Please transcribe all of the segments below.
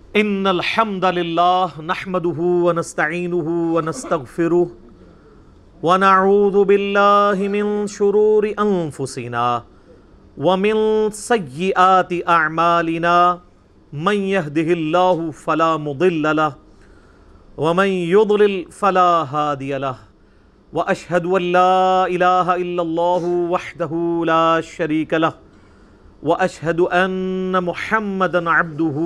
ان الحمد للہ نحمده ونستعینه ونستغفره ونعوذ باللہ من شرور انفسنا ومن سیئات اعمالنا من يهده اللہ فلا مضل له ومن يضلل فلا هادی له واشهد ان لا الہ الا اللہ وحدہ لا شریک له واشهد ان محمدا عبده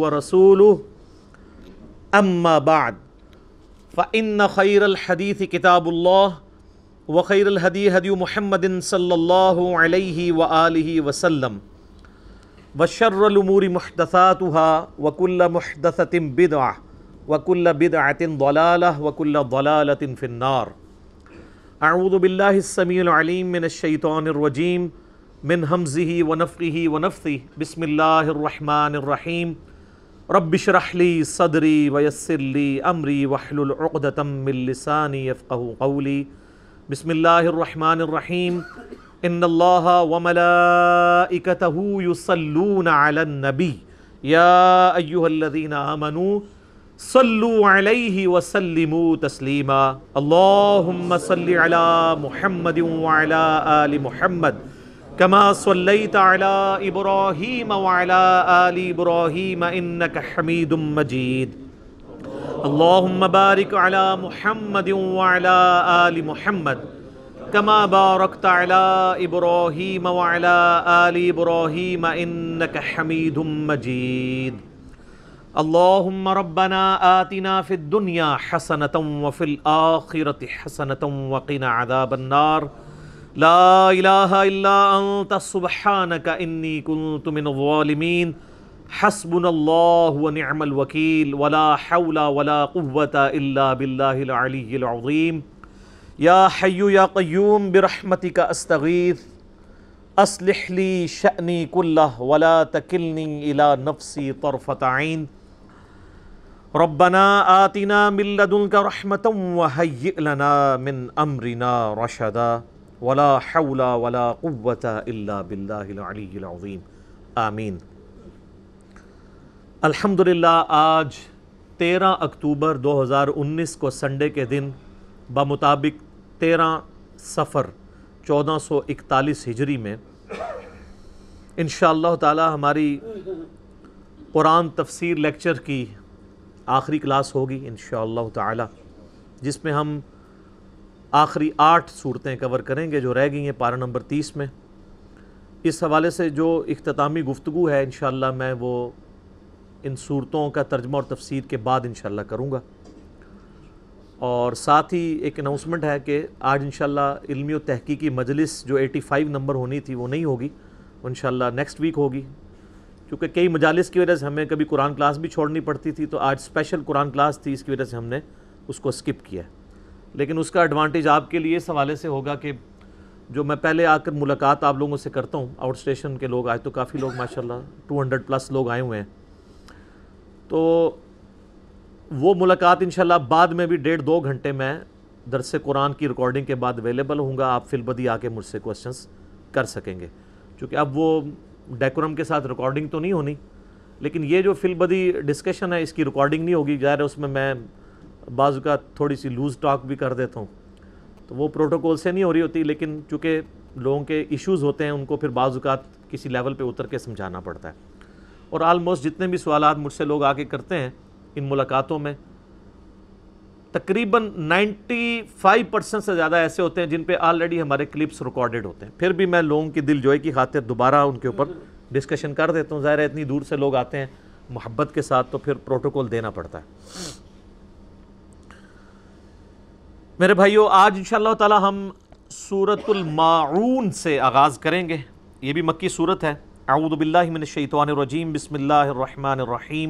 ورسوله اما بعد فان خیر الحدیث کتاب اللہ وخیر الہدی ہدی محمد صلی اللہ علیہ وآلہ وسلم وشر الامور محدثاتها وكل محدثۃ بدعہ وكل بدعۃ ضلالہ وكل ضلالۃ فی النار۔ اعوذ باللہ السمیع العلیم من الشیطان الرجیم من حمزہ ونفخہ ونفثہ بسم اللہ الرحمن الرحیم رب اشرح لی صدری ویسر لی امری واحلل عقدۃ من لسانی یفقہوا قولی۔ بسم اللہ الرحمن الرحیم ان اللہ وملائکتہ یصلون علی النبی یا ایہا الذین آمنوا صلوا علیہ وسلموا تسلیما۔ اللہم صلی علی محمد وعلی آل محمد کما صلیت علی ابراہیم وعلی آل ابراہیم انک حمید مجید۔ اللہم بارک علی محمد وعلی آل محمد کما بارکت علی ابراہیم وعلی آل ابراہیم انک حمید مجید۔ اللہم ربنا آتنا فی الدنیا حسنۃ وفی الآخرۃ حسنۃ وقنا عذاب النار۔ لا الہ الا انت سبحانک انی کنت من الظالمین۔ حسبنا اللہ ونعم الوکیل ولا حول ولا قوة الا باللہ العلی العظیم۔ یا حی یا قیوم برحمتک استغیث اصلح لی شأنی کلہ ولا تکلنی الی نفسی طرفۃ عین۔ ربنا آتنا من لدنک رحمۃ وہیئ لنا من امرنا رشدا ولا حول ولا قوة الا باللہ العلی العظیم، آمین۔ الحمدللہ آج 13 اکتوبر 2019 کو سنڈے کے دن بمطابق 13 صفر 1441 ہجری میں انشاءاللہ تعالی ہماری قرآن تفسیر لیکچر کی آخری کلاس ہوگی انشاءاللہ تعالی، جس میں ہم آخری 8 صورتیں کور کریں گے جو رہ گئی ہیں پارہ نمبر 30 میں۔ اس حوالے سے جو اختتامی گفتگو ہے انشاءاللہ میں وہ ان صورتوں کا ترجمہ اور تفسیر کے بعد انشاءاللہ کروں گا، اور ساتھ ہی ایک اناؤنسمنٹ ہے کہ آج انشاءاللہ علمی و تحقیقی مجلس جو 85 نمبر ہونی تھی وہ نہیں ہوگی، وہ انشاءاللہ نیکسٹ ویک ہوگی، کیونکہ کئی مجالس کی وجہ سے ہمیں کبھی قرآن کلاس بھی چھوڑنی پڑتی تھی، تو آج اسپیشل قرآن کلاس تھی، اس کی وجہ سے ہم نے اس کو اسکپ کیا ہے۔ لیکن اس کا ایڈوانٹیج آپ کے لیے اس حوالے سے ہوگا کہ جو میں پہلے آ کر ملاقات آپ لوگوں سے کرتا ہوں، آؤٹ اسٹیشن کے لوگ، آج تو کافی لوگ ماشاءاللہ 200+ لوگ آئے ہوئے ہیں، تو وہ ملاقات انشاءاللہ بعد میں بھی 1.5-2 گھنٹے میں درس قرآن کی ریکارڈنگ کے بعد اویلیبل ہوں گا، آپ فی البدی آ کے مجھ سے کوسچنس کر سکیں گے، چونکہ اب وہ ڈیکورم کے ساتھ ریکارڈنگ تو نہیں ہونی، لیکن یہ جو فی البدی ڈسکشن ہے اس کی ریکارڈنگ نہیں ہوگی، ظاہر ہے اس میں بعض اوقات تھوڑی سی لوز ٹاک بھی کر دیتا ہوں، تو وہ پروٹوکول سے نہیں ہو رہی ہوتی، لیکن چونکہ لوگوں کے ایشوز ہوتے ہیں ان کو پھر بعض اوقات کسی لیول پہ اتر کے سمجھانا پڑتا ہے، اور آلموسٹ جتنے بھی سوالات مجھ سے لوگ آ کے کرتے ہیں ان ملاقاتوں میں تقریباً 95% سے زیادہ ایسے ہوتے ہیں جن پہ آلریڈی ہمارے کلپس ریکارڈڈ ہوتے ہیں، پھر بھی میں لوگوں کی دل جوئی کی خاطر دوبارہ ان کے اوپر ڈسکشن کر دیتا ہوں، ظاہر ہے اتنی دور سے لوگ آتے ہیں محبت کے ساتھ تو پھر پروٹوکول دینا پڑتا ہے۔ میرے بھائیو، آج انشاءاللہ تعالی ہم سورۃ الماعون سے آغاز کریں گے، یہ بھی مکی سورت ہے۔ اعوذ باللہ من الشیطان الرجیم، بسم اللہ الرحمن الرحیم۔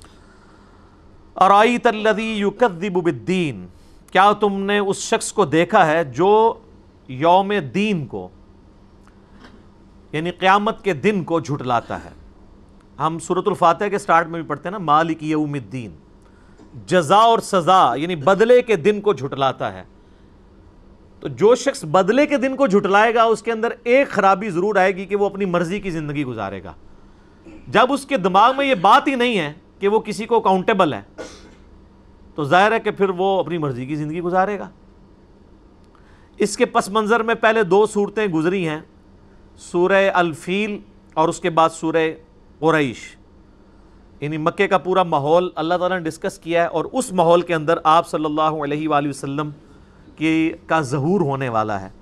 ارائیت الذی یکذب بالدین، کیا تم نے اس شخص کو دیکھا ہے جو یوم دین کو یعنی قیامت کے دن کو جھٹلاتا ہے۔ ہم سورۃ الفاتحہ کے سٹارٹ میں بھی پڑھتے ہیں نا، مالک یوم الدین، جزا اور سزا یعنی بدلے کے دن کو جھٹلاتا ہے۔ تو جو شخص بدلے کے دن کو جھٹلائے گا اس کے اندر ایک خرابی ضرور آئے گی کہ وہ اپنی مرضی کی زندگی گزارے گا۔ جب اس کے دماغ میں یہ بات ہی نہیں ہے کہ کہ وہ کسی کو اکاؤنٹیبل ہے تو ظاہر ہے کہ پھر وہ اپنی مرضی کی زندگی گزارے گا۔ اس کے پس منظر میں پہلے 2 صورتیں گزری ہیں، سورہ الفیل اور اس کے بعد سورہ قریش، یعنی مکے کا پورا ماحول اللہ تعالیٰ نے ڈسکس کیا ہے، اور اس ماحول کے اندر آپ صلی اللہ علیہ وآلہ وسلم کا ظہور ہونے والا ہے۔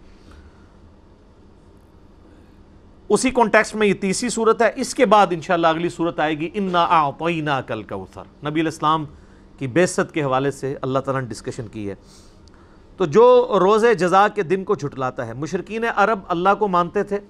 اسی کانٹیکسٹ میں یہ تیسری صورت ہے۔ اس کے بعد انشاءاللہ اگلی صورت آئے گی انا اعطیناک الکوثر، نبی علیہ السلام کی بعثت کے حوالے سے اللہ تعالیٰ نے ڈسکشن کی ہے۔ تو جو روز جزا کے دن کو جھٹلاتا ہے، مشرکین عرب اللہ کو مانتے تھے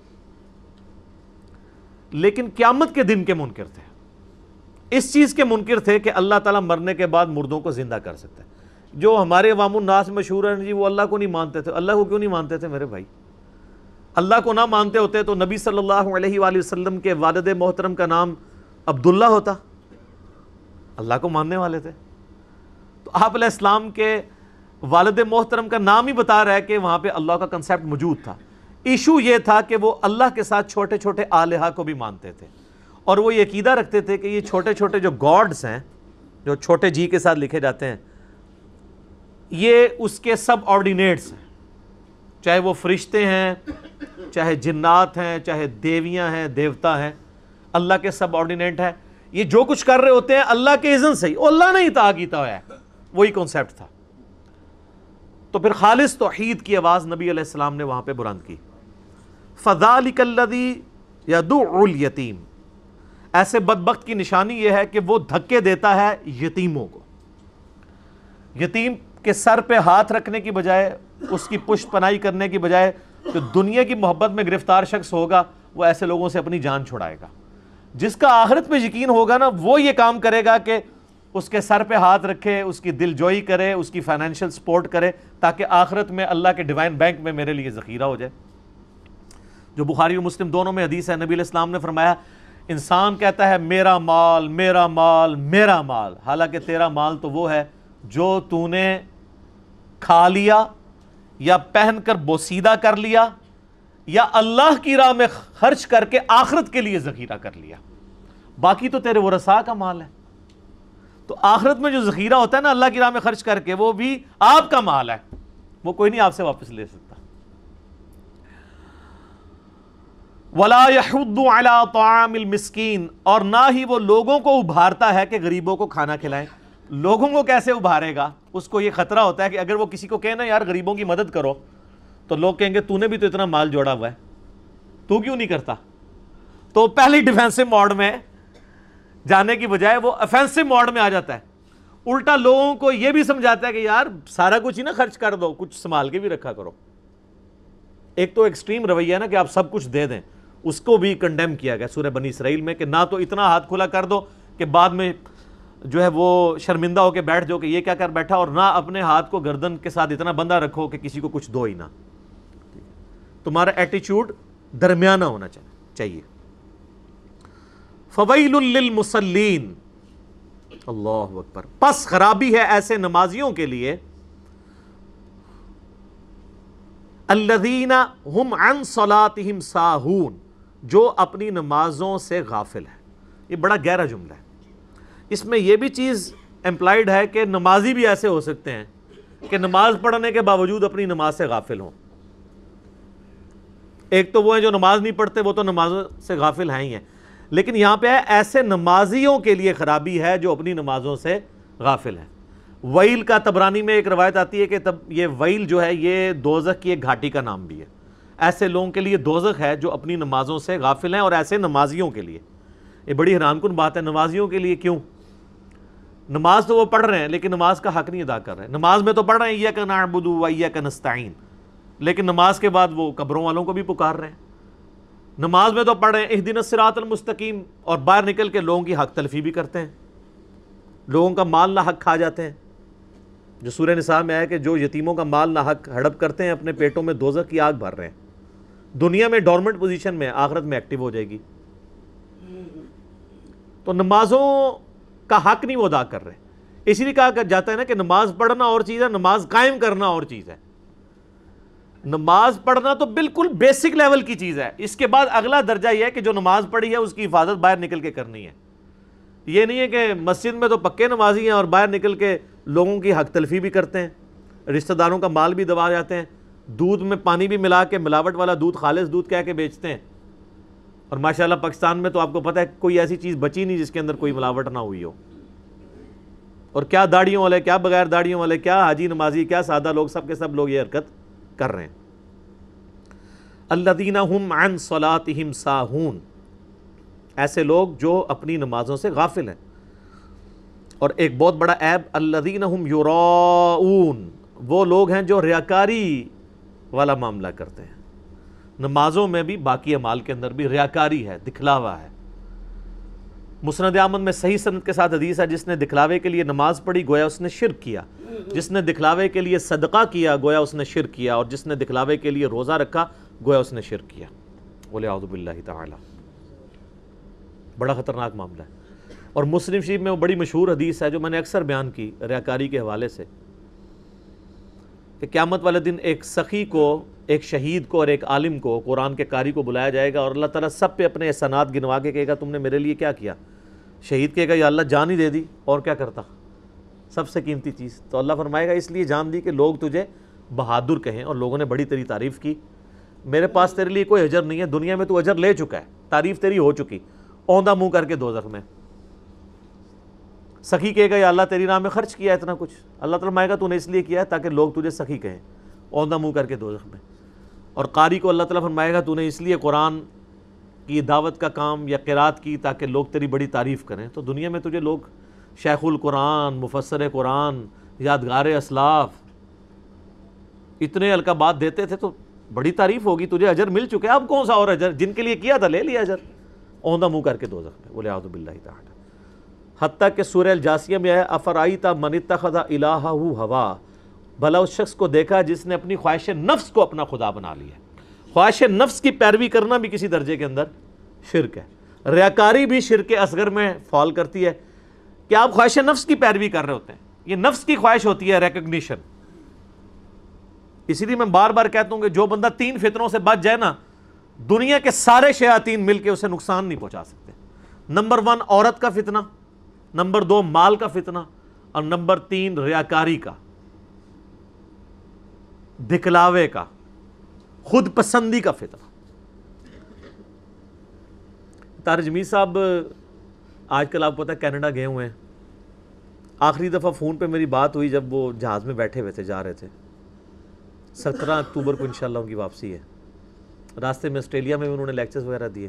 لیکن قیامت کے دن کے منکر تھے، اس چیز کے منکر تھے کہ اللہ تعالیٰ مرنے کے بعد مردوں کو زندہ کر سکتا ہے۔ جو ہمارے عوام الناس مشہور ہیں جی وہ اللہ کو نہیں مانتے تھے۔ اللہ کو کیوں نہیں مانتے تھے میرے بھائی؟ اللہ کو نہ مانتے ہوتے تو نبی صلی اللہ علیہ وآلہ وسلم کے والد محترم کا نام عبداللہ ہوتا، اللہ کو ماننے والے تھے۔ تو آپ علیہ السلام کے والد محترم کا نام ہی بتا رہا ہے کہ وہاں پہ اللہ کا کنسیپٹ موجود تھا۔ ایشو یہ تھا کہ وہ اللہ کے ساتھ چھوٹے چھوٹے آلہہ کو بھی مانتے تھے، اور وہ یہ عقیدہ رکھتے تھے کہ یہ چھوٹے چھوٹے جو گاڈز ہیں، جو چھوٹے جی کے ساتھ لکھے جاتے ہیں، یہ اس کے سب آرڈینیٹس ہیں، چاہے وہ فرشتے ہیں، چاہے جنات ہیں، چاہے دیویاں ہیں، دیوتا ہیں، اللہ کے سب آرڈینیٹ ہیں۔ یہ جو کچھ کر رہے ہوتے ہیں اللہ کے اذن سے ہی، اور اللہ نے عطا کیتا ہوا ہے، وہی کنسیپٹ تھا۔ تو پھر خالص توحید کی آواز نبی علیہ السلام نے وہاں پہ بلند کی۔ فَذَلِكَ الَّذِي يَدُعُّ الْيَتِيمَ، ایسے بدبخت کی نشانی یہ ہے کہ وہ دھکے دیتا ہے یتیموں کو۔ یتیم کے سر پہ ہاتھ رکھنے کی بجائے، اس کی پشت پناہی کرنے کی بجائے، جو دنیا کی محبت میں گرفتار شخص ہوگا وہ ایسے لوگوں سے اپنی جان چھڑائے گا۔ جس کا آخرت پہ یقین ہوگا نا وہ یہ کام کرے گا کہ اس کے سر پہ ہاتھ رکھے، اس کی دل جوئی کرے، اس کی فائنینشیل سپورٹ کرے، تاکہ آخرت میں اللہ کے ڈیوائن بینک میں میرے لیے ذخیرہ ہو جائے۔ جو بخاری و مسلم دونوں میں حدیث ہے، نبی علیہ السلام نے فرمایا انسان کہتا ہے میرا مال میرا مال میرا مال، حالانکہ تیرا مال تو وہ ہے جو تو نے کھا لیا یا پہن کر بوسیدہ کر لیا یا اللہ کی راہ میں خرچ کر کے آخرت کے لیے ذخیرہ کر لیا، باقی تو تیرے ورثاء کا مال ہے۔ تو آخرت میں جو ذخیرہ ہوتا ہے نا اللہ کی راہ میں خرچ کر کے، وہ بھی آپ کا مال ہے، وہ کوئی نہیں آپ سے واپس لے سکتا۔ وَلَا يَحُضُّ عَلَىٰ طَعَامِ الْمِسْكِينِ، اور نہ ہی وہ لوگوں کو ابھارتا ہے کہ غریبوں کو کھانا کھلائیں۔ لوگوں کو کیسے ابھارے گا؟ اس کو یہ خطرہ ہوتا ہے کہ اگر وہ کسی کو کہے نا یار غریبوں کی مدد کرو، تو لوگ کہیں گے تو نے بھی تو اتنا مال جوڑا ہوا ہے، تو کیوں نہیں کرتا؟ تو پہلی ڈیفینسو موڈ میں جانے کی بجائے وہ افینسو موڈ میں آ جاتا ہے، الٹا لوگوں کو یہ بھی سمجھاتا ہے کہ یار سارا کچھ ہی نہ خرچ کر دو، کچھ سنبھال کے بھی رکھا کرو۔ ایک تو ایکسٹریم رویہ ہے نا کہ آپ سب کچھ دے دیں، اس کو بھی کنڈیم کیا گیا سورہ بنی اسرائیل میں کہ نہ تو اتنا ہاتھ کھلا کر دو کہ بعد میں جو ہے وہ شرمندہ ہو کے بیٹھ جاؤ کہ یہ کیا کر بیٹھا، اور نہ اپنے ہاتھ کو گردن کے ساتھ اتنا بندہ رکھو کہ کسی کو کچھ دو ہی نہ۔ تمہارا ایٹیچیوڈ درمیانہ ہونا چاہیے۔ فویل للمصلین، اللہ اکبر، پس خرابی ہے ایسے نمازیوں کے لیے، الذین ہم عن صلاتہم ساہون، جو اپنی نمازوں سے غافل ہیں۔ یہ بڑا گہرا جملہ ہے، اس میں یہ بھی چیز امپلائیڈ ہے کہ نمازی بھی ایسے ہو سکتے ہیں کہ نماز پڑھنے کے باوجود اپنی نماز سے غافل ہوں۔ ایک تو وہ ہیں جو نماز نہیں پڑھتے، وہ تو نماز سے غافل ہیں ہی ہیں، لیکن یہاں پہ ہے ایسے نمازیوں کے لیے خرابی ہے جو اپنی نمازوں سے غافل ہیں۔ ویل کا طبرانی میں ایک روایت آتی ہے کہ یہ ویل جو ہے یہ دوزخ کی ایک گھاٹی کا نام بھی ہے۔ ایسے لوگوں کے لیے دوزخ ہے جو اپنی نمازوں سے غافل ہیں، اور ایسے نمازیوں کے لیے یہ بڑی حیران کن بات ہے۔ نمازیوں کے لیے کیوں؟ نماز تو وہ پڑھ رہے ہیں لیکن نماز کا حق نہیں ادا کر رہے ہیں۔ نماز میں تو پڑھ رہے ہیں ایاک نعبد و ایاک نستعین، لیکن نماز کے بعد وہ قبروں والوں کو بھی پکار رہے ہیں۔ نماز میں تو پڑھ رہے ہیں اہدنا الصراط المستقیم، اور باہر نکل کے لوگوں کی حق تلفی بھی کرتے ہیں، لوگوں کا مال نہ حق کھا جاتے ہیں۔ جو سورہ نساء میں ہے کہ جو یتیموں کا مال نہ حق ہڑپ کرتے ہیں اپنے پیٹوں میں دوزخ کی آگ بھر رہے ہیں۔ دنیا میں ڈورمنٹ پوزیشن میں، آخرت میں ایکٹیو ہو جائے گی۔ تو نمازوں کا حق نہیں وہ ادا کر رہے، اسی لیے کہا جاتا ہے نا کہ نماز پڑھنا اور چیز ہے، نماز قائم کرنا اور چیز ہے۔ نماز پڑھنا تو بالکل بیسک لیول کی چیز ہے، اس کے بعد اگلا درجہ یہ ہے کہ جو نماز پڑھی ہے اس کی حفاظت باہر نکل کے کرنی ہے۔ یہ نہیں ہے کہ مسجد میں تو پکے نمازی ہیں اور باہر نکل کے لوگوں کی حق تلفی بھی کرتے ہیں، رشتہ داروں کا مال بھی دبا جاتے ہیں، دودھ میں پانی بھی ملا کے ملاوٹ والا دودھ خالص دودھ کہہ کے بیچتے ہیں. اور ماشاءاللہ پاکستان میں تو آپ کو پتہ ہے کوئی ایسی چیز بچی نہیں جس کے اندر کوئی ملاوٹ نہ ہوئی ہو. اور کیا داڑھیوں والے، کیا بغیر داڑھیوں والے، کیا حاجی نمازی، کیا سادہ لوگ، سب کے سب لوگ یہ حرکت کر رہے ہیں. الذین هم عن صلاتهم ساہون، ایسے لوگ جو اپنی نمازوں سے غافل ہیں. اور ایک بہت بڑا عیب الذین هم یراؤون، وہ لوگ ہیں جو ریاکاری والا معاملہ کرتے ہیں. نمازوں میں بھی باقی اعمال کے اندر بھی ریاکاری ہے، دکھلاوا ہے. مسند احمد میں صحیح سند کے ساتھ حدیث ہے، جس نے دکھلاوے کے لیے نماز پڑھی گویا اس نے شرک کیا، جس نے دکھلاوے کے لیے صدقہ کیا گویا اس نے شرک کیا، اور جس نے دکھلاوے کے لیے روزہ رکھا گویا اس نے شرک کیا. وَلِعَوْذُ بِاللَّهِ تعالی. بڑا خطرناک معاملہ ہے. اور مسلم شریف میں وہ بڑی مشہور حدیث ہے جو میں نے اکثر بیان کی ریاکاری کے حوالے سے، کہ قیامت والے دن ایک سخی کو، ایک شہید کو اور ایک عالم کو، قرآن کے قاری کو بلایا جائے گا، اور اللہ تعالیٰ سب پہ اپنے احسانات گنوا کے کہے گا تم نے میرے لیے کیا کیا. شہید کہے گا یا اللہ جان ہی دے دی، اور کیا کرتا، سب سے قیمتی چیز. تو اللہ فرمائے گا اس لیے جان دی کہ لوگ تجھے بہادر کہیں اور لوگوں نے بڑی تیری تعریف کی. میرے پاس تیرے لیے کوئی اجر نہیں ہے، دنیا میں تو اجر لے چکا ہے، تعریف تیری ہو چکی، اوندھا منہ کر کے دوزخ میں. سخی کہے گا یا اللہ تیری راہ میں خرچ کیا اتنا کچھ، اللہ تعالیٰ فرمائے گا تو نے اس لیے کیا ہے تاکہ لوگ تجھے سخی کہیں، اوندھا منہ کر کے دوزخ میں. اور قاری کو اللہ تعالیٰ فرمائے گا تو نے اس لیے قرآن کی دعوت کا کام یا قرات کی تاکہ لوگ تیری بڑی تعریف کریں. تو دنیا میں تجھے لوگ شیخ القرآن، مفسر قرآن، یادگار اسلاف اتنے القابات دیتے تھے، تو بڑی تعریف ہوگی، تجھے اجر مل چکے. اب کون سا اور اجر، جن کے لیے کیا تھا لے لیا اجر، اوندھا منہ کر کے دوزخ میں. وَلِعَوْذُ بِاللَّهِ تعالی. حتیٰ کہ سورہ الجاسیہ میں ہے افرائیت من اتخذ الہہ ہوا، بھلا اس شخص کو دیکھا جس نے اپنی خواہش نفس کو اپنا خدا بنا لیا. خواہش نفس کی پیروی کرنا بھی کسی درجے کے اندر شرک ہے. ریاکاری بھی شرک اصغر میں فال کرتی ہے کہ آپ خواہش نفس کی پیروی کر رہے ہوتے ہیں. یہ نفس کی خواہش ہوتی ہے ریکگنیشن. اسی لیے میں بار بار کہتا ہوں کہ جو بندہ 3 فتنوں سے بچ جائے نا، دنیا کے سارے شیاطین مل کے اسے نقصان نہیں پہنچا سکتے. نمبر 1 عورت کا فتنہ، نمبر 2 مال کا فتنہ، اور نمبر 3 ریاکاری کا، دکھلاوے کا، خود پسندی کا فتنہ. طارق جمیل صاحب آج کل آپ کو پتہ ہے کینیڈا گئے ہوئے ہیں. آخری دفعہ فون پہ میری بات ہوئی جب وہ جہاز میں بیٹھے ہوئے تھے، جا رہے تھے. 17 اکتوبر کو انشاءاللہ ان کی واپسی ہے. راستے میں آسٹریلیا میں انہوں نے لیکچرز وغیرہ دیے.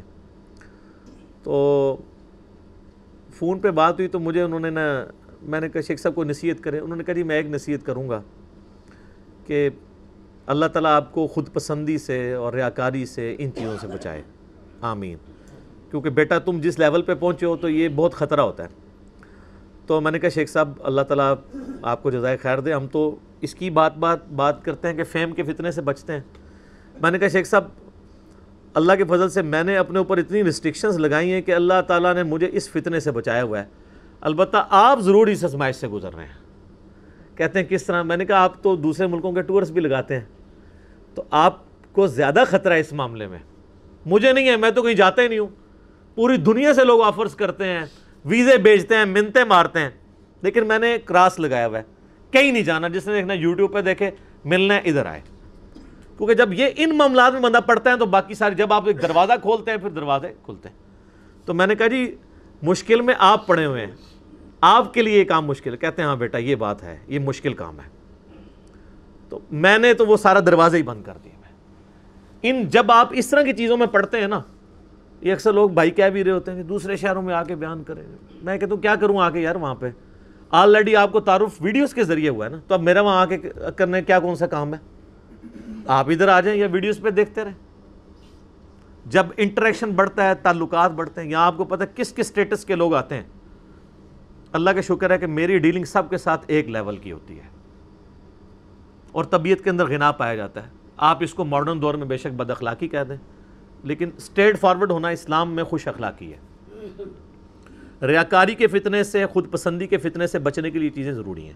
تو فون پہ بات ہوئی تو مجھے انہوں نے میں نے کہا شیخ صاحب کو نصیحت کریں. انہوں نے کہا جی میں ایک نصیحت کروں گا کہ اللہ تعالیٰ آپ کو خود پسندی سے اور ریاکاری سے، ان چیزوں سے بچائے، آمین. کیونکہ بیٹا تم جس لیول پہ پہنچے ہو تو یہ بہت خطرہ ہوتا ہے. تو میں نے کہا شیخ صاحب اللہ تعالیٰ آپ کو جزائے خیر دے، ہم تو اس کی بات کرتے ہیں کہ فیم کے فتنے سے بچتے ہیں. میں نے کہا شیخ صاحب اللہ کے فضل سے میں نے اپنے اوپر اتنی ریسٹرکشنز لگائی ہیں کہ اللہ تعالیٰ نے مجھے اس فتنے سے بچایا ہوا ہے. البتہ آپ ضرور اس آزمائش سے گزر رہے ہیں. کہتے ہیں کس طرح؟ میں نے کہا آپ تو دوسرے ملکوں کے ٹورس بھی لگاتے ہیں، تو آپ کو زیادہ خطرہ ہے اس معاملے میں. مجھے نہیں ہے، میں تو کہیں جاتا ہی نہیں ہوں. پوری دنیا سے لوگ آفرز کرتے ہیں، ویزے بھیجتے ہیں، منتیں مارتے ہیں، لیکن میں نے کراس لگایا ہوا ہے، کہیں نہیں جانا. جس نے دیکھنا یوٹیوب پہ دیکھے، ملنا ہے ادھر آئے. کیونکہ جب یہ ان معاملات میں بندہ پڑتا ہے تو باقی ساری، جب آپ ایک دروازہ کھولتے ہیں پھر دروازے کھلتے ہیں. تو میں نے کہا جی مشکل میں آپ پڑے ہوئے ہیں، آپ کے لیے یہ کام مشکل ہے. کہتے ہیں ہاں بیٹا یہ بات ہے، یہ مشکل کام ہے. تو میں نے تو وہ سارا دروازہ ہی بند کر دیا. جب آپ اس طرح کی چیزوں میں پڑھتے ہیں نا، یہ اکثر لوگ بھائی کہہ بھی رہے ہوتے ہیں کہ دوسرے شہروں میں آ کے بیان کریں. میں کہتا ہوں کیا کروں آ کے یار، وہاں پہ آلریڈی آپ کو تعارف ویڈیوز کے ذریعے ہوا ہے نا، تو اب میرا وہاں آ کے کرنے کیا کون سا کام ہے؟ آپ ادھر آ جائیں یا ویڈیوز پہ دیکھتے رہیں. جب انٹریکشن بڑھتا ہے، تعلقات بڑھتے ہیں. یہاں آپ کو پتہ ہے کس کس سٹیٹس کے لوگ آتے ہیں. اللہ کا شکر ہے کہ میری ڈیلنگ سب کے ساتھ ایک لیول کی ہوتی ہے اور طبیعت کے اندر غنا پایا جاتا ہے. آپ اس کو ماڈرن دور میں بے شک بد اخلاقی کہہ دیں، لیکن اسٹریٹ فارورڈ ہونا اسلام میں خوش اخلاقی ہے. ریاکاری کے فتنے سے، خود پسندی کے فتنے سے بچنے کے لیے چیزیں ضروری ہیں.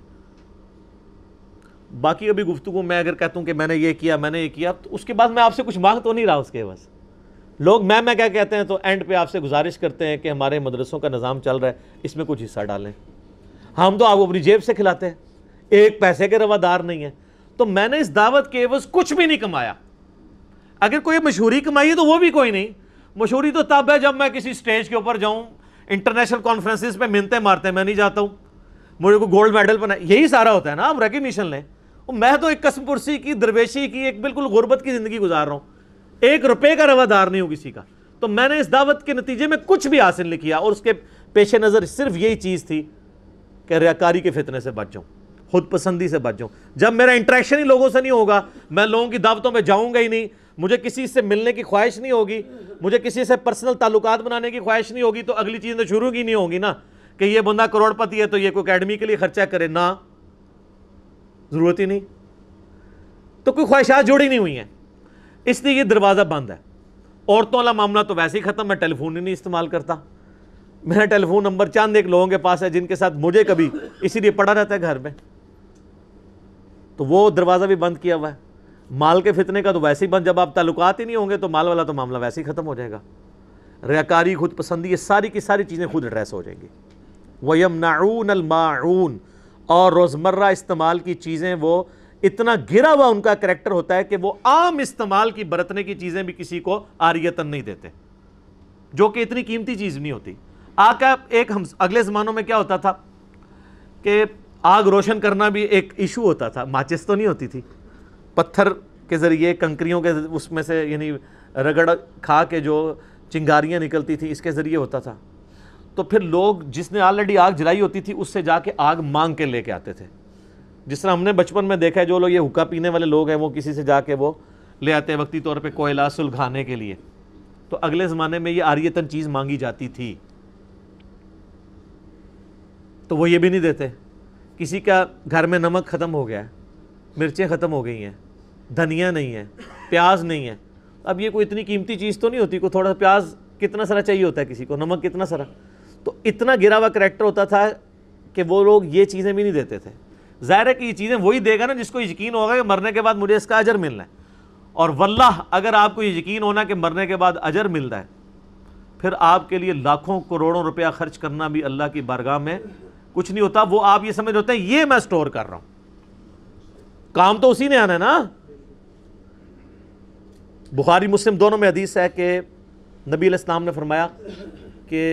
باقی ابھی گفتگو میں اگر کہتا ہوں کہ میں نے یہ کیا، میں نے یہ کیا، تو اس کے بعد میں آپ سے کچھ مانگ تو نہیں رہا اس کے بس. لوگ میں کیا کہتے ہیں تو اینڈ پہ آپ سے گزارش کرتے ہیں کہ ہمارے مدرسوں کا نظام چل رہا ہے، اس میں کچھ حصہ ڈالیں. ہم تو آپ کو اپنی جیب سے کھلاتے ہیں، ایک پیسے کے روادار نہیں ہیں. تو میں نے اس دعوت کے عوض کچھ بھی نہیں کمایا. اگر کوئی مشہوری کمائی ہے تو وہ بھی کوئی نہیں. مشہوری تو تب ہے جب میں کسی سٹیج کے اوپر جاؤں، انٹرنیشنل کانفرنسز پہ منتیں مارتے ہیں، میں نہیں جاتا ہوں، مجھے کو گولڈ میڈل بنا، یہی سارا ہوتا ہے نا. آپ ریکگنیشن لیں. میں تو ایک قسم پرسی کی، درویشی کی، ایک بالکل غربت کی زندگی گزار رہا ہوں، ایک روپے کا روادار نہیں ہوں کسی کا. تو میں نے اس دعوت کے نتیجے میں کچھ بھی حاصل نہیں کیا، اور اس کے پیش نظر صرف یہی چیز تھی کہ ریاکاری کے فتنے سے بچ جاؤں، خود پسندی سے بچ جاؤں. جب میرا انٹریکشن ہی لوگوں سے نہیں ہوگا، میں لوگوں کی دعوتوں میں جاؤں گا ہی نہیں، مجھے کسی سے ملنے کی خواہش نہیں ہوگی، مجھے کسی سے پرسنل تعلقات بنانے کی خواہش نہیں ہوگی، تو اگلی چیز تو شروع کی نہیں ہوگی نا کہ یہ بندہ کروڑ پتی ہے تو یہ کوئی اکیڈمی کے لیے خرچہ کرے. نہ، ضرورت ہی نہیں. تو کوئی خواہشات جوڑی نہیں ہوئی ہیں، اس لیے یہ دروازہ بند ہے. عورتوں والا معاملہ تو ویسے ہی ختم. میں ٹیلی فون ہی نہیں استعمال کرتا. میرا ٹیلی فون نمبر چند ایک لوگوں کے پاس ہے جن کے ساتھ مجھے کبھی اسی لیے پڑا رہتا ہے گھر میں. تو وہ دروازہ بھی بند کیا ہوا ہے. مال کے فتنے کا تو ویسے ہی بند. جب آپ تعلقات ہی نہیں ہوں گے تو مال والا تو معاملہ ویسے ہی ختم ہو جائے گا. ریاکاری، خود پسندی، یہ ساری کی ساری چیزیں خود ایڈریس ہو جائیں گی. وَيَمْنَعُونَ الْمَاعُونَ، اور روزمرہ استعمال کی چیزیں وہ اتنا گرا ہوا ان کا کریکٹر ہوتا ہے کہ وہ عام استعمال کی برتنے کی چیزیں بھی کسی کو عاریتاً نہیں دیتے، جو کہ اتنی قیمتی چیز نہیں ہوتی. آقا ایک اگلے زمانوں میں کیا ہوتا تھا کہ آگ روشن کرنا بھی ایک ایشو ہوتا تھا. ماچس تو نہیں ہوتی تھی، پتھر کے ذریعے، کنکریوں کے اس میں سے یعنی رگڑ کھا کے جو چنگاریاں نکلتی تھی، اس کے ذریعے ہوتا تھا. تو پھر لوگ جس نے آلریڈی آگ جلائی ہوتی تھی اس سے جا کے آگ مانگ کے لے کے آتے تھے. جس طرح ہم نے بچپن میں دیکھا ہے، جو لوگ یہ حقہ پینے والے لوگ ہیں وہ کسی سے جا کے وہ لے آتے ہیں وقتی طور پہ کوئلہ سلگھانے کے لیے. تو اگلے زمانے میں یہ عاریتاً چیز مانگی جاتی تھی، تو وہ یہ بھی نہیں دیتے. کسی کا گھر میں نمک ختم ہو گیا ہے، مرچیں ختم ہو گئی ہیں، دھنیا نہیں ہے، پیاز نہیں ہے. اب یہ کوئی اتنی قیمتی چیز تو نہیں ہوتی، کوئی تھوڑا پیاز کتنا سارا چاہیے ہوتا ہے کسی کو، نمک کتنا سارا. تو اتنا گرا ہوا کریکٹر ہوتا تھا کہ وہ لوگ یہ چیزیں بھی نہیں دیتے تھے. ظاہر ہے کہ یہ چیزیں وہی دے گا نا جس کو یقین ہوگا کہ مرنے کے بعد مجھے اس کا اجر ملنا ہے. اور واللہ اگر آپ کو یہ یقین ہونا کہ مرنے کے بعد اجر ملتا ہے، پھر آپ کے لیے لاکھوں کروڑوں روپیہ خرچ کرنا بھی اللہ کی بارگاہ میں کچھ نہیں ہوتا. وہ آپ یہ سمجھ ہوتے ہیں یہ میں سٹور کر رہا ہوں، کام تو اسی نے آنا ہے نا. بخاری مسلم دونوں میں حدیث ہے کہ نبی علیہ السلام نے فرمایا کہ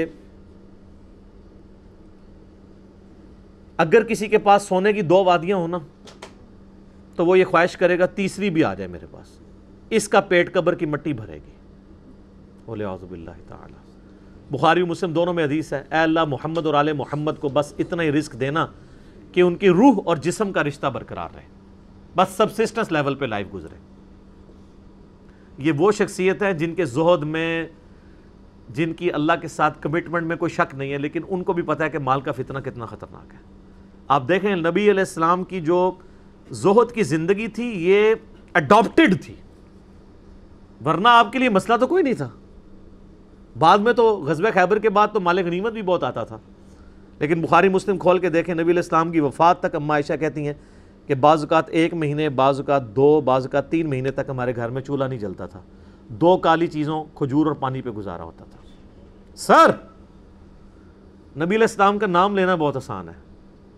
اگر کسی کے پاس سونے کی 2 وادیاں ہوں نا تو وہ یہ خواہش کرے گا تیسری بھی آ جائے میرے پاس، اس کا پیٹ قبر کی مٹی بھرے گی. وَلِعَوْذُ بِاللَّهِ تَعَالَى. بخاری مسلم دونوں میں حدیث ہے، اے اللہ محمد اور آل محمد کو بس اتنا ہی رزق دینا کہ ان کی روح اور جسم کا رشتہ برقرار رہے، بس سبسسٹنس لیول پہ لائف گزرے. یہ وہ شخصیت ہے جن کے زہد میں، جن کی اللہ کے ساتھ کمٹمنٹ میں کوئی شک نہیں ہے، لیکن ان کو بھی پتہ ہے کہ مال کا فتنہ کتنا خطرناک ہے. آپ دیکھیں نبی علیہ السلام کی جو زہد کی زندگی تھی یہ اڈاپٹڈ تھی، ورنہ آپ کے لیے مسئلہ تو کوئی نہیں تھا. بعد میں تو غزوہ خیبر کے بعد تو مال غنیمت بھی بہت آتا تھا، لیکن بخاری مسلم کھول کے دیکھیں نبی علیہ السلام کی وفات تک اماں عائشہ کہتی ہیں کہ بعض اوقات 1 مہینے، بعض اوقات 2، بعض اوقات 3 مہینے تک ہمارے گھر میں چولہا نہیں جلتا تھا. 2 کالی چیزوں، کھجور اور پانی پہ گزارا ہوتا تھا. سر، نبی علیہ السلام کا نام لینا بہت آسان ہے.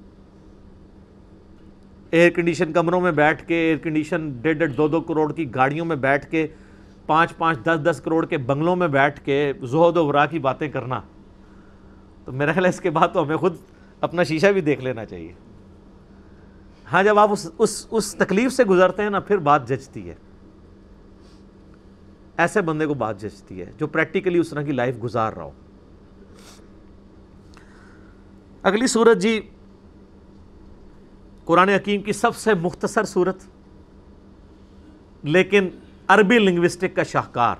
ایئر کنڈیشن کمروں میں بیٹھ کے، ایئر کنڈیشن 1.5 2 کروڑ کی گاڑیوں میں بیٹھ کے، 5 10 کروڑ کے بنگلوں میں بیٹھ کے زہد و ورا کی باتیں کرنا، تو میرا خیال ہے اس کے بعد تو ہمیں خود اپنا شیشہ بھی دیکھ لینا چاہیے. ہاں جب آپ اس تکلیف سے گزرتے ہیں نا پھر بات جچتی ہے. ایسے بندے کو بات جچتی ہے جو پریکٹیکلی اس طرح کی لائف گزار رہا ہو. اگلی سورت جی قرآن حکیم کی سب سے مختصر سورت، لیکن عربی لنگوسٹک کا شاہکار،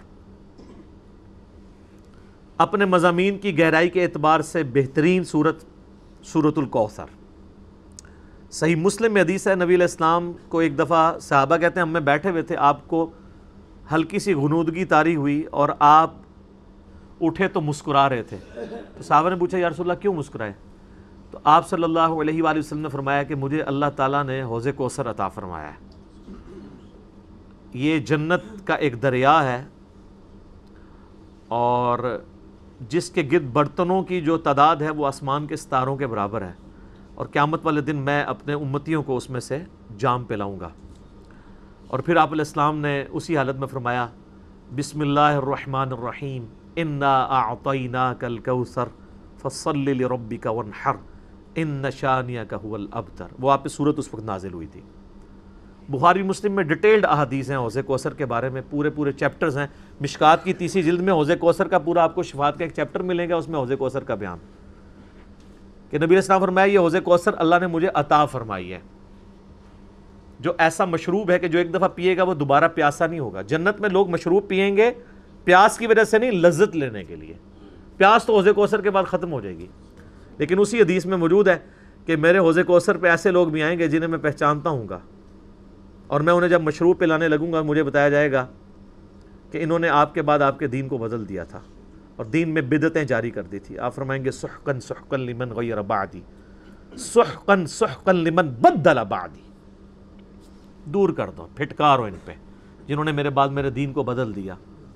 اپنے مضامین کی گہرائی کے اعتبار سے بہترین سورت، سورۃ الکوثر. صحیح مسلم میں حدیث ہے، نبی علیہ السلام کو ایک دفعہ صحابہ کہتے ہیں ہم میں بیٹھے ہوئے تھے، آپ کو ہلکی سی غنودگی طاری ہوئی اور آپ اٹھے تو مسکرا رہے تھے. تو صحابہ نے پوچھا یا رسول اللہ کیوں مسکرائے؟ تو آپ صلی اللہ علیہ وآلہ وسلم نے فرمایا کہ مجھے اللہ تعالیٰ نے حوض کوثر عطا فرمایا ہے. یہ جنت کا ایک دریا ہے اور جس کے گرد برتنوں کی جو تعداد ہے وہ آسمان کے ستاروں کے برابر ہے، اور قیامت والے دن میں اپنے امتیوں کو اس میں سے جام پلاؤں گا۔ اور پھر آپ علیہ السلام نے اسی حالت میں فرمایا بسم اللہ الرحمن الرحیم انا اعطیناک الکوثر فصل لربک وانحر ان شانئک هو الابتر۔ وہ آپ پہ صورت اس وقت نازل ہوئی تھی۔ بخاری مسلم میں ڈیٹیلڈ احادیث ہیں حوض کوثر کے بارے میں، پورے چیپٹرز ہیں۔ مشکات کی تیسری جلد میں حوض کوثر کا پورا آپ کو شفاعت کا ایک چیپٹر ملے گا، اس میں حوض کوثر کا بیان کہ نبی علیہ السلام فرمایا یہ حوض کوثر اللہ نے مجھے عطا فرمائی ہے، جو ایسا مشروب ہے کہ جو ایک دفعہ پیے گا وہ دوبارہ پیاسا نہیں ہوگا۔ جنت میں لوگ مشروب پیئیں گے پیاس کی وجہ سے نہیں، لذت لینے کے لیے۔ پیاس تو حوض کوثر کے بعد ختم ہو جائے گی، لیکن اسی حدیث میں موجود ہے کہ میرے حوض کوثر پہ ایسے لوگ بھی آئیں گے جنہیں میں پہچانتا ہوں گا، اور میں انہیں جب مشروب پلانے لگوں گا مجھے بتایا جائے گا کہ انہوں نے آپ کے بعد آپ کے دین کو بدل دیا تھا اور دین میں بدعتیں جاری کر دی تھی۔ آپ فرمائیں گے سحقن سحقن لمن غیر بعدی، سحقن سحقن لمن بدل بعدی، دور کر دو، پھٹکارو ان پہ جنہوں نے میرے بعد میرے دین کو بدل دیا۔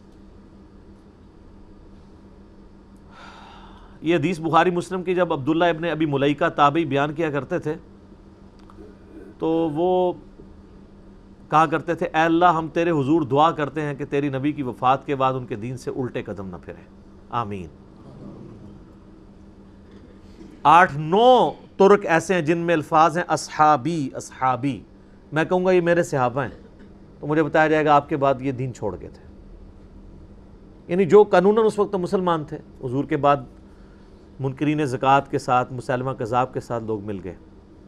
یہ حدیث بخاری مسلم کی جب عبداللہ ابن ابی ملیکہ تابعی بیان کیا کرتے تھے تو وہ کہا کرتے تھے اے اللہ ہم تیرے حضور دعا کرتے ہیں کہ تیری نبی کی وفات کے بعد ان کے دین سے الٹے قدم نہ پھریں، آمین۔ 8-9 ترک ایسے ہیں جن میں الفاظ ہیں اصحابی اصحابی، میں کہوں گا یہ میرے صحابہ ہیں تو مجھے بتایا جائے گا آپ کے بعد یہ دین چھوڑ گئے تھے، یعنی جو قانوناً اس وقت مسلمان تھے، حضور کے بعد منکرین زکوٰۃ کے ساتھ مسلمہ کذاب کے ساتھ لوگ مل گئے۔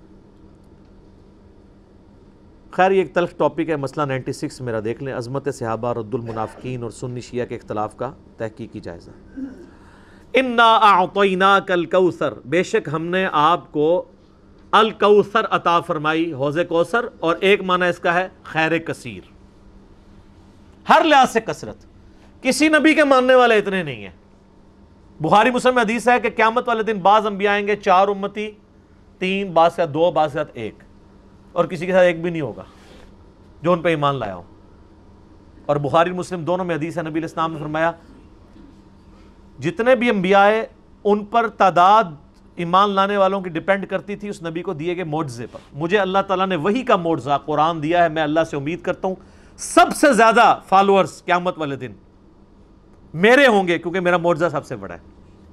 خیر یہ ایک تلخ ٹاپک ہے، مسئلہ 96 میرا دیکھ لیں، عظمت صحابہ، رد المنافقین اور سنی شیعہ کے اختلاف کا تحقیقی جائزہ۔ انا اعطیناک الکوثر، بے شک ہم نے آپ کو الکوثر عطا فرمائی، حوض کوثر، اور ایک معنی اس کا ہے خیر کثیر، ہر لحاظ سے کثرت، کسی نبی کے ماننے والے اتنے نہیں ہیں۔ بخاری مسلم میں حدیث ہے کہ قیامت والے دن بعض انبیاء آئیں گے 4 امتی، 3، بعض کے ساتھ 2، بعض کے ساتھ 1، اور کسی کے ساتھ 1 بھی نہیں ہوگا جو ان پہ ایمان لایا ہو۔ اور بخاری مسلم دونوں میں حدیث ہے، نبی علیہ السلام نے فرمایا جتنے بھی انبیاء آئے ان پر تعداد ایمان لانے والوں کی ڈیپینڈ کرتی تھی اس نبی کو دیے گئے معجزے پر۔ مجھے اللہ تعالیٰ نے وہی کا معجزہ قرآن دیا ہے، میں اللہ سے امید کرتا ہوں سب سے زیادہ فالوورز قیامت والے دن میرے ہوں گے، کیونکہ میرا معجزہ سب سے بڑا ہے،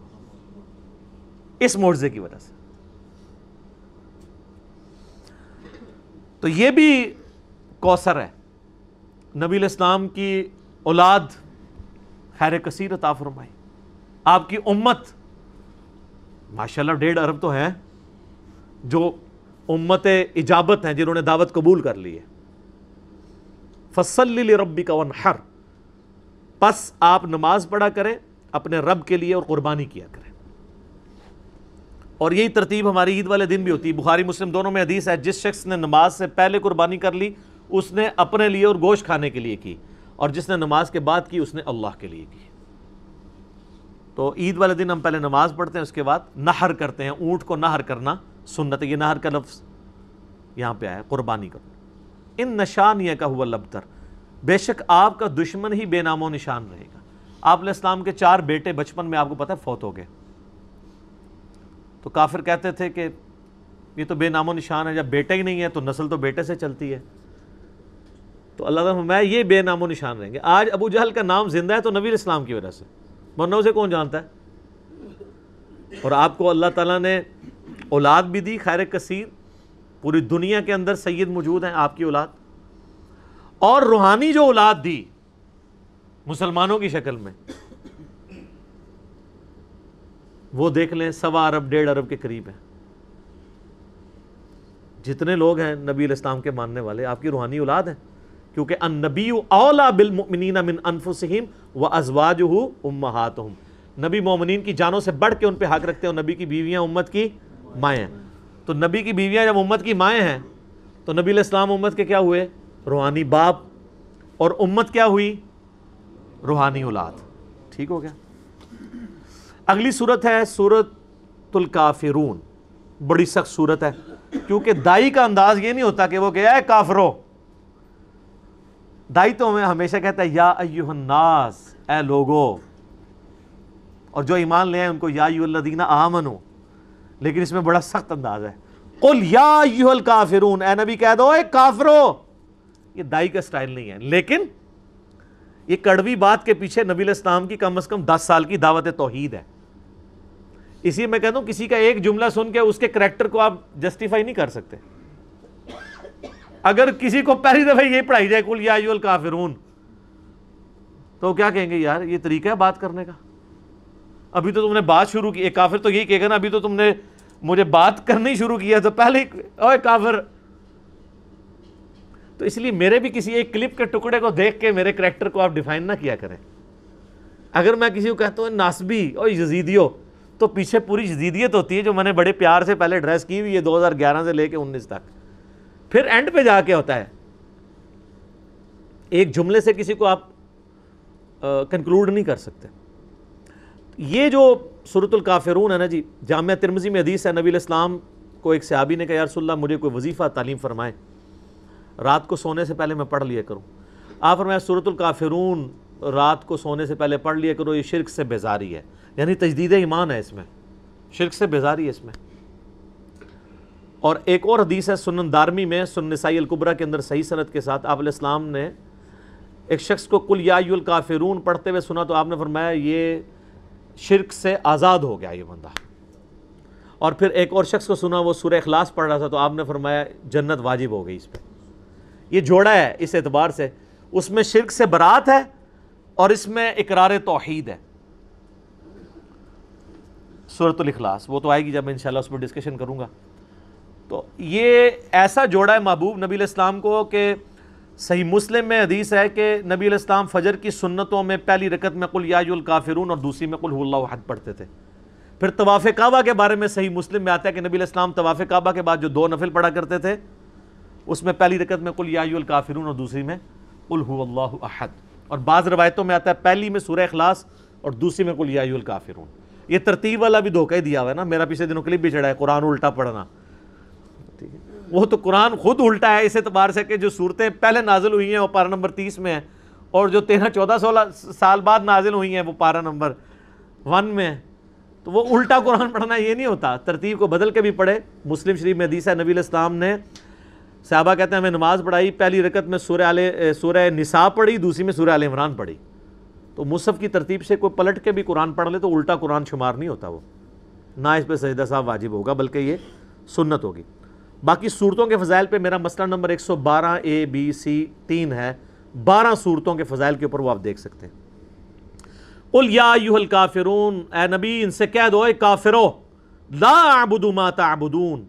اس معجزے کی وجہ سے۔ تو یہ بھی کوثر ہے، نبی علیہ السلام کی اولاد خیر کثیر عطا فرمائی، آپ کی امت ماشاءاللہ 1.5 ارب تو ہیں جو امت اجابت ہیں، جنہوں نے دعوت قبول کر لی ہے۔ فصل لربک وانحر، پس آپ نماز پڑھا کریں اپنے رب کے لیے اور قربانی کیا کریں۔ اور یہی ترتیب ہماری عید والے دن بھی ہوتی ہے۔ بخاری مسلم دونوں میں حدیث ہے جس شخص نے نماز سے پہلے قربانی کر لی اس نے اپنے لیے اور گوشت کھانے کے لیے کی، اور جس نے نماز کے بعد کی اس نے اللہ کے لیے کی۔ تو عید والے دن ہم پہلے نماز پڑھتے ہیں، اس کے بعد نحر کرتے ہیں، اونٹ کو نحر کرنا سنت ہے، یہ نحر کا لفظ یہاں پہ آیا قربانی کرنا۔ ان نشانیک هو الابتر، بے شک آپ کا دشمن ہی بے نام و نشان رہے گا۔ آپ علیہ السلام کے 4 بیٹے بچپن میں آپ کو پتہ ہے فوت ہو گئے، تو کافر کہتے تھے کہ یہ تو بے نام و نشان ہے، جب بیٹے ہی نہیں ہے تو نسل تو بیٹے سے چلتی ہے۔ تو اللہ تعالیٰ فرمایا یہ بے نام و نشان رہیں گے۔ آج ابو جہل کا نام زندہ ہے تو نبی علیہ السلام کی وجہ سے، ورنہ اسے کون جانتا ہے؟ اور آپ کو اللہ تعالیٰ نے اولاد بھی دی خیر کثیر، پوری دنیا کے اندر سید موجود ہیں آپ کی اولاد، اور روحانی جو اولاد دی مسلمانوں کی شکل میں وہ دیکھ لیں 1.25 ارب 1.5 ارب کے قریب ہے۔ جتنے لوگ ہیں نبی علیہ السلام کے ماننے والے آپ کی روحانی اولاد ہیں، کیونکہ النبی اولا بالمؤمنین من انفسہم وازواجہ امہاتہم، نبی مومنین کی جانوں سے بڑھ کے ان پہ حق رکھتے ہیں، اور نبی کی بیویاں امت کی مائیں ہیں۔ تو نبی کی بیویاں جب امت کی مائیں ہیں تو نبی علیہ السلام امت کے کیا ہوئے؟ روحانی باپ، اور امت کیا ہوئی؟ روحانی اولاد۔ ٹھیک ہو گیا؟ اگلی صورت ہے سورۃ الکافرون، بڑی سخت صورت ہے، کیونکہ دائی کا انداز یہ نہیں ہوتا کہ وہ کہے اے کافرو، دائی تو ہمیں ہمیشہ کہتا ہے یا ایھا الناس، اے لوگو، اور جو ایمان لے آئے ان کو یا ایھا الذین آمنو، لیکن اس میں بڑا سخت انداز ہے، قل یا ایھا الکافرون، اے نبی کہہ دو اے کافرو۔ یہ دائی کا سٹائل نہیں ہے، لیکن یہ کڑوی بات کے پیچھے نبی علیہ السلام کی کم از کم 10 سال کی دعوت توحید ہے۔ اسی میں کہتا ہوں کسی کا ایک جملہ سن کے اس کے کریکٹر کو آپ جسٹیفائی نہیں کر سکتے۔ اگر کسی کو پہلی دفعہ یہ پڑھائی جائے قل یا ایھا الکافرون، تو کیا کہیں گے، یار یہ طریقہ ہے بات کرنے کا؟ ابھی تو تم نے بات شروع کی، ایک کافر تو یہی کہے گا نا، ابھی تو تم نے مجھے بات کرنی شروع کیا تو پہلے اوے کافر۔ تو اس لیے میرے بھی کسی ایک کلپ کے ٹکڑے کو دیکھ کے میرے کریکٹر کو آپ ڈیفائن نہ کیا کریں۔ اگر میں کسی کو کہتا ہوں ناسبی اور یزیدیو، تو پیچھے پوری یزیدیت ہوتی ہے جو میں نے بڑے پیار سے پہلے ایڈریس کی ہوئی ہے 2011 سے لے کے 19 تک، پھر اینڈ پہ جا کے ہوتا ہے ایک جملے سے کسی کو آپ کنکلوڈ نہیں کر سکتے۔ یہ جو سورۃ الکافرون ہے نا جی، جامعہ ترمذی میں حدیث ہے، نبی علیہ السلام کو ایک صحابی نے کہا یا رسول اللہ مجھے کوئی وظیفہ تعلیم فرمائے، رات کو سونے سے پہلے میں پڑھ لیا کروں۔ آپ فرمایا سورۃ الکافرون رات کو سونے سے پہلے پڑھ لیا کرو، یہ شرک سے بیزاری ہے، یعنی تجدید ایمان ہے اس میں، شرک سے بیزاری ہے اس میں۔ اور ایک اور حدیث ہے سنن دارمی میں، سنن نسائی الکبریٰ کے اندر صحیح سند کے ساتھ، آپ علیہ السلام نے ایک شخص کو قل یا ایھا الکافرون پڑھتے ہوئے سنا تو آپ نے فرمایا یہ شرک سے آزاد ہو گیا یہ بندہ۔ اور پھر ایک اور شخص کو سنا وہ سورہ اخلاص پڑھ رہا تھا تو آپ نے فرمایا جنت واجب ہو گئی اس پہ۔ یہ جوڑا ہے اس اعتبار سے، اس میں شرک سے برات ہے اور اس میں اقرار توحید ہے۔ سورۃ الاخلاص وہ تو آئے گی جب میں انشاءاللہ اس پر ڈسکشن کروں گا۔ تو یہ ایسا جوڑا ہے محبوب نبی علیہ السلام کو کہ صحیح مسلم میں حدیث ہے کہ نبی علیہ السلام فجر کی سنتوں میں پہلی رکعت میں قل یا ایھا الکافرون اور دوسری میں قل ھو اللہ احد پڑھتے تھے۔ پھر طواف کعبہ کے بارے میں صحیح مسلم میں آتا ہے کہ نبی علیہ السلام طواف کعبہ کے بعد جو 2 نفل پڑھا کرتے تھے اس میں پہلی رکعت میں قل یا ایھا الکافرون اور دوسری میں قل ھو اللہ احد، اور بعض روایتوں میں آتا ہے پہلی میں سورہ اخلاص اور دوسری میں قل یا ایھا الکافرون۔ یہ ترتیب والا بھی دھوکہ ہی دیا ہوا ہے نا، میرا پچھلے دنوں کلپ بھی چڑھا ہے قرآن الٹا پڑھنا، وہ تو قرآن خود الٹا ہے اس اعتبار سے کہ جو صورتیں پہلے نازل ہوئی ہیں وہ پارہ نمبر 30 میں ہیں، اور جو 13 14 16 سال بعد نازل ہوئی ہیں وہ پارہ نمبر 1 میں ہے۔ تو وہ الٹا قرآن پڑھنا یہ نہیں ہوتا، ترتیب کو بدل کے بھی پڑھے۔ مسلم شریف میں حدیث ہے نبی علیہ السلام نے صحابہ کہتے ہیں ہمیں نماز پڑھائی، پہلی رکعت میں سورہ نساء پڑھی، دوسری میں سورہ آل عمران پڑھی۔ تو مصحف کی ترتیب سے کوئی پلٹ کے بھی قرآن پڑھ لے تو الٹا قرآن شمار نہیں ہوتا، وہ نہ اس پہ سجدہ صاحب واجب ہوگا بلکہ یہ سنت ہوگی۔ باقی صورتوں کے فضائل پہ میرا مسئلہ نمبر 112 A B C 3 ہے، 12 صورتوں کے فضائل کے اوپر وہ آپ دیکھ سکتے ہیں۔ قل یا ایھا الکافرون، اے نبی ان سے کہہ دو اے کافرو، لا اعبد ما تعبدون،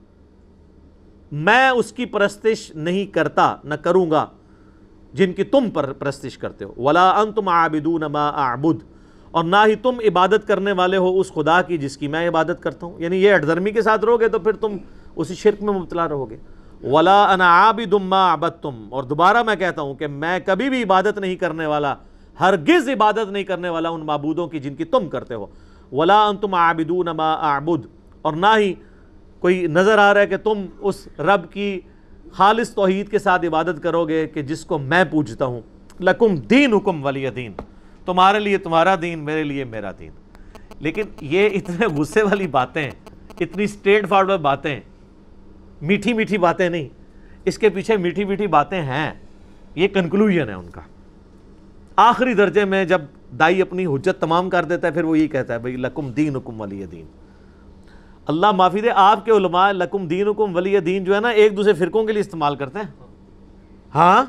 میں اس کی پرستش نہیں کرتا نہ کروں گا جن کی تم پر پرستش کرتے ہو، ولا انتم عابدون ما اعبد، اور نہ ہی تم عبادت کرنے والے ہو اس خدا کی جس کی میں عبادت کرتا ہوں۔ یعنی یہ اٹھدرمی کے ساتھ رہو گے تو پھر تم اسی شرک میں مبتلا رہو گے۔ ولا انا عابد ما عبدتم، اور دوبارہ میں کہتا ہوں کہ میں کبھی بھی عبادت نہیں کرنے والا، ہرگز عبادت نہیں کرنے والا ان معبودوں کی جن کی تم کرتے ہو۔ ولا انتم عابدون ما اعبد، اور نہ ہی کوئی نظر آ رہا ہے کہ تم اس رب کی خالص توحید کے ساتھ عبادت کرو گے کہ جس کو میں پوجتا ہوں۔ لکم دینکم ولی دین، تمہارے لیے تمہارا دین، میرے لیے میرا دین۔ لیکن یہ اتنے غصے والی باتیں، اتنی اسٹریٹ فارورڈ باتیں، میٹھی میٹھی باتیں نہیں، اس کے پیچھے میٹھی میٹھی باتیں ہیں، یہ کنکلوژن ہے ان کا۔ آخری درجے میں جب دائی اپنی حجت تمام کر دیتا ہے پھر وہ یہی کہتا ہے بھئی لکم دینکم ولی دین۔ اللہ معافی دے، آپ کے علماء لکم دینکم ولی دین جو ہے نا ایک دوسرے فرقوں کے لیے استعمال کرتے ہیں۔ ہاں،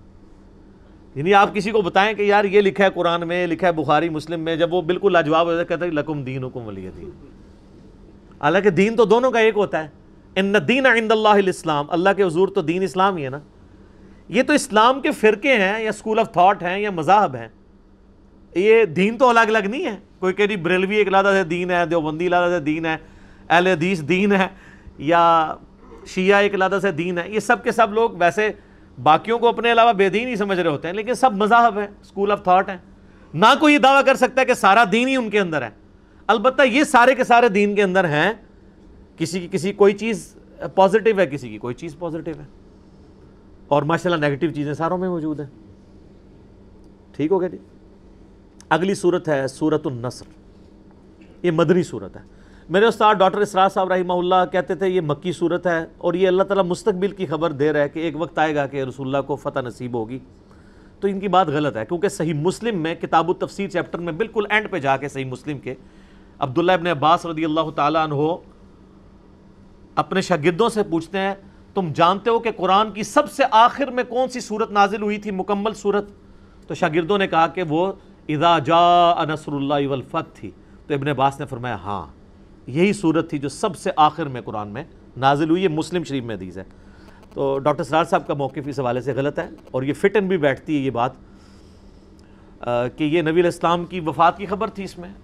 یعنی آپ کسی کو بتائیں کہ یار یہ لکھا ہے قرآن میں، لکھا ہے بخاری مسلم میں، جب وہ بالکل لاجواب ہو جاتا ہے کہتا ہے لکم دینکم ولی دین، حالانکہ دین تو دونوں کا ایک ہوتا ہے۔ ان الدین عند اللہ الاسلام، اللہ کے حضور تو دین اسلام ہی ہے نا۔ یہ تو اسلام کے فرقے ہیں یا اسکول آف تھاٹ ہیں یا مذاہب ہیں، یہ دین تو الگ الگ نہیں ہے۔ کوئی کہ جی بریلوی ایک علیحدہ سے دین ہے، دیوبندی علیحدہ سے دین ہے، اہل حدیث دین ہے، یا شیعہ ایک علیحدہ سے دین ہے۔ یہ سب کے سب لوگ ویسے باقیوں کو اپنے علاوہ بے دین ہی سمجھ رہے ہوتے ہیں، لیکن سب مذاہب ہیں، اسکول آف تھاٹ ہیں۔ نہ کوئی یہ دعویٰ کر سکتا ہے کہ سارا دین ہی ان کے اندر ہے، البتہ یہ سارے کے سارے دین کے اندر ہیں۔ کسی کوئی چیز پازیٹیو ہے، کسی کی کوئی چیز پازیٹیو ہے، اور ماشاءاللہ نیگیٹو چیزیں ساروں میں موجود ہیں۔ ٹھیک ہو گیا جی۔ اگلی صورت ہے سورۃ النصر۔ یہ مدنی صورت ہے۔ میرے استاد ڈاکٹر اسرار صاحب رحمہ اللہ کہتے تھے یہ مکی صورت ہے، اور یہ اللہ تعالیٰ مستقبل کی خبر دے رہا ہے کہ ایک وقت آئے گا کہ رسول اللہ کو فتح نصیب ہوگی۔ تو ان کی بات غلط ہے، کیونکہ صحیح مسلم میں کتاب التفسیر چیپٹر میں بالکل اینڈ پہ جا کے صحیح مسلم کے عبداللہ ابن عباس رضی اللہ تعالیٰ عنہ اپنے شاگردوں سے پوچھتے ہیں تم جانتے ہو کہ قرآن کی سب سے آخر میں کون سی صورت نازل ہوئی تھی، مکمل صورت؟ تو شاگردوں نے کہا کہ وہ اذا جاء نصر اللہ والفتح تھی۔ تو ابن عباس نے فرمایا ہاں یہی صورت تھی جو سب سے آخر میں قرآن میں نازل ہوئی، یہ مسلم شریف میں حدیث ہے۔ تو ڈاکٹر اسرار صاحب کا موقف اس حوالے سے غلط ہے، اور یہ فٹ ان بھی بیٹھتی ہے یہ بات کہ یہ نبی علیہ السلام کی وفات کی خبر تھی۔ اس میں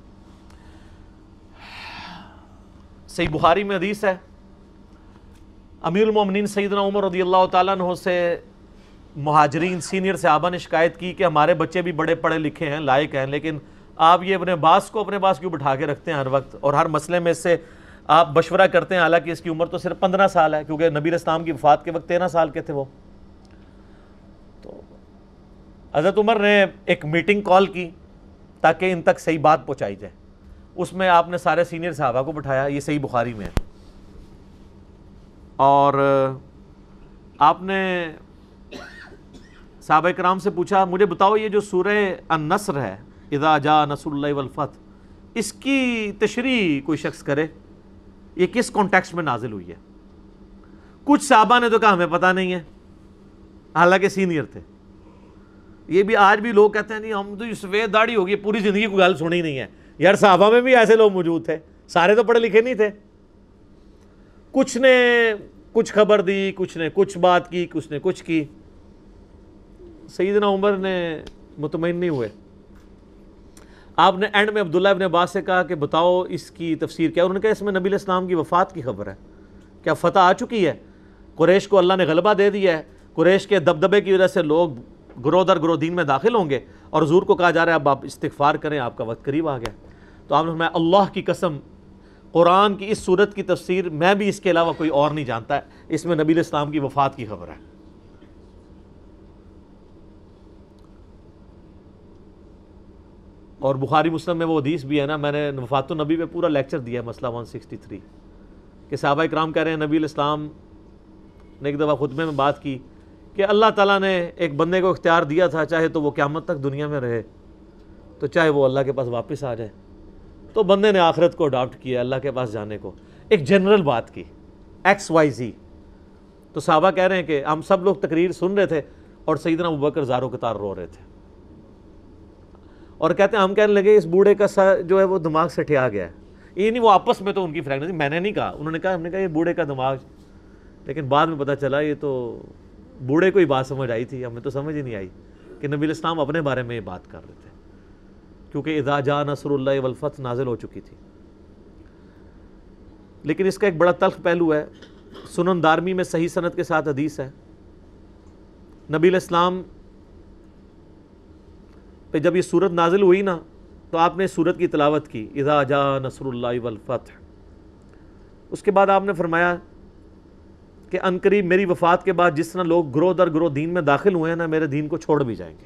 صحیح بخاری میں حدیث ہے، امیر المومنین سیدنا عمر رضی اللہ تعالیٰ عنہ سے مہاجرین سینئر صحابہ نے شکایت کی کہ ہمارے بچے بھی بڑے پڑھے لکھے ہیں، لائق ہیں، لیکن آپ یہ اپنے باس کو اپنے پاس کیوں بٹھا کے رکھتے ہیں ہر وقت، اور ہر مسئلے میں اس سے آپ مشورہ کرتے ہیں، حالانکہ اس کی عمر تو صرف 15 سال ہے، کیونکہ نبی علیہ السلام کی وفات کے وقت 13 سال کے تھے وہ۔ تو حضرت عمر نے ایک میٹنگ کال کی تاکہ ان تک صحیح بات پہنچائی جائے، اس میں آپ نے سارے سینئر صحابہ کو بٹھایا، یہ صحیح بخاری میں ہے، اور آپ نے صحابہ کرام سے پوچھا مجھے بتاؤ یہ جو سورہ النصر ہے اذا جاء نصر اللہ والفتح، اس کی تشریح کوئی شخص کرے، یہ کس کانٹیکسٹ میں نازل ہوئی ہے؟ کچھ صحابہ نے تو کہا ہمیں پتہ نہیں ہے، حالانکہ سینئر تھے۔ یہ بھی آج بھی لوگ کہتے ہیں نہیں ہم تو سفید داڑھی ہوگی پوری زندگی کو گل سنی نہیں ہے، یار صحابہ میں بھی ایسے لوگ موجود تھے، سارے تو پڑھے لکھے نہیں تھے، کچھ نے کچھ خبر دی، کچھ نے کچھ بات کی، کچھ نے کچھ کی۔ سیدنا عمر نے مطمئن نہیں ہوئے، آپ نے اینڈ میں عبداللہ ابن عباس سے کہا کہ بتاؤ اس کی تفسیر کیا؟ انہوں نے کہا اس میں نبی علیہ السلام کی وفات کی خبر ہے، کیا فتح آ چکی ہے؟ قریش کو اللہ نے غلبہ دے دیا ہے، قریش کے دبدبے کی وجہ سے لوگ گروہ در گروہ دین میں داخل ہوں گے، اور حضور کو کہا جا رہا ہے اب آپ استغفار کریں، آپ کا وقت قریب آ گیا۔ تو آپ نے فرمایا اللہ کی قسم قرآن کی اس صورت کی تفسیر میں بھی اس کے علاوہ کوئی اور نہیں جانتا ہے، اس میں نبی علیہ السلام کی وفات کی خبر ہے۔ اور بخاری مسلم میں وہ حدیث بھی ہے نا، میں نے وفات النبی پہ پورا لیکچر دیا ہے، مسئلہ 163، کہ صحابہ کرام کہہ رہے ہیں نبی علیہ السلام نے ایک دفعہ خطبے میں بات کی کہ اللہ تعالیٰ نے ایک بندے کو اختیار دیا تھا، چاہے تو وہ قیامت تک دنیا میں رہے، تو چاہے وہ اللہ کے پاس واپس آ جائے، تو بندے نے آخرت کو اڈاپٹ کیا اللہ کے پاس جانے کو، ایک جنرل بات کی XYZ۔ تو صحابہ کہہ رہے ہیں کہ ہم سب لوگ تقریر سن رہے تھے اور سیدنا ابوبکر زارو قطار رو رہے تھے، اور کہتے ہیں ہم کہنے لگے اس بوڑھے کا جو ہے وہ دماغ سے ٹھیا گیا ہے۔ یہ نہیں وہ آپس میں تو ان کی فرینڈ، میں نے نہیں کہا، انہوں نے کہا، ہم نے کہا یہ بوڑھے کا دماغ، لیکن بعد میں پتہ چلا یہ تو بوڑھے کو ہی بات سمجھ آئی تھی، ہمیں تو سمجھ ہی نہیں آئی کہ نبی علیہ السلام اپنے بارے میں یہ بات کر رہے تھے، کیونکہ اذا جاء نصر اللہ والفتح نازل ہو چکی تھی۔ لیکن اس کا ایک بڑا تلخ پہلو ہے، سنن دارمی میں صحیح سند کے ساتھ حدیث ہے، نبی علیہ السلام پہ جب یہ صورت نازل ہوئی نا تو آپ نے صورت کی تلاوت کی اذا جاء نصر اللہ والفتح، اس کے بعد آپ نے فرمایا کہ عنقریب میری وفات کے بعد جس طرح لوگ گروہ در گروہ دین میں داخل ہوئے ہیں نا، میرے دین کو چھوڑ بھی جائیں گے۔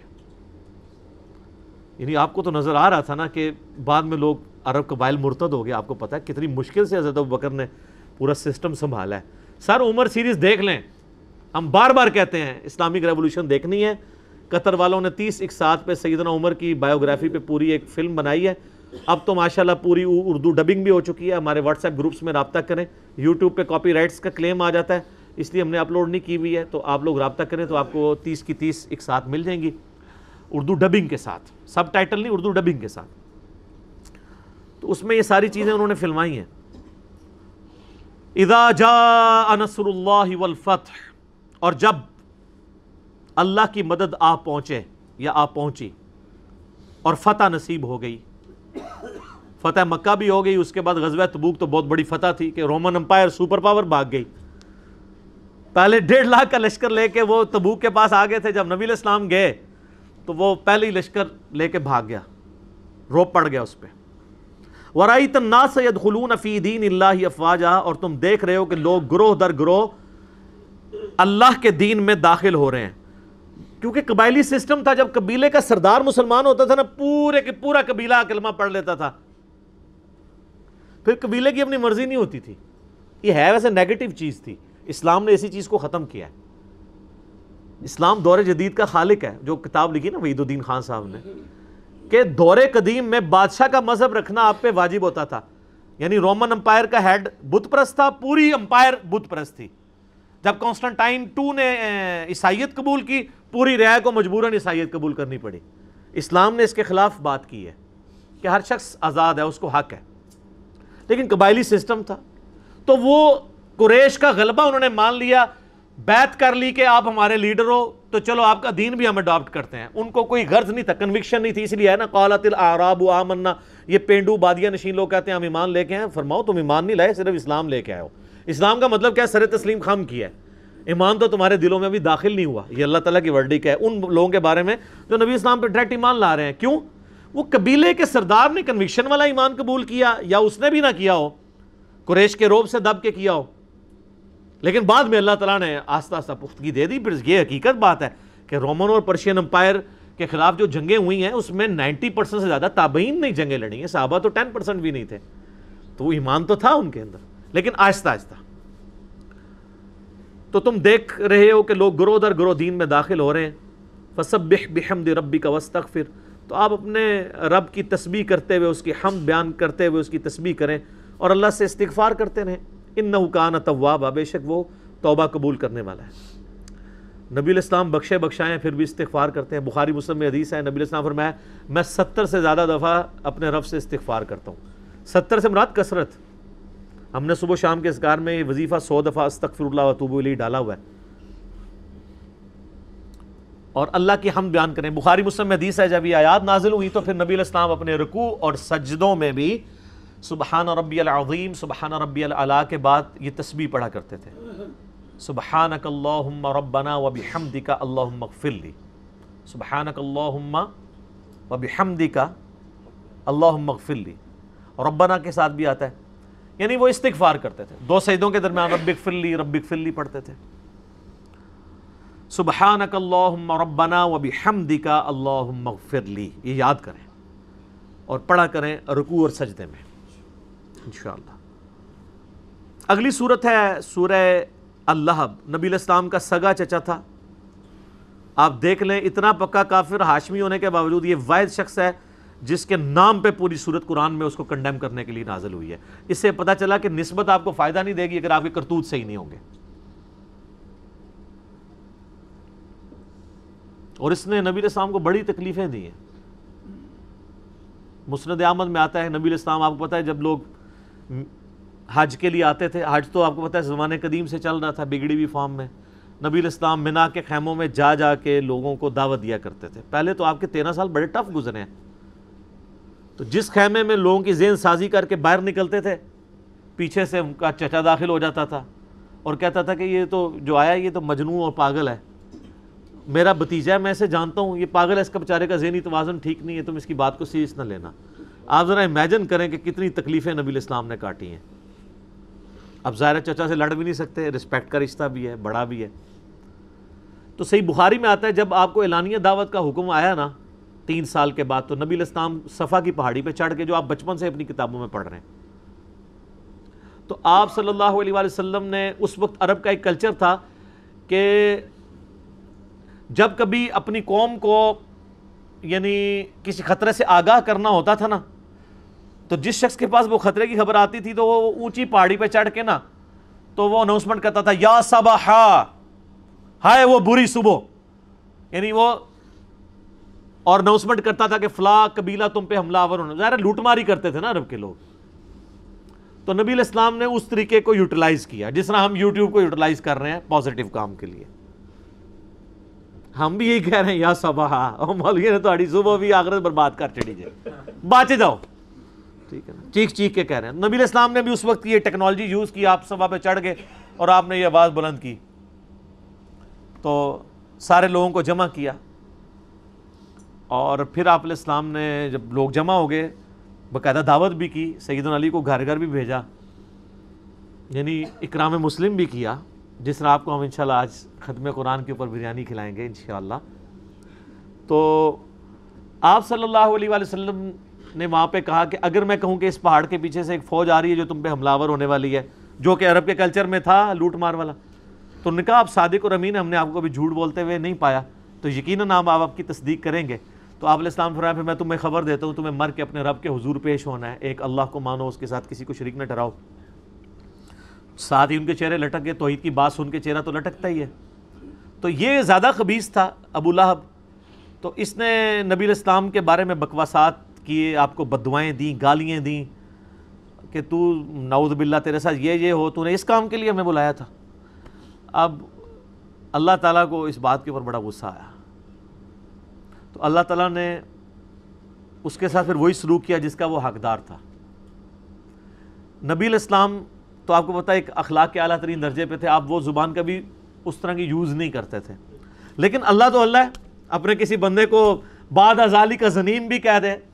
یعنی آپ کو تو نظر آ رہا تھا نا کہ بعد میں لوگ عرب قبائل مرتد ہو گئے، آپ کو پتہ ہے کتنی مشکل سے حضرت ابوبکر نے پورا سسٹم سنبھالا ہے۔ سر عمر سیریز دیکھ لیں، ہم بار بار کہتے ہیں اسلامک ریولوشن دیکھنی ہے۔ قطر والوں نے 30 اقساط پہ سیدنا عمر کی بایوگرافی پہ پوری ایک فلم بنائی ہے، اب تو ماشاءاللہ پوری اردو ڈبنگ بھی ہو چکی ہے، ہمارے واٹس ایپ گروپس میں رابطہ کریں، یوٹیوب پہ کاپی رائٹس کا کلیم آ جاتا ہے اس لیے ہم نے اپلوڈ نہیں کی ہوئی ہے، تو آپ لوگ رابطہ کریں تو آپ کو 30 کی 30 اقساط مل جائیں گی اردو ڈبنگ کے ساتھ، سب ٹائٹل نہیں، اردو ڈبنگ کے ساتھ۔ تو اس میں یہ ساری چیزیں انہوں نے فلمائی ہیں۔ اذا جاء نصر اللہ والفتح، اور جب اللہ کی مدد آ پہنچے یا آ پہنچی اور فتح نصیب ہو گئی، فتح مکہ بھی ہو گئی، اس کے بعد غزوہ تبوک تو بہت بڑی فتح تھی کہ رومن امپائر سپر پاور بھاگ گئی، پہلے 1.5 لاکھ کا لشکر لے کے وہ تبوک کے پاس آ گئے تھے، جب نبی علیہ السلام گئے تو وہ پہلے ہی لشکر لے کے بھاگ گیا، روپ پڑ گیا اس پہ۔ وَرَأَيْتَ النَّاسَ يَدْخُلُونَ فِي دِينِ اللَّهِ أَفْوَاجًا، اور تم دیکھ رہے ہو کہ لوگ گروہ در گروہ اللہ کے دین میں داخل ہو رہے ہیں، کیونکہ قبائلی سسٹم تھا، جب قبیلے کا سردار مسلمان ہوتا تھا نا، پورے کے پورا قبیلہ کلمہ پڑھ لیتا تھا، پھر قبیلے کی اپنی مرضی نہیں ہوتی تھی. یہ ہے ویسے نیگیٹو چیز تھی. اسلام نے اسی چیز کو ختم کیا ہے. اسلام دور جدید کا خالق ہے. جو کتاب لکھی نا وحید الدین خان صاحب نے, کہ دور قدیم میں بادشاہ کا مذہب رکھنا آپ پہ واجب ہوتا تھا. یعنی رومن امپائر کا ہیڈ بت پرست تھا, پوری امپائر بت پرست تھی. جب کانسٹنٹائن 2 نے عیسائیت قبول کی, پوری رعایا کو مجبوراً عیسائیت قبول کرنی پڑی. اسلام نے اس کے خلاف بات کی ہے کہ ہر شخص آزاد ہے, اس کو حق ہے. لیکن قبائلی سسٹم تھا, تو وہ قریش کا غلبہ انہوں نے مان لیا, بیعت کر لی کہ آپ ہمارے لیڈر ہو, تو چلو آپ کا دین بھی ہم اڈاپٹ کرتے ہیں. ان کو کوئی غرض نہیں تھا, کنوکشن نہیں تھی. اس لیے ہے نا قالت الاعراب آمنا, یہ پینڈو بادیہ نشین لوگ کہتے ہیں ہم ایمان لے کے ہیں. فرماؤ تم ایمان نہیں لائے, صرف اسلام لے کے آئے ہو. اسلام کا مطلب کیا ہے؟ سر تسلیم خم کیا ہے. ایمان تو تمہارے دلوں میں بھی داخل نہیں ہوا. یہ اللہ تعالیٰ کی ورڈک ہے ان لوگوں کے بارے میں جو نبی اسلام پہ ڈائریکٹ ایمان لا رہے ہیں. کیوں؟ وہ قبیلے کے سردار نے کنوکشن والا ایمان قبول کیا, یا اس نے بھی نہ کیا ہو, قریش کے روب سے دب کے کیا ہو, لیکن بعد میں اللہ تعالیٰ نے آہستہ آہستہ پختگی دے دی. پھر یہ حقیقت بات ہے کہ رومن اور پرشین امپائر کے خلاف جو جنگیں ہوئی ہیں اس میں 90% سے زیادہ تابعین نہیں جنگیں لڑی ہیں. صحابہ تو 10% بھی نہیں تھے. تو وہ ایمان تو تھا ان کے اندر, لیکن آہستہ آہستہ. تو تم دیکھ رہے ہو کہ لوگ گروہ در گروہ دین میں داخل ہو رہے ہیں. فسبح بحمد ربک واستغفر, تو آپ اپنے رب کی تسبیح کرتے ہوئے, اس کی حمد بیان کرتے ہوئے اس کی تسبیح کریں اور اللہ سے استغفار کرتے رہیں. انہ کان توابا, بے شک وہ توبہ قبول کرنے والا ہے. نبی علیہ السلام بخشے بخشائیں پھر بھی استغفار کرتے ہیں. بخاری مسلم میں حدیث ہے, نبی علیہ السلام فرمایا میں 70 سے زیادہ دفعہ اپنے رب سے استغفار کرتا ہوں. 70 سے مراد کثرت. ہم نے صبح شام کے اذکار میں یہ وظیفہ 100 دفعہ استغفر اللہ واتوب الیہ ڈالا ہوا ہے. اور اللہ کی حمد بیان کریں. بخاری مسلم میں حدیث ہے جب یہ آیات نازل ہوئی تو پھر نبی علیہ السلام اپنے رکوع اور سجدوں میں بھی سبحان ربی العظیم سبحان ربی الاعلیٰ کے بعد یہ تسبیح پڑھا کرتے تھے. سبحانک اللہم ربنا وبحمدک اللہم اغفر لی, سبحانک اللہم وبحمدک اللہم اغفر لی. ربنا کے ساتھ بھی آتا ہے, یعنی وہ استغفار کرتے تھے. 2 سجدوں کے درمیان رب اغفر لی پڑھتے تھے. سبحانک اللہم ربنا وبحمدک اللہم اغفر لی, یہ یاد کریں اور پڑھا کریں رکوع اور سجدے میں انشاءاللہ. اگلی صورت ہے سورہ اللہب. نبی علیہ السلام کا سگا چچا تھا. آپ دیکھ لیں اتنا پکا کافر ہاشمی ہونے کے باوجود یہ واحد شخص ہے جس کے نام پہ پوری سورت قرآن میں اس کو کنڈیم کرنے کے لیے نازل ہوئی ہے. اس سے پتہ چلا کہ نسبت آپ کو فائدہ نہیں دے گی اگر آپ کے کرتوت صحیح نہیں ہوں گے. اور اس نے نبی علیہ السلام کو بڑی تکلیفیں دی ہیں. مسند احمد میں آتا ہے نبی علیہ السلام, آپ کو پتہ ہے جب لوگ حج کے لیے آتے تھے, حج تو آپ کو پتہ ہے زمانے قدیم سے چل رہا تھا بگڑی ہوئی فارم میں, نبی علیہ السلام منا کے خیموں میں جا جا کے لوگوں کو دعوت دیا کرتے تھے. پہلے تو آپ کے 13 سال بڑے ٹف گزرے ہیں. تو جس خیمے میں لوگوں کی ذہن سازی کر کے باہر نکلتے تھے, پیچھے سے ان کا چچا داخل ہو جاتا تھا اور کہتا تھا کہ یہ تو جو آیا یہ تو مجنون اور پاگل ہے, میرا بھتیجا ہے, میں اسے جانتا ہوں, یہ پاگل ہے, اس کا بیچارے کا ذہنی توازن ٹھیک نہیں ہے, تم اس کی بات کو سیریس نہ لینا. آپ ذرا امیجن کریں کہ کتنی تکلیفیں نبی علیہ السلام نے کاٹی ہیں. اب ظاہر چچا سے لڑ بھی نہیں سکتے, رسپیکٹ کا رشتہ بھی ہے, بڑا بھی ہے. تو صحیح بخاری میں آتا ہے جب آپ کو اعلانیہ دعوت کا حکم آیا نا 3 سال کے بعد, تو نبی علیہ السلام صفا کی پہاڑی پہ چڑھ کے, جو آپ بچپن سے اپنی کتابوں میں پڑھ رہے ہیں, تو آپ صلی اللہ علیہ وآلہ وسلم نے, اس وقت عرب کا ایک کلچر تھا کہ جب کبھی اپنی قوم کو یعنی کسی خطرے سے آگاہ کرنا ہوتا تھا نا, تو جس شخص کے پاس وہ خطرے کی خبر آتی تھی تو وہ اونچی پہاڑی پہ چڑھ کے نا تو وہ اناؤنسمنٹ کرتا تھا یا صباحا, ہائے وہ بری صبح, یعنی وہ, اور اناؤنسمنٹ کرتا تھا کہ فلاں قبیلہ تم پہ حملہ آور ہونا. ظاہر لوٹ ماری کرتے تھے نا عرب کے لوگ. تو نبی علیہ السلام نے اس طریقے کو یوٹیلائز کیا جس طرح ہم یوٹیوب کو یوٹیلائز کر رہے ہیں پازیٹیو کام کے لیے. ہم بھی یہی کہہ رہے ہیں یا صباحا, اور مولوی نے تہاڑی صبح بھی آخرت برباد کر چڑی جائے, باچے جاؤ, ٹھیک ہے نا, چیخ چیخ کے کہہ رہے ہیں. نبی علیہ السلام نے بھی اس وقت یہ ٹیکنالوجی یوز کی, آپ صفا پہ چڑھ گئے اور آپ نے یہ آواز بلند کی, تو سارے لوگوں کو جمع کیا, اور پھر آپ علیہ السلام نے جب لوگ جمع ہو گئے باقاعدہ دعوت بھی کی, سیدنا علی کو گھر گھر بھی بھیجا, یعنی اکرام مسلم بھی کیا, جس طرح آپ کو ہم انشاءاللہ آج ختم قرآن کے اوپر بریانی کھلائیں گے انشاءاللہ. تو آپ صلی اللہ علیہ وآلہ وسلم نے وہاں پہ کہا کہ اگر میں کہوں کہ اس پہاڑ کے پیچھے سے ایک فوج آ رہی ہے جو تم پہ حملہ آور ہونے والی ہے، جو کہ عرب کے کلچر میں تھا لوٹ مار والا، تو انہوں نے کہا آپ صادق اور امین، ہم نے آپ کو بھی جھوٹ بولتے ہوئے نہیں پایا، تو یقیناً آپ کی تصدیق کریں گے۔ تو آپ علیہ السلام فرمایا پھر میں تمہیں خبر دیتا ہوں، تمہیں مر کے اپنے رب کے حضور پیش ہونا ہے، ایک اللہ کو مانو، اس کے ساتھ کسی کو شریک نہ ٹھہراؤ۔ ساتھ ہی ان کے چہرے لٹک گئے، توحید کی بات سن کے چہرہ تو لٹکتا ہی ہے۔ تو یہ زیادہ خبیث تھا ابو لہب، تو اس نے نبی علیہ السلام کے بارے میں بکواسات کیے، آپ کو بددعائیں دیں، گالیاں دیں کہ تو نعوذ باللہ تیرے ساتھ یہ ہو، تو نے اس کام کے لیے ہمیں بلایا تھا۔ اب اللہ تعالیٰ کو اس بات کے اوپر بڑا غصہ آیا، تو اللہ تعالیٰ نے اس کے ساتھ پھر وہی سلوک کیا جس کا وہ حقدار تھا۔ نبی علیہ السلام تو آپ کو پتہ ایک اخلاق کے اعلیٰ ترین درجے پہ تھے، آپ وہ زبان کا بھی اس طرح کی یوز نہیں کرتے تھے، لیکن اللہ تو اللہ ہے، اپنے کسی بندے کو بعد ازالی کا زنیم بھی کہہ دے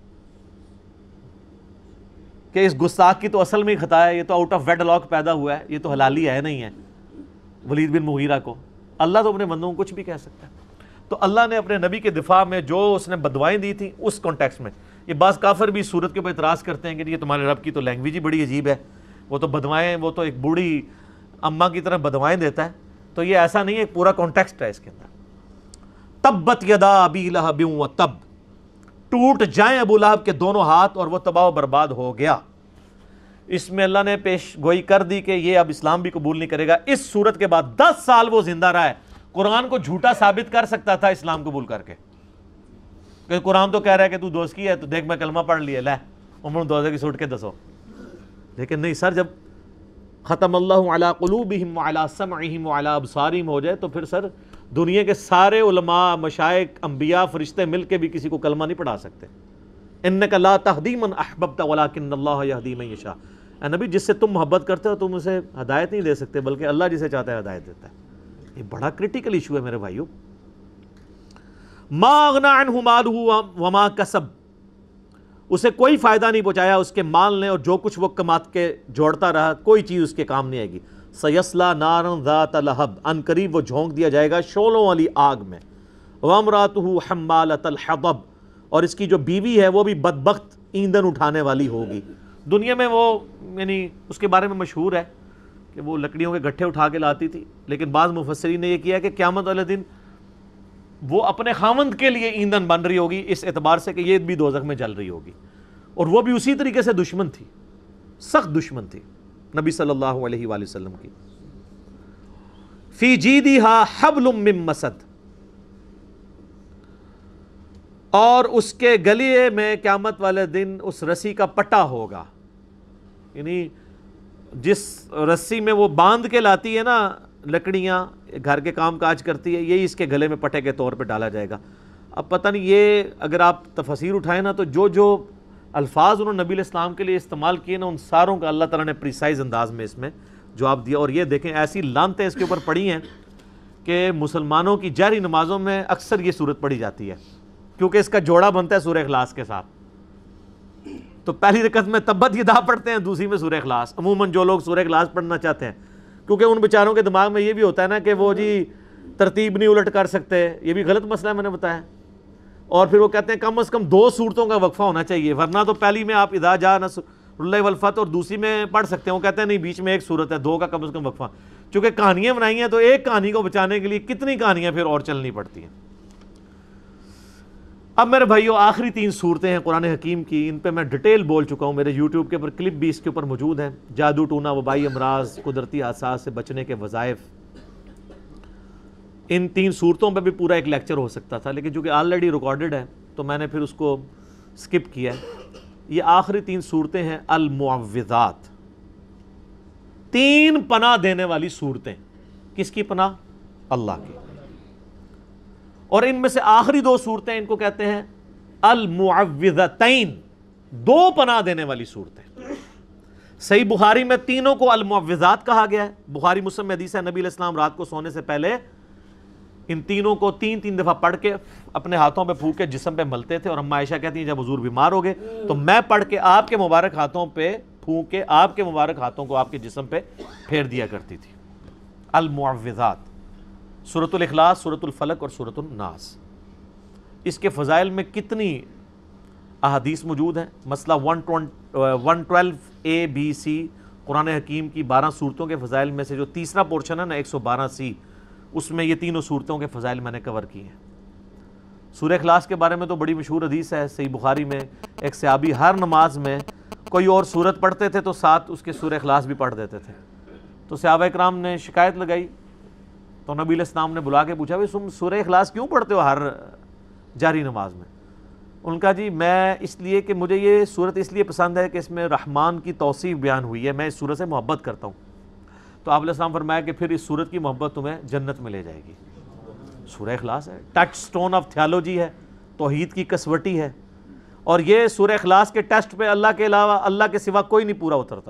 کہ اس گستاخ کی تو اصل میں ہی خطا ہے، یہ تو آؤٹ آف ویڈ لاک پیدا ہوا ہے، یہ تو حلالی ہے نہیں ہے، ولید بن مغیرہ کو، اللہ تو اپنے بندوں کو کچھ بھی کہہ سکتا ہے۔ تو اللہ نے اپنے نبی کے دفاع میں جو اس نے بددعائیں دی تھیں اس کانٹیکس میں، یہ بعض کافر بھی صورت کے اوپر اعتراض کرتے ہیں کہ یہ تمہارے رب کی تو لینگویج ہی بڑی عجیب ہے، وہ تو بددعائیں، وہ تو ایک بوڑھی اماں کی طرح بددعائیں دیتا ہے، تو یہ ایسا نہیں ہے، ایک پورا کانٹیکسٹ ہے اس کے اندر۔ تبت یدا ابی لہب وتب، ٹوٹ جائیں ابو لہب کے دونوں ہاتھ اور وہ تباہ و برباد ہو گیا۔ اس میں اللہ نے پیش گوئی کر دی کہ یہ اب اسلام بھی قبول نہیں کرے گا۔ اس صورت کے بعد 10 سال وہ زندہ رہا ہے، قرآن کو جھوٹا ثابت کر سکتا تھا اسلام قبول کر کے، کہ قرآن تو کہہ رہا ہے کہ تو دوست کی ہے، تو دیکھ میں کلمہ پڑھ لیا، لے عمر دوزہ کی سوٹ کے دسو، لیکن نہیں سر، جب ختم اللہ علی قلوبہم وعلی سمعہم وعلی ابصارہم ہو جائے تو پھر سر دنیا کے سارے علماء، مشائخ، انبیاء، فرشتے مل کے بھی کسی کو کلمہ نہیں پڑھا سکتے۔ انک لا تہدی من احببت ولکن اللہ یہدی من یشاء، اے نبی جس سے تم محبت کرتے ہو تم اسے ہدایت نہیں دے سکتے، بلکہ اللہ جسے چاہتا ہے ہدایت دیتا ہے۔ یہ بڑا کرٹیکل ایشو ہے میرے بھائیو۔ ما اغنی عنہ مالہ وما کسب، اسے کوئی فائدہ نہیں پہنچایا اس کے مال نے اور جو کچھ وہ کمات کے جوڑتا رہا، کوئی چیز اس کے کام نہیں آئے گی۔ سیصلی نارا ذات لہب، ان قریب وہ جھونک دیا جائے گا شعلوں والی آگ میں۔ وامرأتہ حمالۃ الحطب، اور اس کی جو بیوی ہے وہ بھی بدبخت ایندھن اٹھانے والی ہوگی۔ دنیا میں وہ یعنی اس کے بارے میں مشہور ہے کہ وہ لکڑیوں کے گٹھے اٹھا کے لاتی تھی، لیکن بعض مفسرین نے یہ کیا کہ قیامت والے دن وہ اپنے خاوند کے لیے ایندھن بن رہی ہوگی، اس اعتبار سے کہ یہ بھی دوزخ میں جل رہی ہوگی، اور وہ بھی اسی طریقے سے دشمن تھی، سخت دشمن تھی نبی صلی اللہ علیہ وآلہ وسلم کی۔ فی جیدہا حبل من مسد، اور اس کے گلے میں قیامت والے دن اس رسی کا پٹا ہوگا، یعنی جس رسی میں وہ باندھ کے لاتی ہے نا لکڑیاں، گھر کے کام کاج کرتی ہے، یہی اس کے گلے میں پٹے کے طور پہ ڈالا جائے گا۔ اب پتہ نہیں یہ اگر آپ تفسیر اٹھائیں نا تو جو الفاظ انہوں نے نبی علیہ السلام کے لیے استعمال کیے نا ان ساروں کا اللہ تعالیٰ نے پریسائز انداز میں اس میں جواب دیا۔ اور یہ دیکھیں ایسی لعنتیں اس کے اوپر پڑی ہیں کہ مسلمانوں کی جہری نمازوں میں اکثر یہ صورت پڑھی جاتی ہے، کیونکہ اس کا جوڑا بنتا ہے سورہ اخلاص کے ساتھ۔ تو پہلی رکعت میں تبت یدا پڑھتے ہیں، دوسری میں سورہ اخلاص۔ عموماً جو لوگ سورہ اخلاص پڑھنا چاہتے ہیں، کیونکہ ان بیچاروں کے دماغ میں یہ بھی ہوتا ہے نا کہ وہ جی ترتیب نہیں الٹ کر سکتے، یہ بھی غلط مسئلہ ہے میں نے بتایا، اور پھر وہ کہتے ہیں کم از کم 2 سورتوں کا وقفہ ہونا چاہیے، ورنہ تو پہلی میں آپ اذا جاء نصر اللہ والفتح اور دوسری میں پڑھ سکتے ہیں۔ وہ کہتے ہیں نہیں بیچ میں ایک سورت ہے، 2 کا کم از کم وقفہ، چونکہ کہانیاں بنائی ہیں تو ایک کہانی کو بچانے کے لیے کتنی کہانیاں پھر اور چلنی پڑتی ہیں۔ اب میرے بھائیو آخری 3 صورتیں ہیں قرآن حکیم کی، ان پہ میں ڈیٹیل بول چکا ہوں، میرے یوٹیوب کے اوپر کلپ بھی اس کے اوپر موجود ہیں۔ جادو ٹونا، وبائی امراض، قدرتی حادثات سے بچنے کے وظائف، ان 3 صورتوں پہ بھی پورا ایک لیکچر ہو سکتا تھا، لیکن چونکہ آلریڈی ریکارڈڈ ہے تو میں نے پھر اس کو سکپ کیا ہے۔ یہ آخری 3 صورتیں ہیں المعوذات، 3 پناہ دینے والی صورتیں۔ کس کی پناہ؟ اللہ کی۔ اور ان میں سے آخری 2 صورتیں ان کو کہتے ہیں المعوذتین، 2 پناہ دینے والی صورتیں۔ صحیح بخاری میں تینوں کو المعوذات کہا گیا ہے۔ بخاری مسلم میں حدیث ہے نبی علیہ السلام رات کو سونے سے پہلے ان تینوں کو 3 دفعہ پڑھ کے اپنے ہاتھوں پہ پھونک کے جسم پہ ملتے تھے، اور اما عائشہ کہتی ہیں جب حضور بیمار ہو گئے تو میں پڑھ کے آپ کے مبارک ہاتھوں پہ پھونک کے آپ کے مبارک ہاتھوں کو آپ کے جسم پہ پھیر دیا کرتی تھی۔ المعوذات، سورۃ الاخلاص، سورۃ الفلق اور سورۃ الناس۔ اس کے فضائل میں کتنی احادیث موجود ہیں، مسئلہ 112A-B-C قرآن حکیم کی 12 صورتوں کے فضائل میں سے جو تیسرا پورشن ہے نا 112C، اس میں یہ تینوں صورتوں کے فضائل میں نے کور کیے ہیں۔ سورہ اخلاص کے بارے میں تو بڑی مشہور حدیث ہے، صحیح بخاری میں ایک صحابی ہر نماز میں کوئی اور صورت پڑھتے تھے تو ساتھ اس کے سورہ اخلاص بھی پڑھ دیتے تھے، تو صحابہ اکرام نے شکایت لگائی تو نبی علیہ السلام نے بلا کے پوچھا بھئی تم سورہ اخلاص کیوں پڑھتے ہو ہر جاری نماز میں؟ ان کا جی میں اس لیے کہ مجھے یہ صورت اس لیے پسند ہے کہ اس میں رحمان کی توصیف بیان ہوئی ہے، میں اس صورت سے محبت کرتا ہوں۔ تو آپ علیہ السلام فرمایا کہ پھر اس صورت کی محبت تمہیں جنت میں لے جائے گی۔ سورہ اخلاص ہے، ٹچ سٹون آف تھیالوجی ہے، توحید کی کسوٹی ہے، اور یہ سورہ اخلاص کے ٹیسٹ پہ اللہ کے علاوہ اللہ کے سوا کوئی نہیں پورا اترتا۔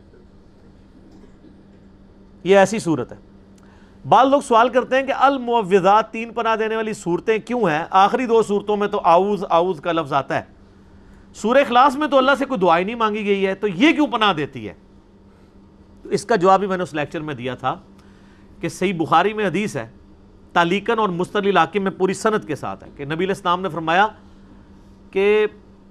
یہ ایسی صورت ہے۔ بعض لوگ سوال کرتے ہیں کہ المعوذات 3 پناہ دینے والی صورتیں کیوں ہیں؟ آخری 2 صورتوں میں تو اعوذ اعوذ کا لفظ آتا ہے، سورہ اخلاص میں تو اللہ سے کوئی دعائیں نہیں مانگی گئی ہے، تو یہ کیوں پناہ دیتی ہے؟ اس کا جواب بھی میں نے اس لیکچر میں دیا تھا کہ صحیح بخاری میں حدیث ہے، تعلیقاً اور مستدل حاکم میں پوری سند کے ساتھ ہے، کہ نبی علیہ السلام نے فرمایا کہ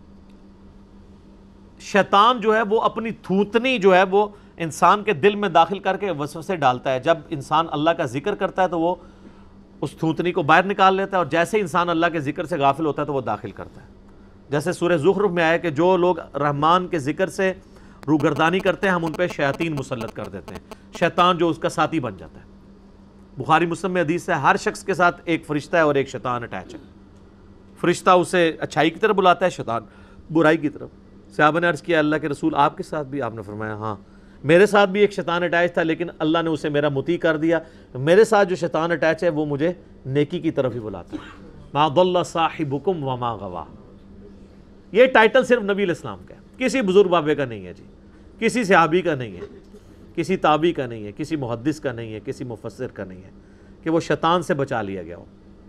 شیطان جو ہے وہ اپنی تھوتنی جو ہے وہ انسان کے دل میں داخل کر کے وسوسے ڈالتا ہے۔ جب انسان اللہ کا ذکر کرتا ہے تو وہ اس تھوتنی کو باہر نکال لیتا ہے، اور جیسے انسان اللہ کے ذکر سے غافل ہوتا ہے تو وہ داخل کرتا ہے۔ جیسے سورہ زخرف میں آیا کہ جو لوگ رحمان کے ذکر سے روگردانی کرتے ہیں ہم ان پہ شیاطین مسلط کر دیتے ہیں، شیطان جو اس کا ساتھی بن جاتا ہے۔ بخاری مسلم میں حدیث ہے ہر شخص کے ساتھ ایک فرشتہ ہے اور ایک شیطان اٹیچ ہے، فرشتہ اسے اچھائی کی طرف بلاتا ہے، شیطان برائی کی طرف۔ صحابہ نے عرض کیا اللہ کے رسول آپ کے ساتھ بھی؟ آپ نے فرمایا ہاں میرے ساتھ بھی ایک شیطان اٹیچ تھا لیکن اللہ نے اسے میرا مطیع کر دیا، میرے ساتھ جو شیطان اٹیچ ہے وہ مجھے نیکی کی طرف ہی بلاتا ہے۔ ما ضل صاحبکم وما غوا، یہ ٹائٹل صرف نبی علیہ السلام کا ہے، کسی بزرگ بابے کا نہیں ہے جی، کسی صحابی کا نہیں ہے، کسی تابعی کا نہیں ہے، کسی محدث کا نہیں ہے، کسی مفسر کا نہیں ہے کہ وہ شیطان سے بچا لیا گیا ہو۔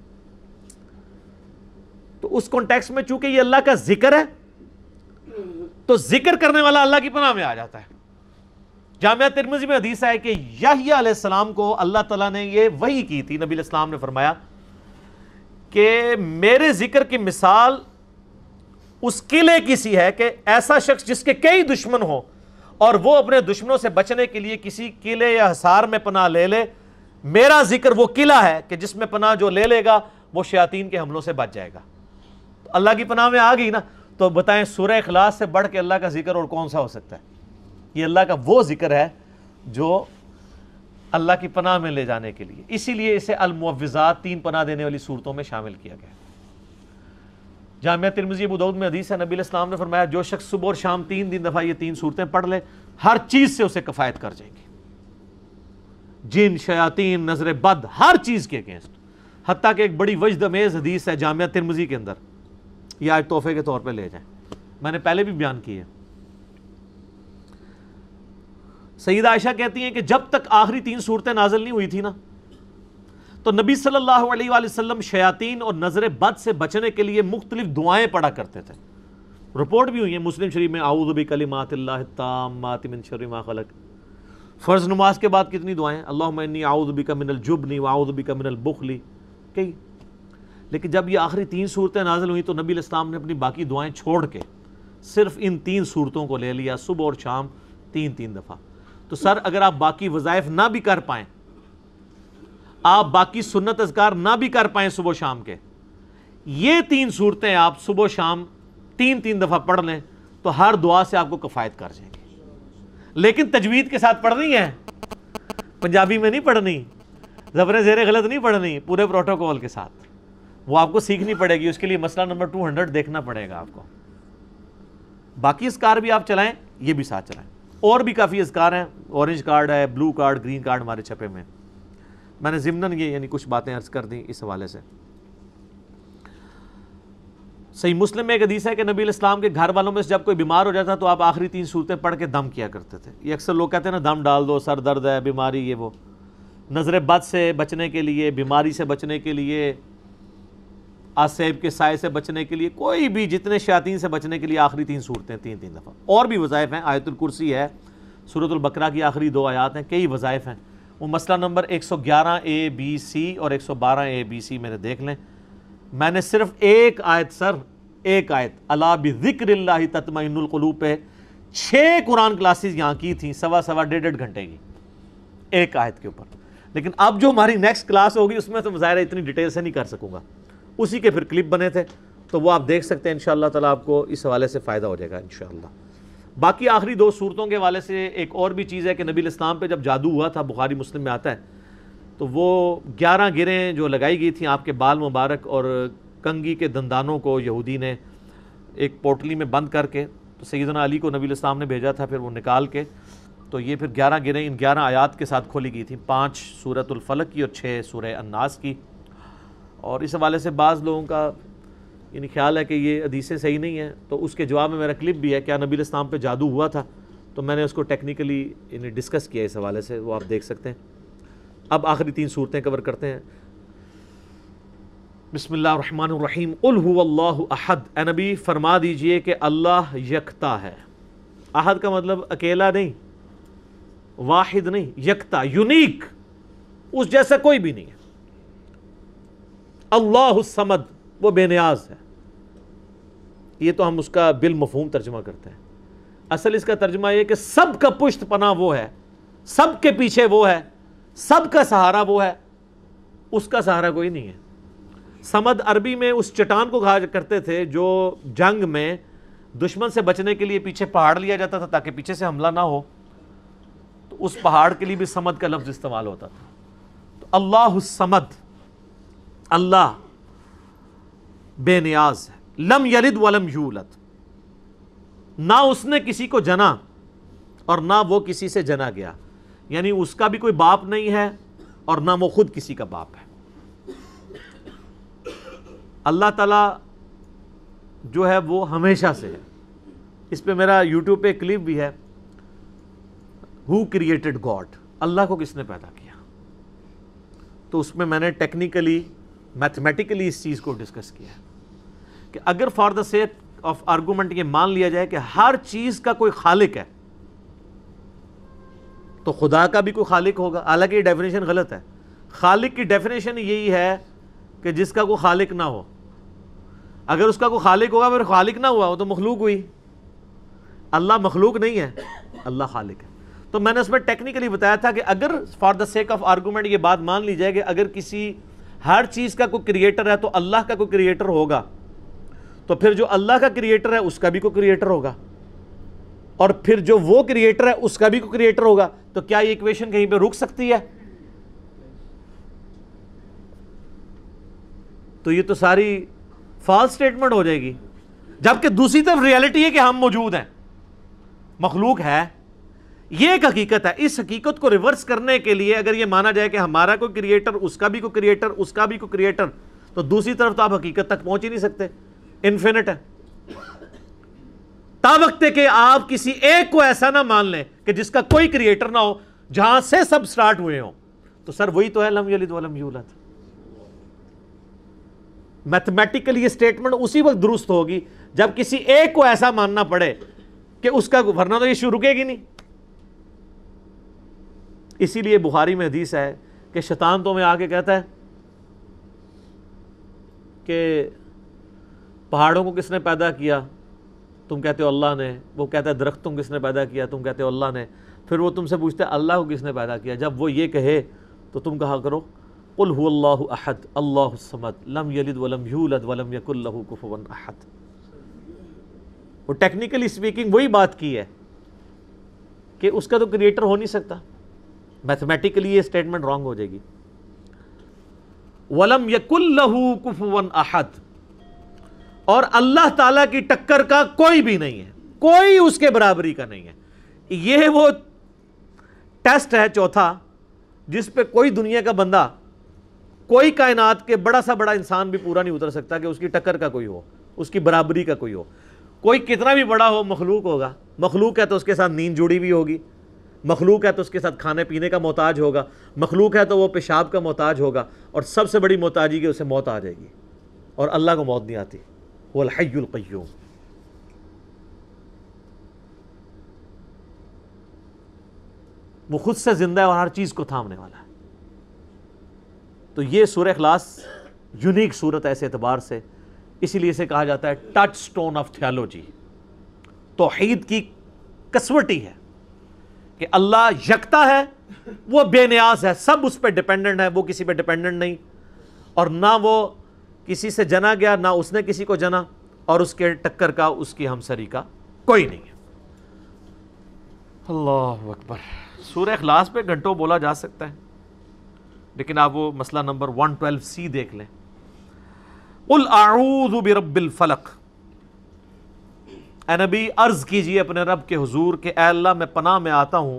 تو اس کانٹیکس میں چونکہ یہ اللہ کا ذکر ہے تو ذکر کرنے والا اللہ کی پناہ میں آ جاتا ہے۔ جامعہ ترمذی میں حدیث ہے کہ یحییٰ علیہ السلام کو اللہ تعالیٰ نے یہ وحی کی تھی، نبی علیہ السلام نے فرمایا کہ میرے ذکر کی مثال اس قلعے کی سی ہے کہ ایسا شخص جس کے کئی دشمن ہوں اور وہ اپنے دشمنوں سے بچنے کے لیے کسی قلعے یا حصار میں پناہ لے لے، میرا ذکر وہ قلعہ ہے کہ جس میں پناہ جو لے لے گا وہ شیاطین کے حملوں سے بچ جائے گا۔ تو اللہ کی پناہ میں آ گئی نا، تو بتائیں سورہ اخلاص سے بڑھ کے اللہ کا ذکر اور کون سا ہو سکتا ہے؟ یہ اللہ کا وہ ذکر ہے جو اللہ کی پناہ میں لے جانے کے لیے، اسی لیے اسے المعوذات 3 پناہ دینے والی صورتوں میں شامل کیا گیا۔ جامعہ ترمذی ابو داؤد میں حدیث ہے نبی علیہ السلام نے فرمایا جو شخص صبح اور شام 3 دفعہ یہ 3 صورتیں پڑھ لے ہر چیز سے اسے کفایت کر جائیں گی، جن، شیاطین، نظر بد، ہر چیز کے اگینسٹ۔ حتیٰ کہ ایک بڑی وجد امیز حدیث ہے جامعہ ترمذی کے اندر، یہ آج تحفے کے طور پہ لے جائیں، میں نے پہلے بھی بیان کی ہے۔ سیدہ عائشہ کہتی ہیں کہ جب تک آخری 3 صورتیں نازل نہیں ہوئی تھی نا تو نبی صلی اللہ علیہ وآلہ وسلم شیاطین اور نظر بد سے بچنے کے لیے مختلف دعائیں پڑھا کرتے تھے۔ رپورٹ بھی ہوئی ہے مسلم شریف میں، اعوذ بکلمات اللہ التامات من شر ما خلق۔ فرض نماز کے بعد کتنی دعائیں؟ اللہم انی اعوذ بک من الجبن واعوذ بک من البخل، کئی۔ لیکن جب یہ آخری 3 صورتیں نازل ہوئیں تو نبی علیہ السلام نے اپنی باقی دعائیں چھوڑ کے صرف ان 3 صورتوں کو لے لیا، صبح اور شام 3 دفعہ۔ تو سر اگر آپ باقی وظائف نہ بھی کر پائیں، آپ باقی سنت اذکار نہ بھی کر پائیں صبح و شام کے، یہ 3 صورتیں آپ صبح و شام 3 دفعہ پڑھ لیں تو ہر دعا سے آپ کو کفایت کر جائیں گے۔ لیکن تجوید کے ساتھ پڑھنی ہے، پنجابی میں نہیں پڑھنی، زبر زیر غلط نہیں پڑھنی، پورے پروٹوکول کے ساتھ، وہ آپ کو سیکھنی پڑے گی۔ اس کے لیے مسئلہ نمبر 200 دیکھنا پڑے گا آپ کو۔ باقی اذکار بھی آپ چلائیں، یہ بھی ساتھ چلائیں، اور بھی کافی اذکار ہیں، اورنج کارڈ ہے، بلو کارڈ، گرین کارڈ ہمارے چھپے میں۔ میں نے ضمناً یہ یعنی کچھ باتیں عرض کر دیں اس حوالے سے۔ صحیح مسلم میں ایک حدیث ہے کہ نبی علیہ السلام کے گھر والوں میں سے جب کوئی بیمار ہو جاتا تو آپ آخری 3 صورتیں پڑھ کے دم کیا کرتے تھے۔ یہ اکثر لوگ کہتے ہیں نا دم ڈال دو، سر درد ہے، بیماری، یہ وہ۔ نظر بد سے بچنے کے لیے، بیماری سے بچنے کے لیے، آسیب کے سائے سے بچنے کے لیے، کوئی بھی جتنے شیاطین سے بچنے کے لیے آخری 3 صورتیں 3 دفعہ۔ اور بھی وظائف ہیں، آیت الکرسی ہے، سورۃ البقرہ کی آخری 2 آیات ہیں، کئی وظائف ہیں۔ وہ مسئلہ نمبر 111A-B-C اور 112A-B-C میرے دیکھ لیں۔ میں نے صرف ایک آیت سر ایک آیت الا بذکر اللہ تطمئن القلوب پہ 6 قرآن کلاسز یہاں کی تھیں، سوا ڈیڑھ گھنٹے کی ایک آیت کے اوپر. لیکن اب جو ہماری نیکسٹ کلاس ہوگی اس میں تو ظاہر ہے اتنی ڈیٹیل سے نہیں کر سکوں گا، اسی کے پھر کلپ بنے تھے تو وہ آپ دیکھ سکتے ہیں. انشاءاللہ تعالیٰ آپ کو اس حوالے سے فائدہ ہو جائے گا انشاءاللہ. باقی آخری 2 صورتوں کے حوالے سے ایک اور بھی چیز ہے کہ نبی الاسلام پہ جب جادو ہوا تھا، بخاری مسلم میں آتا ہے، تو وہ 11 گریں جو لگائی گئی تھیں آپ کے بال مبارک اور کنگھی کے دندانوں کو یہودی نے ایک پوٹلی میں بند کر کے، تو سیدنا علی کو نبی الاسلام نے بھیجا تھا، پھر وہ نکال کے تو یہ پھر 11 گریں ان 11 آیات کے ساتھ کھولی گئی تھیں، 5 سورۃ الفلق کی اور 6 سورہ الناس کی. اور اس حوالے سے بعض لوگوں کا یعنی خیال ہے کہ یہ حدیثیں صحیح نہیں ہیں، تو اس کے جواب میں میرا کلپ بھی ہے کیا نبی الاسلام پہ جادو ہوا تھا، تو میں نے اس کو ٹیکنیکلی یعنی ڈسکس کیا اس حوالے سے، وہ آپ دیکھ سکتے ہیں. اب آخری 3 صورتیں کور کرتے ہیں. بسم اللہ الرحمن الرحیم. قل هو اللہ احد، اے نبی فرما دیجئے کہ اللہ یکتا ہے. احد کا مطلب اکیلا نہیں، واحد نہیں، یکتا، یونیک، اس جیسا کوئی بھی نہیں ہے. اللہ الصمد، وہ بے نیاز ہے. یہ تو ہم اس کا بالمفہوم ترجمہ کرتے ہیں، اصل اس کا ترجمہ یہ کہ سب کا پشت پناہ وہ ہے، سب کے پیچھے وہ ہے، سب کا سہارا وہ ہے، اس کا سہارا کوئی نہیں ہے. صمد عربی میں اس چٹان کو کہا کرتے تھے جو جنگ میں دشمن سے بچنے کے لیے پیچھے پہاڑ لیا جاتا تھا تاکہ پیچھے سے حملہ نہ ہو، تو اس پہاڑ کے لیے بھی صمد کا لفظ استعمال ہوتا تھا. تو اللہ الصمد، اللہ بے نیاز ہے. لم یلد ولم یولد، نہ اس نے کسی کو جنا اور نہ وہ کسی سے جنا گیا، یعنی اس کا بھی کوئی باپ نہیں ہے اور نہ وہ خود کسی کا باپ ہے. اللہ تعالیٰ جو ہے وہ ہمیشہ سے ہے. اس پہ میرا یوٹیوب پہ کلپ بھی ہے، ہو کریٹڈ گاڈ، اللہ کو کس نے پیدا کیا. تو اس میں نے ٹیکنیکلی میتھمیٹیکلی اس چیز کو ڈسکس کیا ہے کہ اگر for the sake of argument یہ مان لیا جائے کہ ہر چیز کا کوئی خالق ہے تو خدا کا بھی کوئی خالق ہوگا. حالانکہ یہ ڈیفینیشن غلط ہے. خالق کی ڈیفینیشن یہی ہے کہ جس کا کوئی خالق نہ ہو. اگر اس کا کوئی خالق ہوگا پھر خالق نہ ہوا وہ تو مخلوق ہوئی. اللہ مخلوق نہیں ہے، اللہ خالق ہے. تو میں نے اس میں ٹیکنیکلی بتایا تھا کہ اگر for the sake of argument یہ بات مان لی جائے کہ اگر کسی ہر چیز کا کوئی کریٹر ہے تو اللہ کا کوئی کریٹر ہوگا، تو پھر جو اللہ کا کریٹر ہے اس کا بھی کوئی کریٹر ہوگا، اور پھر جو وہ کریٹر ہے اس کا بھی کوئی کریٹر ہوگا. تو کیا یہ ایکویشن کہیں پہ رک سکتی ہے؟ تو یہ تو ساری فالس سٹیٹمنٹ ہو جائے گی. جبکہ دوسری طرف ریالٹی ہے کہ ہم موجود ہیں، مخلوق ہے، یہ ایک حقیقت ہے. اس حقیقت کو ریورس کرنے کے لیے اگر یہ مانا جائے کہ ہمارا کوئی کریٹر، اس کا بھی کوئی کریٹر، اس کا بھی کوئی کریٹر، تو دوسری طرف تو آپ حقیقت تک پہنچ ہی نہیں سکتے. انفینٹ ہے. تا وقت کہ آپ کسی ایک کو ایسا نہ مان لیں کہ جس کا کوئی کریٹر نہ ہو، جہاں سے سب سٹارٹ ہوئے ہوں، تو سر وہی تو ہے لم یلد ولم یولد. میتھمیٹیکلی یہ سٹیٹمنٹ اسی وقت درست ہوگی جب کسی ایک کو ایسا ماننا پڑے کہ اس کا، ورنہ تو یہ شروع رکے گی نہیں. اسی لیے بخاری میں حدیث ہے کہ شیطان تو میں آ کے کہتا ہے کہ پہاڑوں کو کس نے پیدا کیا؟ تم کہتے ہو اللہ نے. وہ کہتا ہے درختوں کو کس نے پیدا کیا؟ تم کہتے ہو اللہ نے. پھر وہ تم سے پوچھتے ہیں اللہ کو کس نے پیدا کیا؟ جب وہ یہ کہے تو تم کہا کرو قل هو اللہ احد اللہ الصمد لم یلد ولم یولد ولم یکن لہ کفوا احد. وہ ٹیکنیکلی اسپیکنگ وہی بات کی ہے کہ اس کا تو کریٹر ہو نہیں سکتا. میتھمیٹیکلی یہ سٹیٹمنٹ رانگ ہو جائے گی. ولم یکن لہ کفوا احد، اور اللہ تعالیٰ کی ٹکر کا کوئی بھی نہیں ہے، کوئی اس کے برابری کا نہیں ہے. یہ وہ ٹیسٹ ہے چوتھا جس پہ کوئی دنیا کا بندہ، کوئی کائنات کے بڑا سا بڑا انسان بھی پورا نہیں اتر سکتا کہ اس کی ٹکر کا کوئی ہو، اس کی برابری کا کوئی ہو. کوئی کتنا بھی بڑا ہو مخلوق ہوگا. مخلوق ہے تو اس کے ساتھ نیند جڑی ہوئی ہوگی، مخلوق ہے تو اس کے ساتھ کھانے پینے کا محتاج ہوگا، مخلوق ہے تو وہ پیشاب کا محتاج ہوگا، اور سب سے بڑی محتاجی کہ اسے موت آ جائے گی. اور اللہ کو موت نہیں آتی. وہ الحی القیوم. وہ خود سے زندہ ہے اور ہر چیز کو تھامنے والا ہے. تو یہ سورہ اخلاص یونیک صورت ہے اس اعتبار سے اسی لیے اسے کہا جاتا ہے ٹچ سٹون آف تھیالوجی. توحید کی کسوٹی ہے کہ اللہ یکتا ہے، وہ بے نیاز ہے، سب اس پہ ڈیپینڈنٹ ہے، وہ کسی پہ ڈیپینڈنٹ نہیں، اور نہ وہ کسی سے جنا گیا نہ اس نے کسی کو جنا، اور اس کے ٹکر کا اس کی ہمسری کا کوئی نہیں ہے. اللہ اکبر. سورہ اخلاص پہ گھنٹوں بولا جا سکتا ہے، لیکن آپ وہ مسئلہ نمبر 112C دیکھ لیں. قل اعوذ برب الفلق. اے نبی عرض کیجئے اپنے رب کے حضور کہ اے اللہ میں پناہ میں آتا ہوں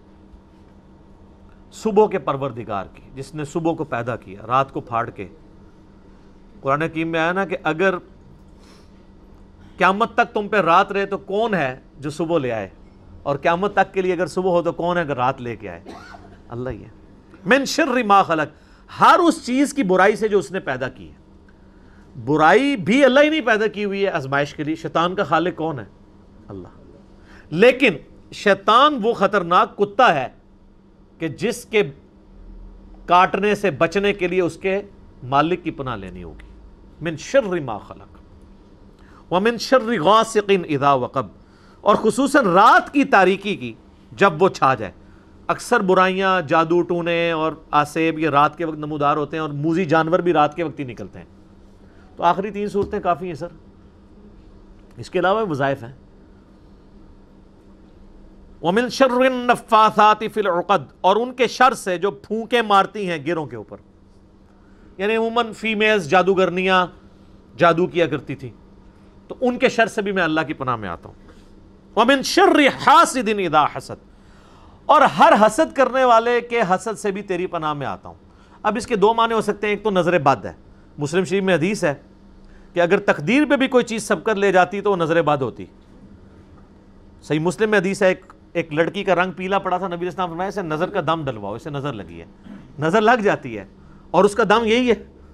صبح کے پروردگار کی، جس نے صبح کو پیدا کیا رات کو پھاڑ کے. قرآن حکیم میں آیا نا کہ اگر قیامت تک تم پہ رات رہے تو کون ہے جو صبح لے آئے، اور قیامت تک کے لیے اگر صبح ہو تو کون ہے اگر رات لے کے آئے؟ اللہ ہی ہے. من شر ما خلق، ہر اس چیز کی برائی سے جو اس نے پیدا کی ہے. برائی بھی اللہ ہی نہیں پیدا کی ہوئی ہے آزمائش کے لیے. شیطان کا خالق کون ہے؟ اللہ. لیکن شیطان وہ خطرناک کتا ہے کہ جس کے کاٹنے سے بچنے کے لیے اس کے مالک کی پناہ لینی ہوگی. من شر ما خلق ومن شر غاسق اذا وقب، اور خصوصاً رات کی تاریکی کی جب وہ چھا جائے. اکثر برائیاں، جادو ٹونے اور آسیب یہ رات کے وقت نمودار ہوتے ہیں، اور موذی جانور بھی رات کے وقت ہی نکلتے ہیں. تو آخری 3 صورتیں کافی ہیں سر، اس کے علاوہ وظائف ہیں. وَمِن شَرِّ النَّفَّاثَاتِ فِي الْعُقَدِ، اور ان کے شر سے جو پھونکے مارتی ہیں گروں کے اوپر. یعنی عموماً فیمیلز جادوگرنیاں جادو کیا کرتی تھی، تو ان کے شر سے بھی میں اللہ کی پناہ میں آتا ہوں. وَمِن شَرِّ حَاسِدٍ اِذَا حَسَدَ، اور ہر حسد کرنے والے کے حسد سے بھی تیری پناہ میں آتا ہوں. اب اس کے 2 معنی ہو سکتے ہیں. ایک تو نظر بد ہے. مسلم شریف میں حدیث ہے کہ اگر تقدیر پہ بھی کوئی چیز سبقت لے جاتی تو وہ نظر بد ہوتی. صحیح مسلم میں حدیث ہے ایک لڑکی کا رنگ پیلا پڑا تھا، نبی علیہ السلام فرمایا اسے نظر کا دم ڈلواؤ، اسے نظر لگی ہے. نظر لگ جاتی ہے اور اس کا دم یہی ہے.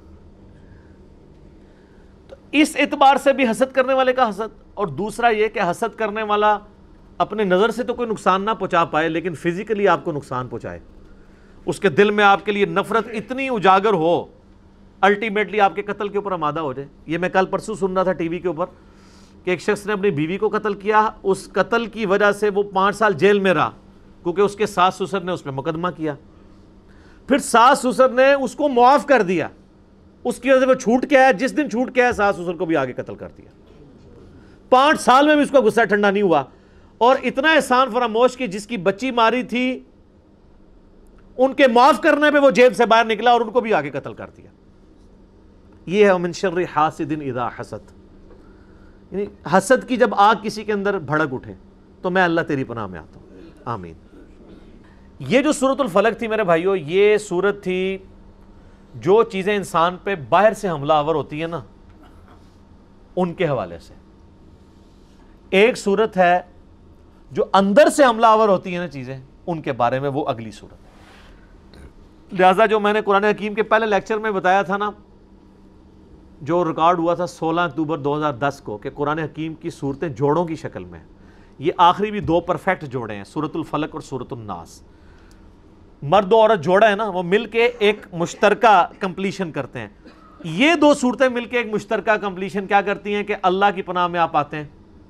تو اس اعتبار سے بھی حسد کرنے والے کا حسد. اور دوسرا یہ کہ حسد کرنے والا اپنے نظر سے تو کوئی نقصان نہ پہنچا پائے لیکن فزیکلی آپ کو نقصان پہنچائے. اس کے دل میں آپ کے لیے نفرت اتنی اجاگر ہو الٹیمیٹلی آپ کے قتل کے اوپر آمادہ ہو جائے. یہ میں کل پرسوں سن رہا تھا ٹی وی کے اوپر کہ ایک شخص نے اپنی بیوی کو قتل کیا. اس قتل کی وجہ سے وہ 5 سال جیل میں رہا کیونکہ اس کے ساس سسر نے اس پہ مقدمہ کیا. پھر ساس سسر نے اس کو معاف کر دیا، اس کی وجہ سے وہ چھوٹ کے آیا. جس دن چھوٹ کے آیا ساس سسر کو بھی آگے قتل کر دیا. 5 سال میں بھی اس کا غصہ ٹھنڈا نہیں ہوا، اور اتنا احسان فراموش کہ جس کی بچی ماری تھی ان کے معاف کرنے پہ وہ جیب سے باہر نکلا اور ان کو بھی آگے قتل کر دیا. یہ ہے من شر حاسد اذا حسد. یعنی حسد کی جب آگ کسی کے اندر بھڑک اٹھے تو میں اللہ تیری پناہ میں آتا ہوں. آمین. یہ جو سورۃ الفلق تھی میرے بھائیو، یہ سورت تھی جو چیزیں انسان پہ باہر سے حملہ آور ہوتی ہیں نا ان کے حوالے سے. ایک سورت ہے جو اندر سے حملہ آور ہوتی ہیں نا چیزیں، ان کے بارے میں وہ اگلی سورت. لہٰذا جو میں نے قرآن حکیم کے پہلے لیکچر میں بتایا تھا نا، جو ریکارڈ ہوا تھا 16 اکتوبر 2010 کو کہ قرآن حکیم کی صورتیں جوڑوں کی شکل میں، یہ آخری بھی 2 پرفیکٹ جوڑے ہیں، سورۃ الفلق اور سورۃ الناس. مرد و عورت جوڑا ہے نا، وہ مل کے ایک مشترکہ کمپلیشن کرتے ہیں. یہ 2 صورتیں مل کے ایک مشترکہ کمپلیشن کیا کرتی ہیں کہ اللہ کی پناہ میں آپ آتے ہیں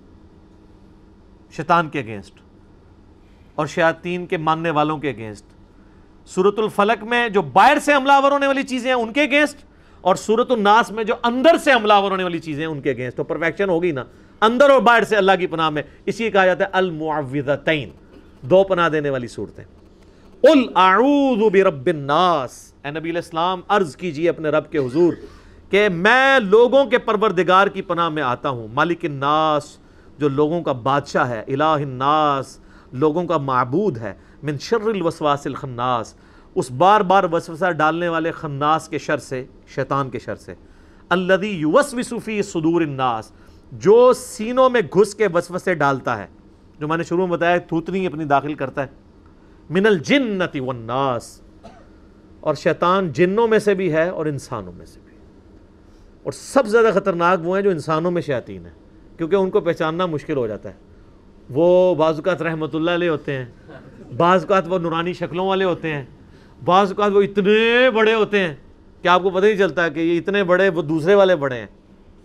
شیطان کے اگینسٹ اور شیاطین کے ماننے والوں کے اگینسٹ. سورۃ الفلق میں جو باہر سے حملہ آور ہونے والی چیزیں ہیں ان کے اگینسٹ، اور سورۃ الناس میں جو اندر سے حملہ آور ہونے والی چیزیں ہیں ان کے اگینسٹ. تو پرفیکشن ہوگی نا اندر اور باہر سے اللہ کی پناہ میں. اسی کہا جاتا ہے المعوذتین، 2 پناہ دینے والی صورتیں. قل اعوذ برب الناس، اے نبی علیہ السلام عرض کیجئے اپنے رب کے حضور کہ میں لوگوں کے پروردگار کی پناہ میں آتا ہوں. مالک الناس، جو لوگوں کا بادشاہ ہے. الہ الناس، لوگوں کا معبود ہے. من شر الوسواس الخناس، اس بار بار وسوسہ ڈالنے والے خناس کے شر سے، شیطان کے شر سے. الذی یوسوس فی صدور الناس، جو سینوں میں گھس کے وسوسے ڈالتا ہے، جو میں نے شروع میں بتایا تھوتنی اپنی داخل کرتا ہے. من الجنۃ والناس، اور شیطان جنوں میں سے بھی ہے اور انسانوں میں سے بھی. اور سب سے زیادہ خطرناک وہ ہیں جو انسانوں میں شیاطین ہیں، کیونکہ ان کو پہچاننا مشکل ہو جاتا ہے. وہ بعض اوقات رحمت اللہ علیہ ہوتے ہیں، بعض اوقات وہ نورانی شکلوں والے ہوتے ہیں، بعض اوقات وہ اتنے بڑے ہوتے ہیں کہ آپ کو پتہ نہیں چلتا کہ یہ اتنے بڑے، وہ دوسرے والے بڑے ہیں.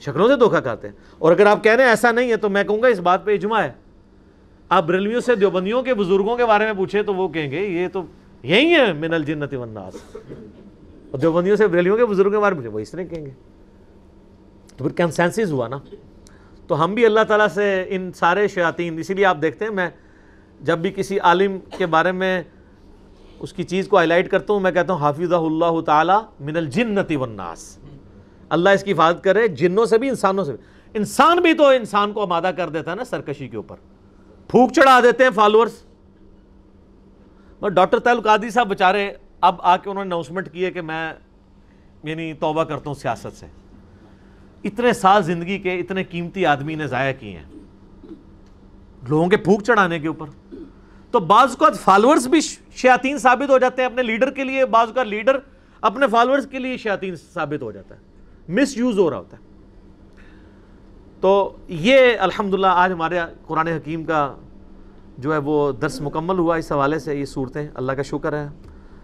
شکلوں سے دھوکہ کھاتے ہیں. اور اگر آپ کہہ رہے ہیں ایسا نہیں ہے تو میں کہوں گا اس بات پہ اجماع ہے. آپ بریلویوں سے دیوبندیوں کے بزرگوں کے بارے میں پوچھیں تو وہ کہیں گے یہ تو یہی ہے من الجنت والناس. اور دیوبندیوں سے بریلویوں کے بزرگوں کے بارے میں پوچھیں وہ اس طرح کہیں گے. تو پھر کنسنسس ہوا نا. تو ہم بھی اللہ تعالیٰ سے ان سارے شیاطین، اسی لیے آپ دیکھتے ہیں میں جب بھی کسی عالم کے بارے میں اس کی چیز کو ہائی لائٹ کرتا ہوں میں کہتا ہوں حافظہ اللہ تعالیٰ من الجنت والناس، اللہ اس کی حفاظت کرے جنوں سے بھی انسانوں سے بھی. انسان بھی تو انسان کو آمادہ کر دیتا ہے نا سرکشی کے اوپر، پھونک چڑھا دیتے ہیں فالورز. ڈاکٹر طاہر القادری صاحب بیچارے اب آ کے انہوں نے اناؤنسمنٹ کی ہے کہ میں یعنی توبہ کرتا ہوں سیاست سے. اتنے سال زندگی کے اتنے قیمتی آدمی نے ضائع کیے ہیں لوگوں کے پھونک چڑھانے کے اوپر. تو بعض اوقات فالورز بھی شیاطین ثابت ہو جاتے ہیں اپنے لیڈر کے لیے، بعض اوقات لیڈر اپنے فالورز کے لیے شیاطین ثابت ہو جاتا ہے، مس یوز ہو رہا ہوتا ہے. تو یہ الحمدللہ آج ہمارے قرآن حکیم کا جو ہے وہ درس مکمل ہوا اس حوالے سے. یہ صورتیں اللہ کا شکر ہے.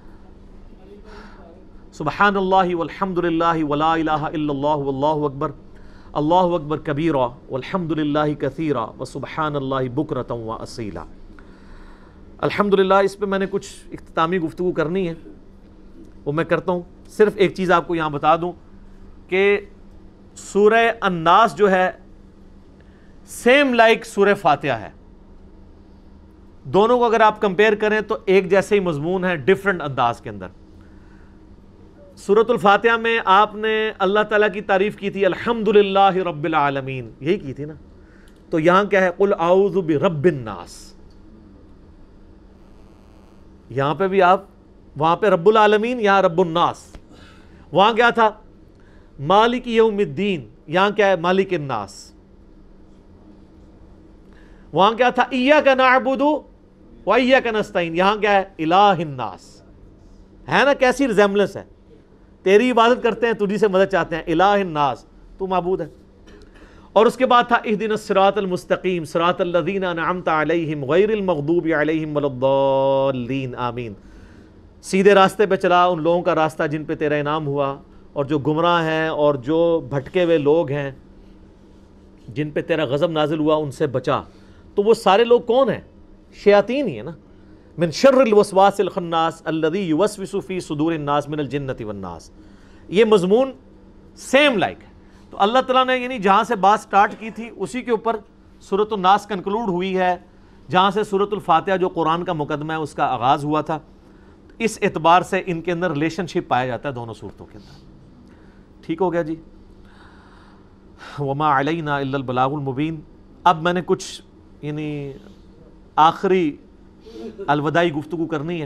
سبحان اللہ والحمد للہ ولا الہ الا اللہ واللہ اکبر، اللہ اکبر کبیرا والحمد للہ کثیرا وسبحان اللہ بکرۃ واصیلا. الحمدللہ اس پہ میں نے کچھ اختتامی گفتگو کرنی ہے، وہ میں کرتا ہوں. صرف ایک چیز آپ کو یہاں بتا دوں کہ سورہ الناس جو ہے سیم لائک سورہ فاتحہ ہے. دونوں کو اگر آپ کمپیئر کریں تو ایک جیسے ہی مضمون ہے ڈیفرنٹ انداز کے اندر. سورۃ الفاتحہ میں آپ نے اللہ تعالیٰ کی تعریف کی تھی الحمدللہ رب العالمین، یہی کی تھی نا. تو یہاں کیا ہے قل اعوذ برب الناس. یہاں پہ بھی آپ وہاں پہ رب العالمین، یہاں رب الناس. وہاں کیا تھا مالک یوم الدین، یہاں کیا ہے مالک الناس. وہاں کیا تھا ایاک نعبد و ایاک نستعین، یہاں کیا ہے الہ الناس. ہے نا کیسی ریزیمبلنس ہے. تیری عبادت کرتے ہیں، تجھی سے مدد چاہتے ہیں، الہ الناس، تو معبود ہے. اور اس کے بعد تھا اہدنا الصراط المستقیم صراط الذین انعمت علیہم غیر المغضوب علیہم ولا الضالین آمین. سیدھے راستے پہ چلا ان لوگوں کا راستہ جن پہ تیرا انعام ہوا، اور جو گمراہ ہیں اور جو بھٹکے ہوئے لوگ ہیں جن پہ تیرا غضب نازل ہوا ان سے بچا. تو وہ سارے لوگ کون ہیں؟ شیاطین ہی ہے نا. من شر الوسواس الخناس الذی یوسوس فی صدور الناس من الجنۃ والناس. یہ مضمون سیم لائک ہے. تو اللہ تعالیٰ نے یعنی جہاں سے بات سٹارٹ کی تھی اسی کے اوپر سورۃ الناس کنکلوڈ ہوئی ہے، جہاں سے سورۃ الفاتحہ جو قرآن کا مقدمہ ہے اس کا آغاز ہوا تھا. اس اعتبار سے ان کے اندر ریلیشن شپ پایا جاتا ہے دونوں صورتوں کے اندر. ٹھیک ہو گیا جی. وما علینا الا البلاغ المبین. اب میں نے کچھ یعنی آخری الوداعی گفتگو کرنی ہے،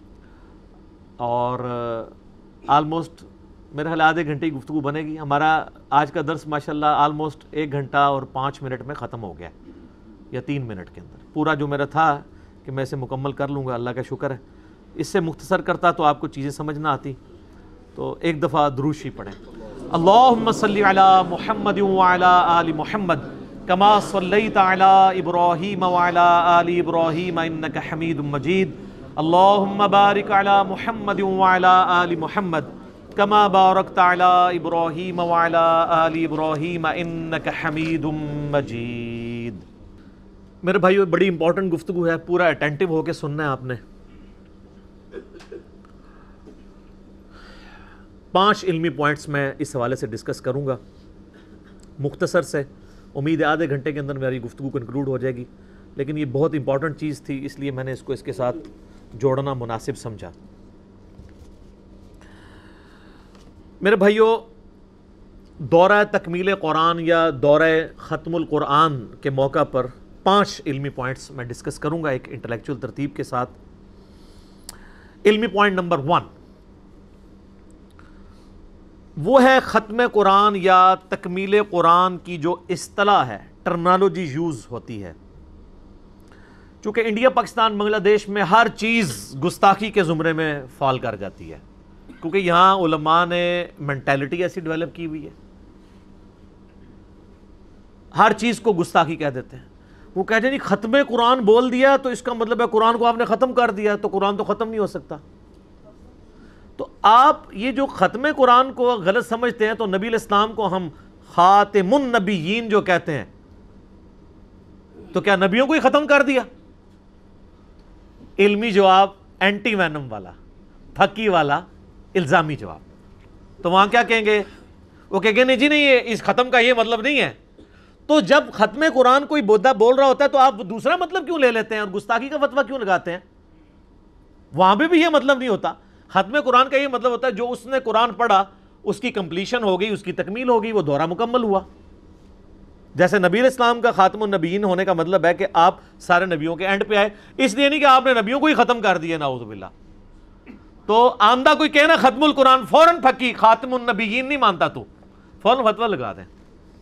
اور آلموسٹ میرے خیال آدھے گھنٹے کی گفتگو بنے گی. ہمارا آج کا درس ماشاءاللہ آلموسٹ 1 گھنٹہ اور 5 منٹ میں ختم ہو گیا، یا 3 منٹ کے اندر. پورا جو میرا تھا کہ میں اسے مکمل کر لوں گا، اللہ کا شکر ہے. اس سے مختصر کرتا تو آپ کو چیزیں سمجھ نہ آتی. تو ایک دفعہ درود شریف پڑھیں. اللہم صلی علی محمد وعلی آل محمد کما صلیت علی ابراہیم وعلی آل ابراہیم انک حمید مجید. اللہم بارک علی محمد وعلی آل محمد کما بارکت علی ابراہیم وعلی آل ابراہیم انک حمید مجید. میرے بھائیو بڑی امپورٹنٹ گفتگو ہے، پورا اٹینٹیو ہو کے سننا ہے آپ نے. 5 علمی پوائنٹس میں اس حوالے سے ڈسکس کروں گا مختصر سے. امید ہے آدھے گھنٹے کے اندر میری گفتگو کنکلوڈ ہو جائے گی، لیکن یہ بہت امپورٹنٹ چیز تھی اس لیے میں نے اس کو اس کے ساتھ جوڑنا مناسب سمجھا. میرے بھائیو دورہ تکمیل قرآن یا دورہ ختم القرآن کے موقع پر 5 علمی پوائنٹس میں ڈسکس کروں گا ایک انٹلیکچول ترتیب کے ساتھ. علمی پوائنٹ نمبر 1 وہ ہے ختم قرآن یا تکمیل قرآن کی جو اصطلاح ہے، ٹرمنالوجی یوز ہوتی ہے. چونکہ انڈیا، پاکستان، بنگلہ دیش میں ہر چیز گستاخی کے زمرے میں فال کر جاتی ہے، کیونکہ یہاں علماء نے مینٹیلٹی ایسی ڈیولپ کی ہوئی ہے. ہر چیز کو گستاخی کہہ دیتے ہیں. وہ کہتے ہیں جی ختم قرآن بول دیا تو اس کا مطلب ہے قرآن کو آپ نے ختم کر دیا، تو قرآن تو ختم نہیں ہو سکتا. تو آپ یہ جو ختم قرآن کو غلط سمجھتے ہیں تو نبی علیہ السلام کو ہم خاتم النبیین جو کہتے ہیں تو کیا نبیوں کو ہی ختم کر دیا؟ علمی جواب اینٹی وینم والا، پھکی والا الزامی جواب. تو وہاں کیا کہیں گے؟ وہ کہیں گے نہیں جی نہیں، یہ اس ختم کا یہ مطلب نہیں ہے. تو جب ختم قرآن کوئی بودھا بول رہا ہوتا ہے تو آپ دوسرا مطلب کیوں لے لیتے ہیں اور گستاخی کا فتویٰ کیوں لگاتے ہیں؟ وہاں پہ بھی یہ مطلب نہیں ہوتا. ختم قرآن کا یہ مطلب ہوتا ہے جو اس نے قرآن پڑھا اس کی کمپلیشن ہو گئی، اس کی تکمیل ہو گئی، وہ دورہ مکمل ہوا. جیسے نبی علیہ السلام کا خاتم النبیین ہونے کا مطلب ہے کہ آپ سارے نبیوں کے اینڈ پہ آئے، اس لیے نہیں کہ آپ نے نبیوں کو ہی ختم کر دیا، نعوذ باللہ. تو آندہ کوئی کہنا ختم القرآن، فوراً پھکی خاتم النبیین نہیں مانتا تو فوراً فتویٰ لگا دیں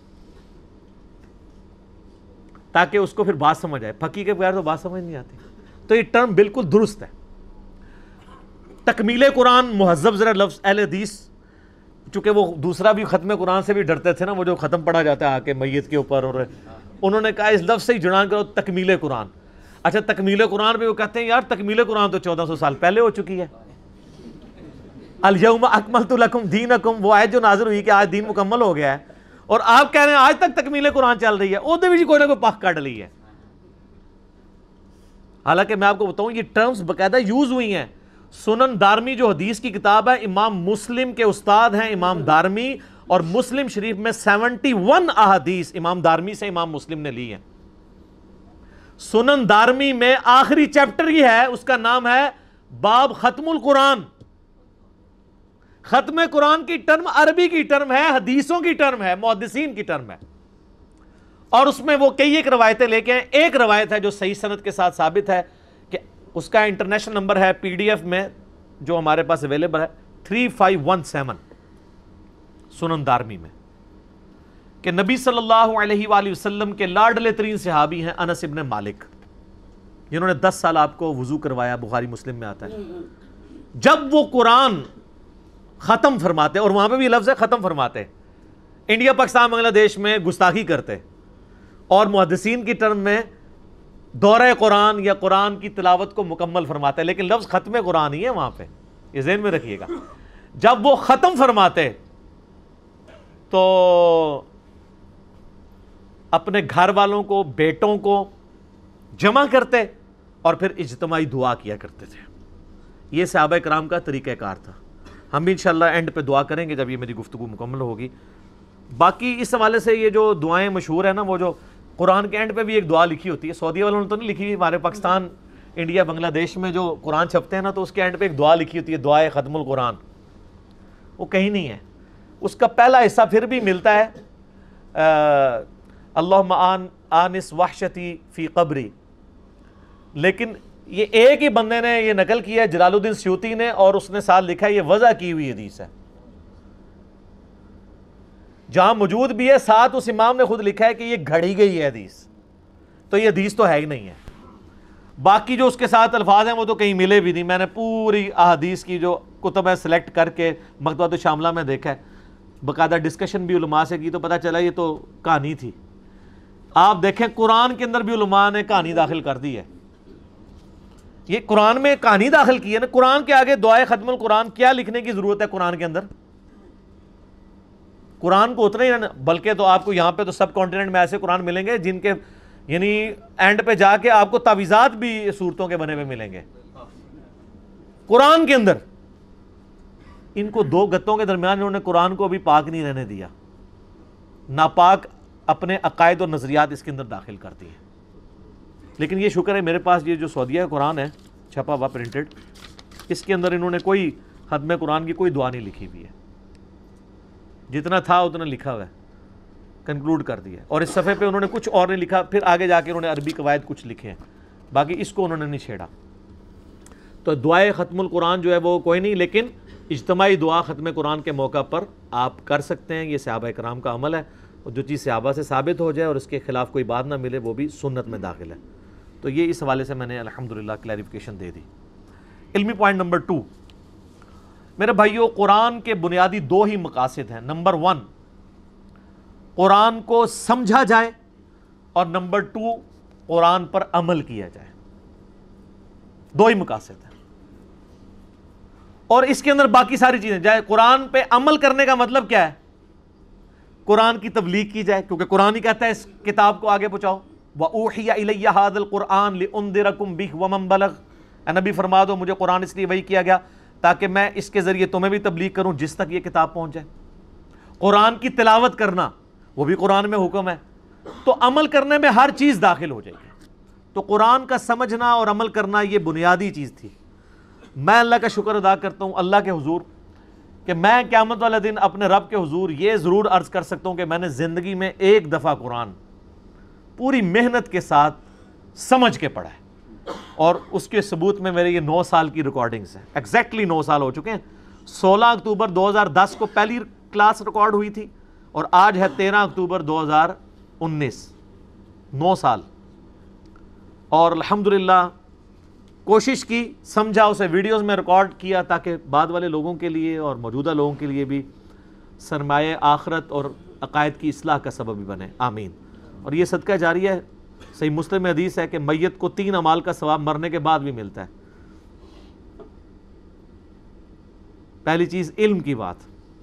تاکہ اس کو پھر بات سمجھ آئے. پھکی کے بغیر تو بات سمجھ نہیں آتی. تو یہ ٹرم بالکل درست ہے. تکمیل قرآن مہذب ذرا لفظ اہل حدیث، چونکہ وہ دوسرا بھی ختم قرآن سے بھی ڈرتے تھے نا، وہ جو ختم پڑھا جاتا ہے آ کے میت کے اوپر، اور انہوں نے کہا اس لفظ سے ہی جڑان کرو تکمیل قرآن. اچھا تکمیل قرآن پہ وہ کہتے ہیں یار تکمیل قرآن تو 1400 سال پہلے ہو چکی ہے. الیوم اکملت لکم دینکم، وہ آیت جو نازل ہوئی کہ آج دین مکمل ہو گیا ہے، اور آپ کہہ رہے ہیں آج تک تکمیل قرآن چل رہی ہے. وہ بھی کوئی نہ کوئی پاک کٹ لی ہے. حالانکہ میں آپ کو بتاؤں یہ ٹرمز باقاعدہ یوز ہوئی ہیں. سنن دارمی جو حدیث کی کتاب ہے، امام مسلم کے استاد ہیں امام دارمی، اور مسلم شریف میں 71 احادیث امام دارمی سے امام مسلم نے لی ہیں. سنن دارمی میں آخری چیپٹر ہی ہے، اس کا نام ہے باب ختم القرآن. ختم قرآن کی ٹرم عربی کی ٹرم ہے، حدیثوں کی ٹرم ہے، محدثین کی ٹرم ہے. اور اس میں وہ کئی ایک روایتیں لے کے ہیں. ایک روایت ہے جو صحیح سند کے ساتھ ثابت ہے کہ اس کا انٹرنیشنل نمبر ہے پی ڈی ایف میں جو ہمارے پاس اویلیبل ہے 3517 سنن دارمی میں، کہ نبی صلی اللہ علیہ وآلہ وسلم کے لاڈلے ترین صحابی ہیں انس ابن مالک، جنہوں نے 10 سال آپ کو وضو کروایا، بخاری مسلم میں آتا ہے. جب وہ قرآن ختم فرماتے، اور وہاں پہ بھی لفظ ہے ختم فرماتے، انڈیا پاکستان بنگلہ دیش میں گستاخی کرتے، اور محدثین کی ٹرم میں دورہ قرآن یا قرآن کی تلاوت کو مکمل فرماتے، لیکن لفظ ختم قرآن ہی ہے وہاں پہ، یہ ذہن میں رکھیے گا. جب وہ ختم فرماتے تو اپنے گھر والوں کو، بیٹوں کو جمع کرتے اور پھر اجتماعی دعا کیا کرتے تھے. یہ صحابہ کرام کا طریقہ کار تھا. ہم بھی انشاءاللہ اینڈ پہ دعا کریں گے جب یہ میری گفتگو مکمل ہوگی. باقی اس حوالے سے یہ جو دعائیں مشہور ہیں نا، وہ جو قرآن کے اینڈ پہ بھی ایک دعا لکھی ہوتی ہے، سعودیہ والوں نے تو نہیں لکھی ہوئی، ہمارے پاکستان انڈیا بنگلہ دیش میں جو قرآن چھپتے ہیں نا تو اس کے اینڈ پہ ایک دعا لکھی ہوتی ہے، دعائے ختم القرآن. وہ کہیں نہیں ہے. اس کا پہلا حصہ پھر بھی ملتا ہے اللہم آنس وحشتی فی قبری، لیکن یہ ایک ہی بندے نے یہ نقل کیا ہے، جلال الدین سیوطی نے، اور اس نے ساتھ لکھا ہے یہ وضع کی ہوئی حدیث ہے. جہاں موجود بھی ہے ساتھ اس امام نے خود لکھا ہے کہ یہ گھڑی گئی ہے حدیث، تو یہ حدیث تو ہے ہی نہیں ہے. باقی جو اس کے ساتھ الفاظ ہیں وہ تو کہیں ملے بھی نہیں. میں نے پوری احادیث کی جو کتب ہے سلیکٹ کر کے مکتبۃ الشاملہ میں دیکھا ہے، باقاعدہ ڈسکشن بھی علماء سے کی تو پتہ چلا یہ تو کہانی تھی. آپ دیکھیں قرآن کے اندر بھی علماء نے کہانی داخل کر دی ہے. یہ قرآن میں کہانی داخل کی ہے نا. قرآن کے آگے دعائے ختم القرآن کیا لکھنے کی ضرورت ہے قرآن کے اندر؟ قرآن کو اتنا ہی رہنا. بلکہ تو آپ کو یہاں پہ تو سب کانٹیننٹ میں ایسے قرآن ملیں گے جن کے یعنی اینڈ پہ جا کے آپ کو تعویذات بھی صورتوں کے بنے ہوئے ملیں گے قرآن کے اندر. ان کو دو گتوں کے درمیان انہوں نے قرآن کو بھی پاک نہیں رہنے دیا، ناپاک اپنے عقائد اور نظریات اس کے اندر داخل کرتی ہیں. لیکن یہ شکر ہے میرے پاس یہ جو سعودیہ قرآن ہے چھپا ہوا پرنٹڈ، اس کے اندر انہوں نے کوئی ختم قرآن کی کوئی دعا نہیں لکھی ہوئی ہے. جتنا تھا اتنا لکھا ہوا ہے، کنکلوڈ کر دیا. اور اس صفحے پہ انہوں نے کچھ اور نہیں لکھا، پھر آگے جا کے انہوں نے عربی قواعد کچھ لکھے ہیں، باقی اس کو انہوں نے نہیں چھیڑا. تو دعائے ختم القرآن جو ہے وہ کوئی نہیں، لیکن اجتماعی دعا ختم قرآن کے موقع پر آپ کر سکتے ہیں. یہ صحابہ کرام کا عمل ہے، اور جو چیز صحابہ سے ثابت ہو جائے اور اس کے خلاف کوئی بات نہ ملے وہ بھی سنت میں داخل ہے. تو یہ اس حوالے سے میں نے الحمدللہ کلیریفیکیشن دے دی. علمی پوائنٹ نمبر 2 میرے بھائیو، قرآن کے بنیادی 2 ہی مقاصد ہیں. نمبر 1 قرآن کو سمجھا جائے، اور نمبر 2 قرآن پر عمل کیا جائے. 2 ہی مقاصد ہیں. اور اس کے اندر باقی ساری چیزیں، جائے قرآن پہ عمل کرنے کا مطلب کیا ہے؟ قرآن کی تبلیغ کی جائے، کیونکہ قرآن ہی کہتا ہے اس کتاب کو آگے پہنچاؤ. وَأُوحِيَ إِلَيَّ هَذَا الْقُرْآنُ لِأُنذِرَكُم بِهِ وَمَن بَلَغَ. اے نبی فرما دو مجھے قرآن اس لیے وحی کیا گیا تاکہ میں اس کے ذریعے تمہیں بھی تبلیغ کروں جس تک یہ کتاب پہنچ جائے. قرآن کی تلاوت کرنا وہ بھی قرآن میں حکم ہے، تو عمل کرنے میں ہر چیز داخل ہو جائے گی. تو قرآن کا سمجھنا اور عمل کرنا یہ بنیادی چیز تھی. میں اللہ کا شکر ادا کرتا ہوں اللہ کے حضور کہ میں قیامت والے دن اپنے رب کے حضور یہ ضرور عرض کر سکتا ہوں کہ میں نے زندگی میں ایک دفعہ قرآن پوری محنت کے ساتھ سمجھ کے پڑھا ہے، اور اس کے ثبوت میں میرے یہ 9 سال کی ریکارڈنگز ہیں. ایگزیکٹلی 9 سال ہو چکے ہیں. 16 اکتوبر 2010 کو پہلی کلاس ریکارڈ ہوئی تھی اور آج ہے 13 اکتوبر 2019. 9 سال. اور الحمدللہ کوشش کی، سمجھا، اسے ویڈیوز میں ریکارڈ کیا تاکہ بعد والے لوگوں کے لیے اور موجودہ لوگوں کے لیے بھی سرمایہ آخرت اور عقائد کی اصلاح کا سبب بھی بنے. آمین. اور یہ صدقہ جاریہ ہے. صحیح مسلم میں حدیث ہے کہ میت کو 3 اعمال کا ثواب مرنے کے بعد بھی ملتا ہے. پہلی چیز علم کی بات،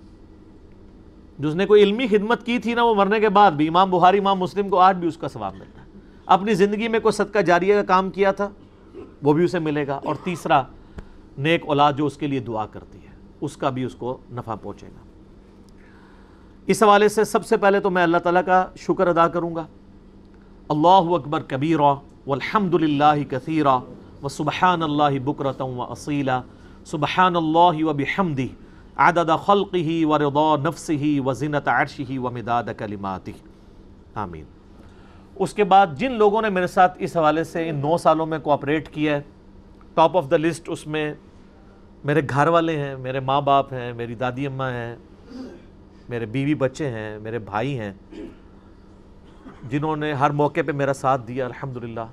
جس نے کوئی علمی خدمت کی تھی نا، وہ مرنے کے بعد بھی، امام بخاری امام مسلم کو آج بھی اس کا ثواب ملتا ہے. اپنی زندگی میں کوئی صدقہ جاریہ کا کام کیا تھا وہ بھی اسے ملے گا. اور تیسرا نیک اولاد جو اس کے لیے دعا کرتی ہے اس کا بھی اس کو نفع پہنچے گا. اس حوالے سے سب سے پہلے تو میں اللہ تعالیٰ کا شکر ادا کروں گا. اللہ اکبر کبیرا والحمد للہ کثیرا وسبحان اللہ بکرۃ واصیلا سبحان اللہ وبحمدہ عدد خلقہ ورضا نفسہ وزنۃ عرشہ ومداد کلماتہ. آمین. اس کے بعد جن لوگوں نے میرے ساتھ اس حوالے سے ان 9 سالوں میں کوآپریٹ کیا ہے، ٹاپ آف دا لسٹ اس میں میرے گھر والے ہیں، میرے ماں باپ ہیں، میری دادی اماں ہیں، میرے بیوی بچے ہیں، میرے بھائی ہیں، جنہوں نے ہر موقع پہ میرا ساتھ دیا الحمدللہ.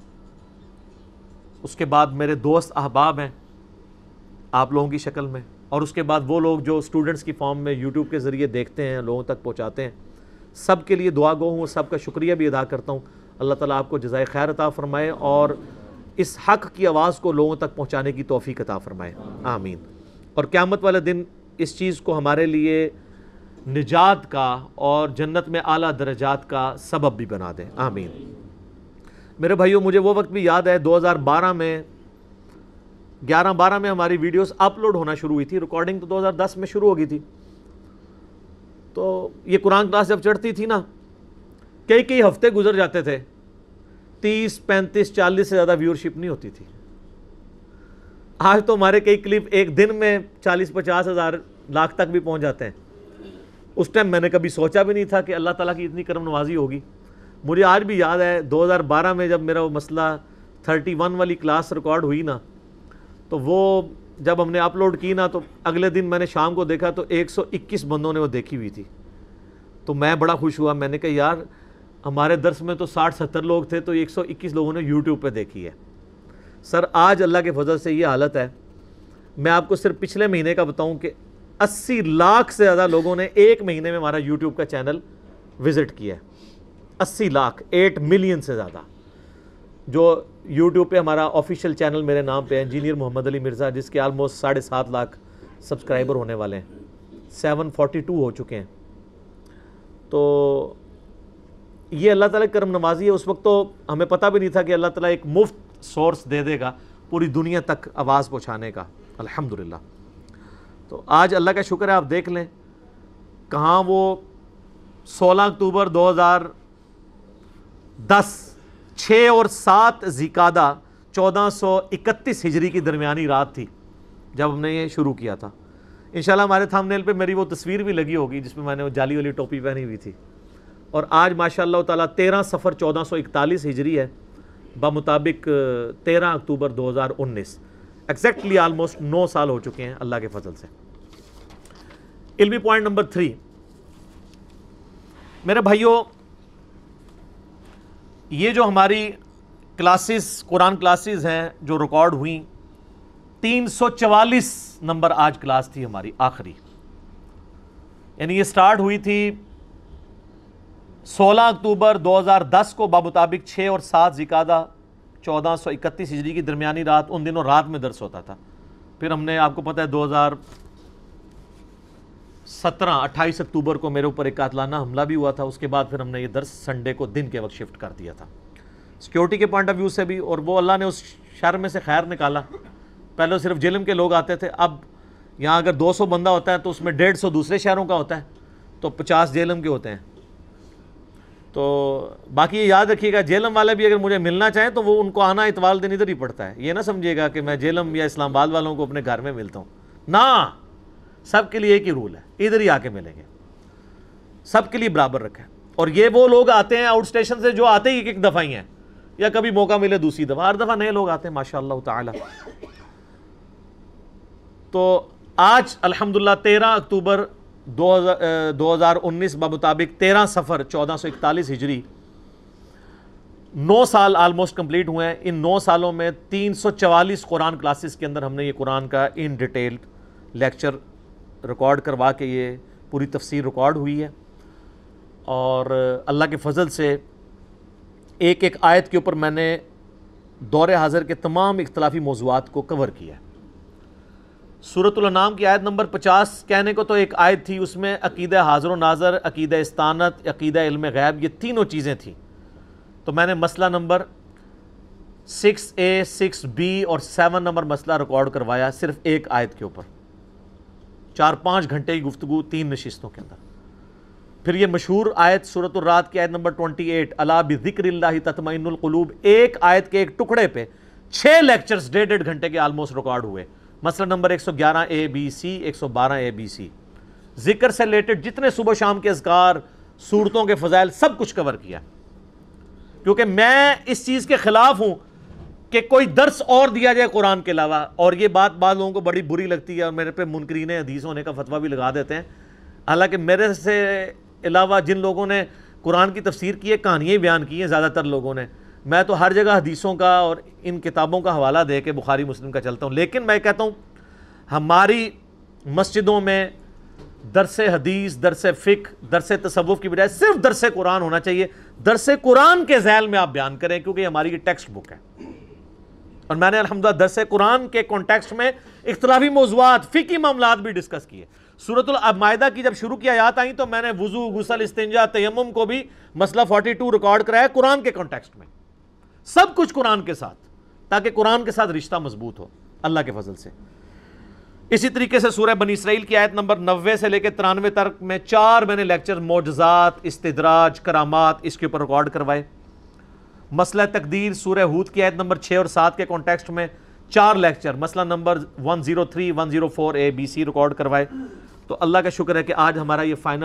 اس کے بعد میرے دوست احباب ہیں آپ لوگوں کی شکل میں، اور اس کے بعد وہ لوگ جو اسٹوڈنٹس کی فارم میں یوٹیوب کے ذریعے دیکھتے ہیں، لوگوں تک پہنچاتے ہیں. سب کے لیے دعا گو ہوں، سب کا شکریہ بھی ادا کرتا ہوں. اللہ تعالیٰ آپ کو جزائے خیر عطا فرمائے اور اس حق کی آواز کو لوگوں تک پہنچانے کی توفیق عطا فرمائے. آمین. اور قیامت والے دن اس چیز کو ہمارے لیے نجات کا اور جنت میں اعلیٰ درجات کا سبب بھی بنا دیں. آمین. میرے بھائیوں، مجھے وہ وقت بھی یاد ہے 2012 میں 11-12 میں ہماری ویڈیوز اپلوڈ ہونا شروع ہوئی تھی. ریکارڈنگ تو 2010 میں شروع ہو گئی تھی. تو یہ قرآن کلاس جب چڑھتی تھی نا، کئی ہفتے گزر جاتے تھے، 30 35 40 سے زیادہ ویورشپ نہیں ہوتی تھی. آج تو ہمارے کئی کلپ ایک دن میں 40-50 ہزار لاکھ تک بھی پہنچ جاتے ہیں. اس ٹائم میں نے کبھی سوچا بھی نہیں تھا کہ اللہ تعالیٰ کی اتنی کرم نوازی ہوگی. مجھے آج بھی یاد ہے 2012 میں جب میرا وہ مسئلہ 31 والی کلاس ریکارڈ ہوئی نا، تو وہ جب ہم نے اپلوڈ کی نا، تو اگلے دن میں نے شام کو دیکھا تو 121 بندوں نے وہ دیکھی ہوئی تھی. تو میں بڑا خوش ہوا. میں نے کہا یار ہمارے درس میں تو 60-70 لوگ تھے، تو 121 لوگوں نے یوٹیوب پہ دیکھی ہے. سر آج اللہ کے فضل سے یہ حالت ہے. میں آپ کو صرف پچھلے مہینے کا بتاؤں کہ 80 لاکھ سے زیادہ لوگوں نے ایک مہینے میں ہمارا یوٹیوب کا چینل وزٹ کیا ہے. 80 لاکھ، 8 ملین سے زیادہ. جو یوٹیوب پہ ہمارا آفیشیل چینل میرے نام پہ ہے، انجینئر محمد علی مرزا، جس کے آلموسٹ 7.5 لاکھ سبسکرائبر ہونے والے ہیں. 742 ہو چکے ہیں. تو یہ اللہ تعالیٰ کی کرم نوازی ہے. اس وقت تو ہمیں پتہ بھی نہیں تھا کہ اللہ تعالیٰ ایک مفت سورس دے دے گا پوری دنیا تک آواز پہنچانے کا. الحمدللہ. تو آج اللہ کا شکر ہے، آپ دیکھ لیں کہاں وہ 16 اکتوبر 2010 6 اور 7 ذیقعدہ 1431 ہجری کی درمیانی رات تھی جب ہم نے یہ شروع کیا تھا. انشاءاللہ ہمارے تھمبنیل پہ میری وہ تصویر بھی لگی ہوگی جس میں میں نے وہ جالی والی ٹوپی پہنی ہوئی تھی. اور آج ماشاءاللہ تعالیٰ 13 صفر 1441 ہجری ہے، بمطابق 13 اکتوبر 2019. ایگزیکٹلی آلموسٹ 9 سال ہو چکے ہیں اللہ کے فضل سے. علمی پوائنٹ نمبر 3 میرے بھائیوں، یہ جو ہماری کلاسز قرآن کلاسز ہیں جو ریکارڈ ہوئیں، 344 نمبر آج کلاس تھی ہماری آخری. یعنی یہ سٹارٹ ہوئی تھی 16 اکتوبر 2010 کو بمطابق 6 اور 7 ذیقعدہ 1431 ہجری کی درمیانی رات. ان دنوں رات میں درس ہوتا تھا. پھر ہم نے، آپ کو پتہ ہے، 28 اکتوبر کو میرے اوپر ایک قاتلانہ حملہ بھی ہوا تھا. اس کے بعد پھر ہم نے یہ درس سنڈے کو دن کے وقت شفٹ کر دیا تھا, سیکیورٹی کے پوائنٹ آف ویو سے بھی, اور وہ اللہ نے اس شر میں سے خیر نکالا. پہلے صرف جہلم کے لوگ آتے تھے, اب یہاں اگر 200 بندہ ہوتا ہے تو اس میں 150 دوسرے شہروں کا ہوتا ہے, تو 50 جہلم کے ہوتے ہیں. تو باقی یہ یاد رکھیے گا, جہلم والے بھی اگر مجھے ملنا چاہیں تو وہ ان کو آنا اتوار دن ادھر ہی پڑتا ہے. یہ نہ سمجھیے گا کہ میں جہلم یا اسلام آباد والوں کو اپنے گھر میں ملتا ہوں, نہ, سب کے لیے ایک ہی رول ہے, ادھر ہی آ کے ملیں گے, سب کے لیے برابر رکھا ہے. اور یہ وہ لوگ آتے ہیں آؤٹ اسٹیشن سے جو آتے ہی ایک دفعہ ہی ہیں, یا کبھی موقع ملے دوسری دفعہ, ہر دفعہ نئے لوگ آتے ہیں ماشاء اللہ تعالی. تو آج الحمدللہ 13 اکتوبر 2019 بمطابق 13 صفر 1441 ہجری, 9 سال آلموسٹ کمپلیٹ ہوئے ہیں. ان 9 سالوں میں 344 قرآن کلاسز کے اندر ہم نے یہ قرآن کا ان ڈیٹیل لیکچر ریکارڈ کروا کے یہ پوری تفسیر ریکارڈ ہوئی ہے. اور اللہ کے فضل سے ایک ایک آیت کے اوپر میں نے دور حاضر کے تمام اختلافی موضوعات کو کور کیا ہے. سورۃ الانعام کی آیت نمبر 50 کہنے کو تو ایک آیت تھی, اس میں عقیدہ حاضر و ناظر, عقیدہ استانت, عقیدہ علم غیب, یہ تینوں چیزیں تھیں. تو میں نے مسئلہ نمبر 6A 6B اور 7 نمبر مسئلہ ریکارڈ کروایا صرف ایک آیت کے اوپر, 4-5 گھنٹے کی گفتگو 3 نشستوں کے اندر. پھر یہ مشہور آیت سورۃ الرعد کی آیت نمبر 28 الا بذکر اللہ تطمئن القلوب, ایک آیت کے ایک ٹکڑے پہ 6 لیکچرز 1.5 گھنٹے کے آلموسٹ ریکارڈ ہوئے. مسئلہ number 111A B C 112A B C, ذکر سے ریلیٹڈ جتنے صبح شام کے اذکار, صورتوں کے فضائل, سب کچھ کور کیا. کیونکہ میں اس چیز کے خلاف ہوں کہ کوئی درس اور دیا جائے قرآن کے علاوہ. اور یہ بات بعض لوگوں کو بڑی بری لگتی ہے اور میرے پہ منکرین حدیث ہونے کا فتویٰ بھی لگا دیتے ہیں. حالانکہ میرے سے علاوہ جن لوگوں نے قرآن کی تفسیر کی ہے, کہانیاں بیان کی ہیں زیادہ تر لوگوں نے, میں تو ہر جگہ حدیثوں کا اور ان کتابوں کا حوالہ دے کے بخاری مسلم کا چلتا ہوں. لیکن میں کہتا ہوں ہماری مسجدوں میں درس حدیث, درس فقہ, درس تصوف کی بجائے صرف درس قرآن ہونا چاہیے. درس قرآن کے ذیل میں آپ بیان کریں, کیونکہ یہ ہماری ٹیکسٹ بک ہے. اور میں نے الحمدللہ درس قرآن کے کانٹیکسٹ میں اختلافی موضوعات, فقہی معاملات بھی ڈسکس کیے. سورۃ المائدہ کی جب شروع کی آیات آئیں تو میں نے وضو, غسل, استنجا, تیمم کو بھی مسئلہ 42 ریکارڈ کرایا قرآن کے کانٹیکسٹ میں, سب کچھ قرآن کے ساتھ, تاکہ قرآن کے ساتھ رشتہ مضبوط ہو اللہ کے فضل سے. اسی طریقے سے سورہ بنی اسرائیل کی آیت نمبر 90 سے لے کے 93 تک میں 4 میں نے لیکچر معجزات, استدراج, کرامات اس کے اوپر ریکارڈ کروائے. مسئلہ تقدیر سورہ ہود کی آیت نمبر 6 اور 7 کے کانٹیکسٹ میں 4 لیکچر, مسئلہ number 103 104A B C record کروائے. تو اللہ کا شکر ہے کہ آج ہمارا یہ فائنل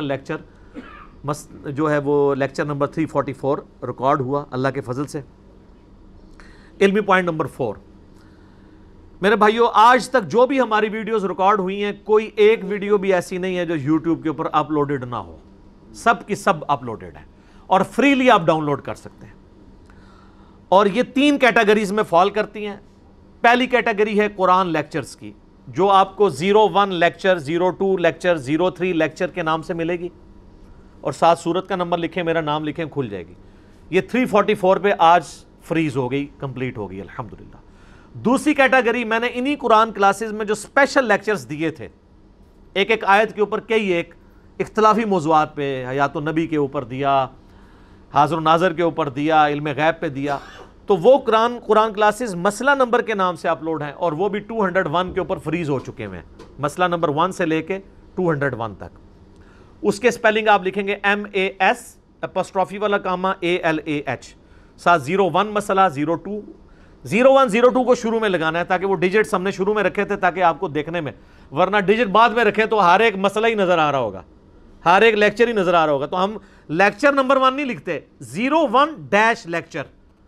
لیکچر جو ہے وہ لیکچر نمبر 344 ریکارڈ ہوا اللہ کے فضل سے. علمی پوائنٹ نمبر 4, میرے بھائیو, آج تک جو بھی ہماری ویڈیوز ریکارڈ ہوئی ہیں, کوئی ایک ویڈیو بھی ایسی نہیں ہے جو یوٹیوب کے اوپر اپلوڈڈ نہ ہو. سب کی سب اپلوڈڈ ہیں اور فریلی آپ ڈاؤن لوڈ کر سکتے ہیں. اور یہ 3 کیٹیگریز میں فال کرتی ہیں. پہلی کیٹیگری ہے قرآن لیکچرز کی, جو آپ کو 01 لیکچر, 02 لیکچر, 03 لیکچر کے نام سے ملے گی, اور ساتھ سورت کا نمبر لکھیں, میرا نام لکھیں, کھل جائے گی. یہ 344 پہ آج فریز ہو گئی, کمپلیٹ ہو گئی الحمدللہ. دوسری کیٹیگری میں نے انہی قرآن کلاسز میں جو اسپیشل لیکچرز دیے تھے, ایک ایک آیت کے اوپر کئی ایک اختلافی موضوعات پہ, حیات النبی کے اوپر دیا, حاضر و ناظر کے اوپر دیا, علم غیب پہ دیا, تو وہ قرآن کلاسز مسئلہ نمبر کے نام سے اپلوڈ ہیں, اور وہ بھی 201 کے اوپر فریز ہو چکے ہیں, مسئلہ نمبر 1 سے لے کے 201 تک. اس کے سپیلنگ آپ لکھیں گے MAS اپسٹرافی والا کامہ ALAH, ساتھ 01 مسئلہ, 02 01 02 کو شروع میں لگانا ہے, تاکہ وہ ڈیجٹس ہم نے شروع میں رکھے تھے تاکہ آپ کو دیکھنے میں, ورنہ ڈیجٹ بعد میں رکھے تو ہر ایک مسئلہ ہی نظر آ رہا ہوگا, ہر ایک لیکچر ہی نظر آ رہا ہوگا. تو ہم لیکچر نمبر 1 نہیں لکھتے, 01 dash lecture,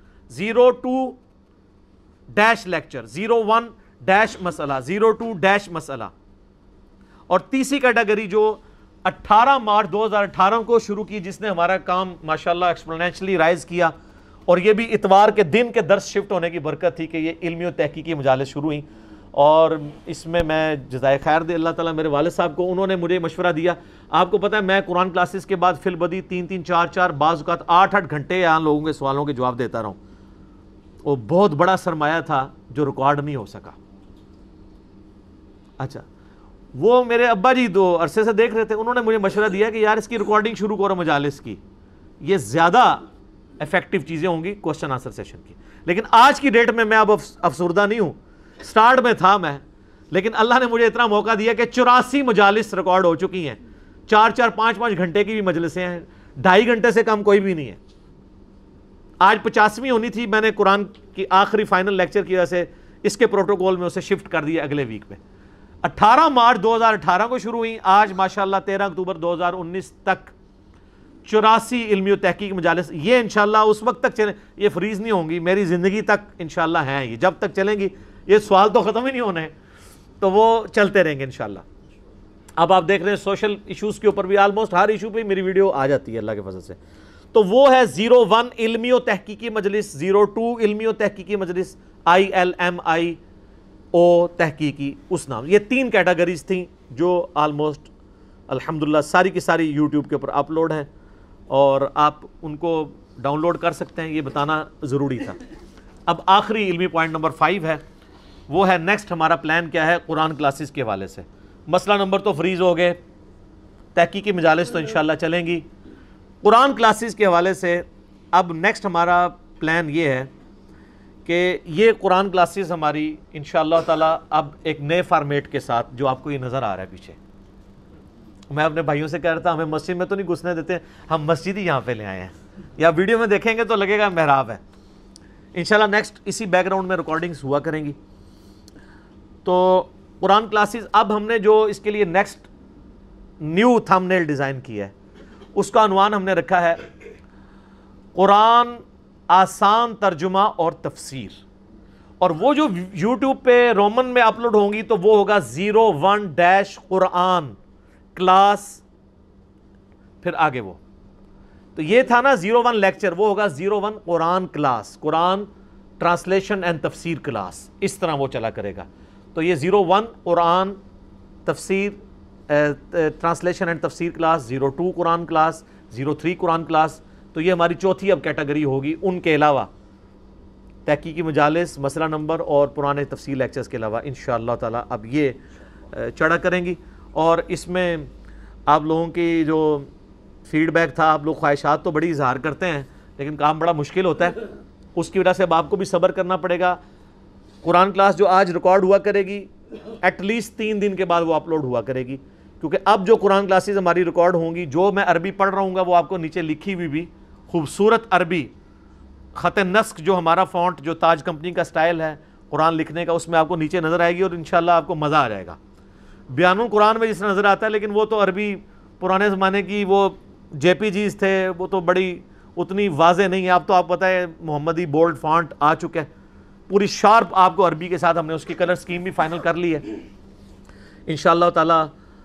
02 dash lecture, 01 dash مسئلہ, 02 ڈیش مسئلہ. اور تیسری کیٹیگری جو 18 مارچ 2018 کو شروع کی, جس نے ہمارا کام ماشاءاللہ ایکسپونینشلی رائز کیا, اور یہ بھی اتوار کے دن کے درس شفٹ ہونے کی برکت تھی کہ یہ علمی و تحقیقی مجالس شروع ہوئیں. اور اس میں جزائے خیر دے اللہ تعالیٰ میرے والد صاحب کو, انہوں نے مجھے مشورہ دیا. آپ کو پتہ ہے میں قرآن کلاسز کے بعد فی البدی 3 4 بعض اوقات 8 گھنٹے یہاں لوگوں کے سوالوں کے جواب دیتا رہا ہوں. وہ بہت بڑا سرمایہ تھا جو ریکارڈ نہیں ہو سکا. اچھا, وہ میرے ابا جی 2 عرصے سے دیکھ رہے تھے, انہوں نے مجھے مشورہ دیا کہ یار اس کی ریکارڈنگ شروع کرو مجالس کی, یہ زیادہ افیکٹو چیزیں ہوں گی کوسچن آنسر سیشن کی. لیکن آج کی ڈیٹ میں اب افسردہ نہیں ہوں, سٹارٹ میں تھا میں, لیکن اللہ نے مجھے اتنا موقع دیا کہ 84 مجالس ریکارڈ ہو چکی ہیں, 4-4 5-5 گھنٹے کی بھی مجلسیں ہیں, 2.5 گھنٹے سے کم کوئی بھی نہیں ہے. آج 50ویں ہونی تھی, میں نے قرآن کی آخری فائنل لیکچر کی وجہ سے اس کے پروٹوکول میں اسے شفٹ کر دیا اگلے ویک پہ. 18 مارچ 2018 کو شروع ہوئی, آج ماشاءاللہ 13 اکتوبر 2019 تک 84 علمی و تحقیق مجالس. یہ انشاءاللہ اس وقت تک چلیں, یہ فریز نہیں ہوں گی, میری زندگی تک انشاءاللہ ہیں, یہ جب تک چلیں گی, یہ سوال تو ختم ہی نہیں ہونے ہیں, تو وہ چلتے رہیں گے انشاءاللہ. اب آپ دیکھ رہے ہیں سوشل ایشوز کے اوپر بھی آلموسٹ ہر ایشو پہ میری ویڈیو آ جاتی ہے اللہ کے فضل سے. تو وہ ہے 01 علمی و تحقیقی مجلس, 02 علمی و تحقیقی مجلس, ILMIO تحقیقی, اس نام. یہ 3 کیٹیگریز تھیں جو آلموسٹ الحمدللہ ساری کی ساری یوٹیوب کے اوپر اپلوڈ ہیں, اور آپ ان کو ڈاؤن لوڈ کر سکتے ہیں, یہ بتانا ضروری تھا. اب آخری علمی پوائنٹ نمبر 5 ہے, وہ ہے نیکسٹ ہمارا پلان کیا ہے قرآن کلاسز کے حوالے سے. مسئلہ نمبر تو فریز ہو گئے, تحقیقی مجالس تو انشاءاللہ چلیں گی. قرآن کلاسز کے حوالے سے اب نیکسٹ ہمارا پلان یہ ہے کہ یہ قرآن کلاسز ہماری انشاءاللہ تعالی اب ایک نئے فارمیٹ کے ساتھ, جو آپ کو یہ نظر آ رہا ہے پیچھے. میں اپنے بھائیوں سے کہہ رہا تھا ہمیں مسجد میں تو نہیں گھسنے دیتے, ہم مسجد ہی یہاں پہ لے آئے ہیں, یا ویڈیو میں دیکھیں گے تو لگے گا محراب ہے. انشاءاللہ نیکسٹ اسی بیک گراؤنڈ میں ریکارڈنگز ہوا کریں گی. تو قرآن کلاسز اب ہم نے جو اس کے لیے next new thumb nail design کیا ہے, اس کا عنوان ہم نے رکھا ہے قرآن آسان ترجمہ اور تفسیر. اور وہ جو یوٹیوب پہ رومن میں اپلوڈ ہوں گی تو وہ ہوگا 01 قرآن کلاس, پھر آگے وہ, تو یہ تھا نا 01 لیکچر, وہ ہوگا 01 Quran class, Quran translation and تفسیر کلاس, اس طرح وہ چلا کرے گا. تو یہ 01 قرآن تفسیر ٹرانسلیشن اینڈ تفسیر class, 02 Quran class, 03 Quran class. تو یہ ہماری چوتھی اب کیٹیگری ہوگی, ان کے علاوہ تحقیقی مجالس, مسئلہ نمبر اور پرانے تفسیر لیکچرز کے علاوہ انشاءاللہ تعالی اب یہ چڑھا کریں گی. اور اس میں آپ لوگوں کی جو فیڈ بیک تھا, آپ لوگ خواہشات تو بڑی اظہار کرتے ہیں, لیکن کام بڑا مشکل ہوتا ہے, اس کی وجہ سے اب آپ کو بھی صبر کرنا پڑے گا. قرآن کلاس جو آج ریکارڈ ہوا کرے گی, ایٹ لیسٹ 3 دن کے بعد وہ اپلوڈ ہوا کرے گی, کیونکہ اب جو قرآن کلاسز ہماری ریکارڈ ہوں گی, جو میں عربی پڑھ رہا ہوں گا وہ آپ کو نیچے لکھی ہوئی بھی خوبصورت عربی خط نسق, جو ہمارا فونٹ جو تاج کمپنی کا سٹائل ہے قرآن لکھنے کا, اس میں آپ کو نیچے نظر آئے گی, اور انشاءاللہ آپ کو مزہ آ جائے گا. بیان القرآن میں جس طرح نظر آتا ہے, لیکن وہ تو عربی پرانے زمانے کی وہ JPGs تھے, وہ تو بڑی اتنی واضح نہیں ہے. اب تو آپ پتہ ہے محمدی بولڈ فونٹ آ چکا ہے, پوری شارپ آپ کو عربی کے ساتھ ہم نے اس کی کلر سکیم بھی فائنل کر لی ہے. انشاءاللہ تعالی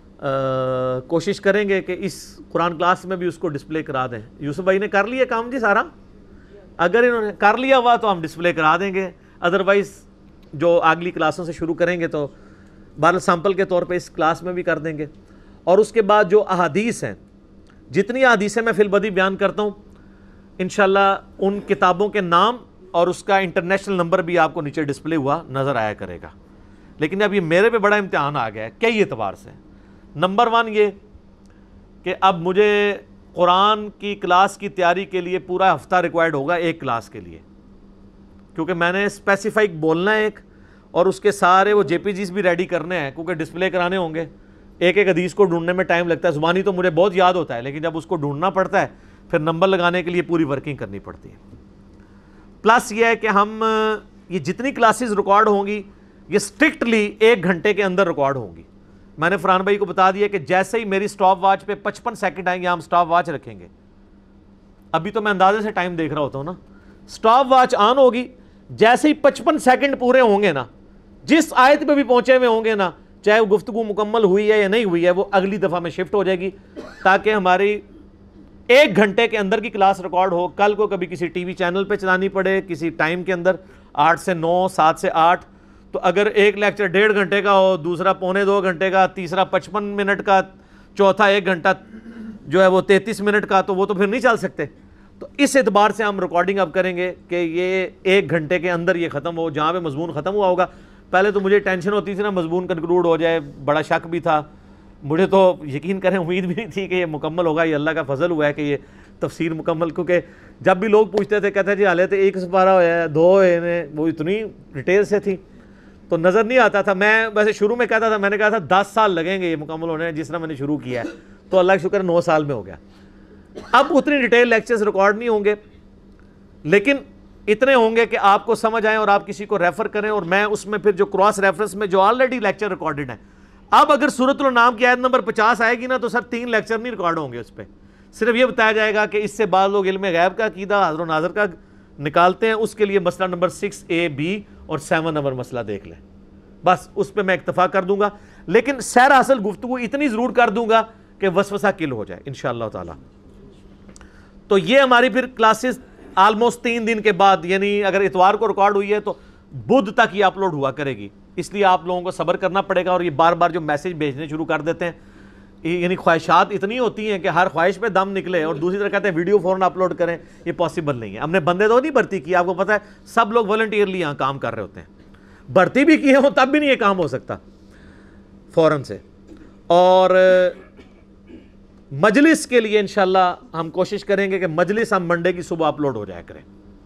کوشش کریں گے کہ اس قرآن کلاس میں بھی اس کو ڈسپلے کرا دیں. یوسف بھائی نے کر لیا کام جی سارا, اگر انہوں نے کر لیا ہوا تو ہم ڈسپلے کرا دیں گے, ادروائز جو اگلی کلاسوں سے شروع کریں گے تو بہرحال سیمپل کے طور پہ اس کلاس میں بھی کر دیں گے. اور اس کے بعد جو احادیث ہیں, جتنی احادیثیں میں فی البدی بیان کرتا ہوں, انشاءاللہ ان کتابوں کے نام اور اس کا انٹرنیشنل نمبر بھی آپ کو نیچے ڈسپلے ہوا نظر آیا کرے گا. لیکن اب یہ میرے پہ بڑا امتحان آ گیا ہے کئی اعتبار سے. نمبر 1 یہ کہ اب مجھے قرآن کی کلاس کی تیاری کے لیے پورا ہفتہ ریکوائرڈ ہوگا ایک کلاس کے لیے, کیونکہ میں نے اسپیسیفائک بولنا ہے ایک, اور اس کے سارے وہ JPGs بھی ریڈی کرنے ہیں, کیونکہ ڈسپلے کرانے ہوں گے. ایک ایک حدیث کو ڈھونڈنے میں ٹائم لگتا ہے, زبانی تو مجھے بہت یاد ہوتا ہے, لیکن جب اس کو ڈھونڈنا پڑتا ہے پھر نمبر لگانے کے لیے پوری ورکنگ کرنی پڑتی ہے. پلس یہ ہے کہ ہم یہ جتنی کلاسز ریکارڈ ہوں گی یہ اسٹرکٹلی 1 گھنٹے کے اندر ریکارڈ ہوں گی. میں نے فرحان بھائی کو بتا دیا کہ جیسے ہی میری سٹاپ واچ پہ 55 سیکنڈ آئیں گے ہم سٹاپ واچ رکھیں گے. ابھی تو میں اندازے سے ٹائم دیکھ رہا ہوتا ہوں نا, سٹاپ واچ آن ہوگی, جیسے ہی 55 سیکنڈ پورے ہوں گے نا, جس آیت پہ بھی پہنچے ہوئے ہوں گے نا, چاہے وہ گفتگو مکمل ہوئی ہے یا نہیں ہوئی ہے, وہ اگلی دفعہ میں شفٹ ہو جائے گی, تاکہ ہماری 1 گھنٹے کے اندر کی کلاس ریکارڈ ہو. کل کو کبھی کسی ٹی وی چینل پہ چلانی پڑے کسی ٹائم کے اندر 8 سے 9, 7 سے 8, تو اگر ایک لیکچر 1.5 گھنٹے کا ہو, دوسرا 1.25 گھنٹے کا, تیسرا 55 منٹ کا, چوتھا 1 گھنٹہ جو ہے وہ 33 منٹ کا, تو وہ تو پھر نہیں چل سکتے. تو اس اعتبار سے ہم ریکارڈنگ اب کریں گے کہ یہ 1 گھنٹے کے اندر یہ ختم ہو, جہاں پہ مضمون ختم ہوا ہوگا. پہلے تو مجھے ٹینشن ہوتی تھی نا مضمون کنکلوڈ ہو جائے, بڑا شک بھی تھا مجھے, تو یقین کریں امید بھی نہیں تھی کہ یہ مکمل ہوگا. یہ اللہ کا فضل ہوا ہے کہ یہ تفسیر مکمل, کیونکہ جب بھی لوگ پوچھتے تھے کہتے جی حالے تو ایک سپارہ ہوا ہے, 2 ہوئے, وہ اتنی ڈیٹیل سے تھی تو نظر نہیں آتا تھا. میں ویسے شروع میں کہتا تھا, میں نے کہا تھا 10 سال لگیں گے یہ مکمل ہونے, جس طرح میں نے شروع کیا ہے, تو اللہ کا شکر 9 سال میں ہو گیا. اب اتنی ڈیٹیل لیکچرز ریکارڈ نہیں ہوں گے, لیکن اتنے ہوں گے کہ آپ کو سمجھ آئیں اور آپ کسی کو ریفر کریں, اور میں اس میں پھر جو کراس ریفرنس میں جو آلریڈی لیکچر ریکارڈڈ ہیں. اب اگر سورۃ الانعام کی آیت نمبر 50 آئے گی نا تو سر 3 لیکچر نہیں ریکارڈ ہوں گے اس پہ, صرف یہ بتایا جائے گا کہ اس سے بعض لوگ علم غیب کا عقیدہ حاضر و ناظر کا نکالتے ہیں, اس کے لیے مسئلہ نمبر 6A, B اور 7 نمبر مسئلہ دیکھ لیں, بس اس پہ میں اکتفا کر دوں گا. لیکن سیر حاصل گفتگو اتنی ضرور کر دوں گا کہ وسوسہ کل ہو جائے انشاءاللہ تعالی. تو یہ ہماری پھر کلاسز آلموسٹ 3 دن کے بعد, یعنی اگر اتوار کو ریکارڈ ہوئی ہے تو بدھ تک یہ اپلوڈ ہوا کرے گی. اس لیے آپ لوگوں کو صبر کرنا پڑے گا, اور یہ بار بار جو میسج بھیجنے شروع کر دیتے ہیں, یعنی خواہشات اتنی ہوتی ہیں کہ ہر خواہش پہ دم نکلے, اور دوسری طرف کہتے ہیں ویڈیو فوراً اپلوڈ کریں, یہ پاسبل نہیں ہے. ہم نے بندے تو نہیں بھرتی کی, آپ کو پتہ ہے سب لوگ والنٹیئرلی یہاں کام کر رہے ہوتے ہیں, بھرتی بھی کیے ہوں تب بھی نہیں یہ کام ہو سکتا فوراً سے. اور مجلس کے لیے انشاءاللہ ہم کوشش کریں گے کہ مجلس ہم منڈے کی صبح اپلوڈ ہو جایا کریں,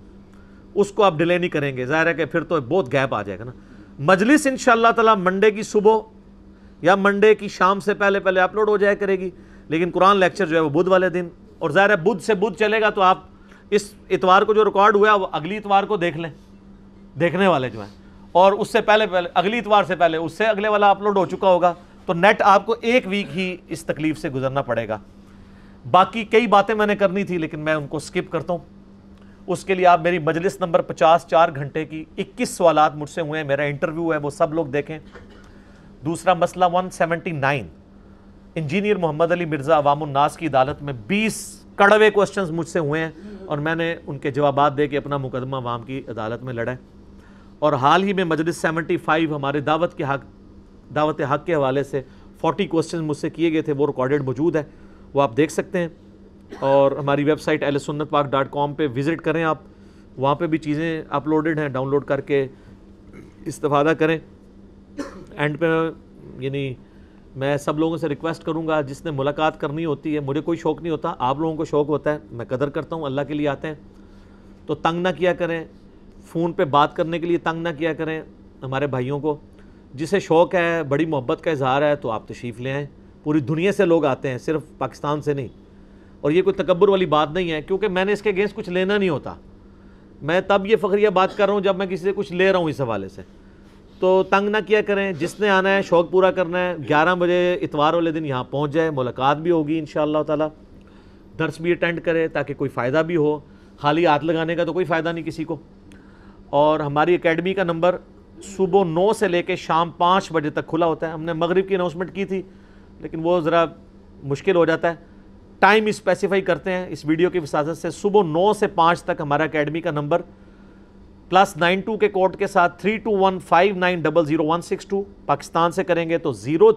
اس کو آپ ڈیلے نہیں کریں گے, ظاہر ہے کہ پھر تو بہت گیپ آ جائے گا نا. مجلس انشاءاللہ تعالی منڈے کی صبح یا منڈے کی شام سے پہلے پہلے اپلوڈ ہو جایا کرے گی, لیکن قرآن لیکچر جو ہے وہ بدھ والے دن, اور ظاہر ہے بدھ سے بدھ چلے گا تو آپ اس اتوار کو جو ریکارڈ ہوا ہے وہ اگلی اتوار کو دیکھ لیں, دیکھنے والے جو ہیں, اور اس سے پہلے اگلی اتوار سے پہلے اس سے اگلے والا اپلوڈ ہو چکا ہوگا, تو نیٹ آپ کو 1 ویک ہی اس تکلیف سے گزرنا پڑے گا. باقی کئی باتیں میں نے کرنی تھی لیکن میں ان کو سکپ کرتا ہوں. اس کے لیے آپ میری مجلس نمبر 50 4 گھنٹے کی 21 سوالات مجھ سے ہوئے ہیں, میرا انٹرویو ہے وہ سب لوگ دیکھیں. دوسرا مسئلہ 179 انجینئر محمد علی مرزا عوام الناس کی عدالت میں 20 کڑوے کوسچنز مجھ سے ہوئے ہیں, اور میں نے ان کے جوابات دے کے اپنا مقدمہ عوام کی عدالت میں لڑا ہے. اور حال ہی میں مجلس 75 ہمارے دعوت حق کے حوالے سے 40 کوسچنز مجھ سے کیے گئے تھے, وہ ریکارڈڈ موجود ہے, وہ آپ دیکھ سکتے ہیں. اور ہماری ویب سائٹ ahlsunnatpak.com پہ وزٹ کریں آپ, وہاں پہ بھی چیزیں اپلوڈڈ ہیں, ڈاؤن لوڈ کر کے استفادہ کریں. اینڈ پہ یعنی میں سب لوگوں سے ریکویسٹ کروں گا, جس نے ملاقات کرنی ہوتی ہے, مجھے کوئی شوق نہیں ہوتا, آپ لوگوں کو شوق ہوتا ہے, میں قدر کرتا ہوں, اللہ کے لیے آتے ہیں, تو تنگ نہ کیا کریں, فون پہ بات کرنے کے لیے تنگ نہ کیا کریں ہمارے بھائیوں کو. جسے شوق ہے, بڑی محبت کا اظہار ہے, تو آپ تشریف لے آئیں. پوری دنیا سے لوگ آتے ہیں, صرف پاکستان سے نہیں, اور یہ کوئی تکبر والی بات نہیں ہے, کیونکہ میں نے اس کے اگینسٹ کچھ لینا نہیں ہوتا. میں تب یہ فخریہ بات کر رہا ہوں جب میں کسی سے کچھ لے رہا ہوں اس حوالے سے. تو تنگ نہ کیا کریں, جس نے آنا ہے, شوق پورا کرنا ہے, 11 بجے اتوار والے دن یہاں پہنچ جائے, ملاقات بھی ہوگی انشاءاللہ تعالی, درس بھی اٹینڈ کرے تاکہ کوئی فائدہ بھی ہو. خالی ہاتھ لگانے کا تو کوئی فائدہ نہیں کسی کو. اور ہماری اکیڈمی کا نمبر صبح 9 سے لے کے شام 5 بجے تک کھلا ہوتا ہے. ہم نے مغرب کی اناؤنسمنٹ کی تھی لیکن وہ ذرا مشکل ہو جاتا ہے, ٹائم اسپیسیفائی کرتے ہیں اس ویڈیو کی وساطت سے. صبح 9 سے 5 تک ہمارا اکیڈمی کا نمبر +92 کے کوڈ کے ساتھ 3215900162. پاکستان سے کریں گے تو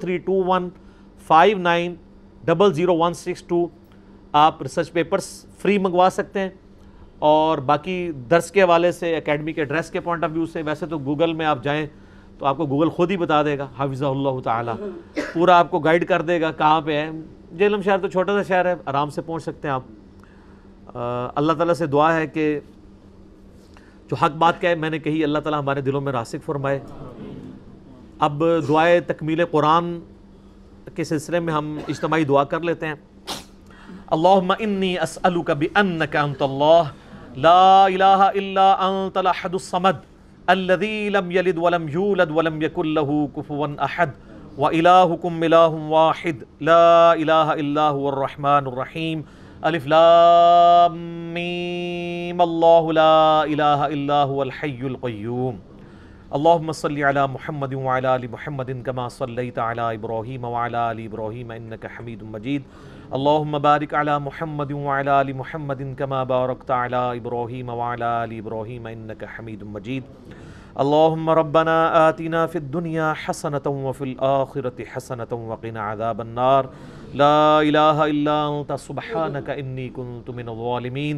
032159000162. آپ ریسرچ پیپرز فری منگوا سکتے ہیں. اور باقی درس کے حوالے سے, اکیڈمی کے ایڈریس کے پوائنٹ آف ویو سے, ویسے تو گوگل میں آپ جائیں تو آپ کو گوگل خود ہی بتا دے گا, حافظہ اللہ تعالی, پورا آپ کو گائیڈ کر دے گا کہاں پہ ہے. جہلم شہر تو چھوٹا سا شہر ہے, آرام سے پہنچ سکتے ہیں آپ. اللہ تعالیٰ سے دعا ہے کہ جو حق بات کہے میں نے کہی, اللہ تعالیٰ ہمارے دلوں میں راسخ فرمائے. اب دعائے تکمیل قرآن کے سلسلے میں ہم اجتماعی دعا کر لیتے ہیں. اللہم انی اسألک بأنک انت اللہ لا الہ الا انت الاحد الصمد الذی لم یلد ولم یولد ولم یکن له کفوا احد وإلہکم الہ واحد لا الہ الا هو الرحمن الرحیم الف لام میم اللہ لا الہ الا هو الحی القیوم. اللہم صلی علی محمد وعلی آل محمد کما صلیت علی ابراہیم وعلی آل ابراہیم انک حمید مجید. اللہم بارک علی محمد وعلی آل محمد کما بارکت علی ابراہیم وعلی آل ابراہیم انک حمید مجید. اللہم ربنا آتنا فی الدنیا حسنة وفی الآخرة حسنة وقنا عذاب النار. لا الہ الا انت سبحانک انی کنت من الظالمین.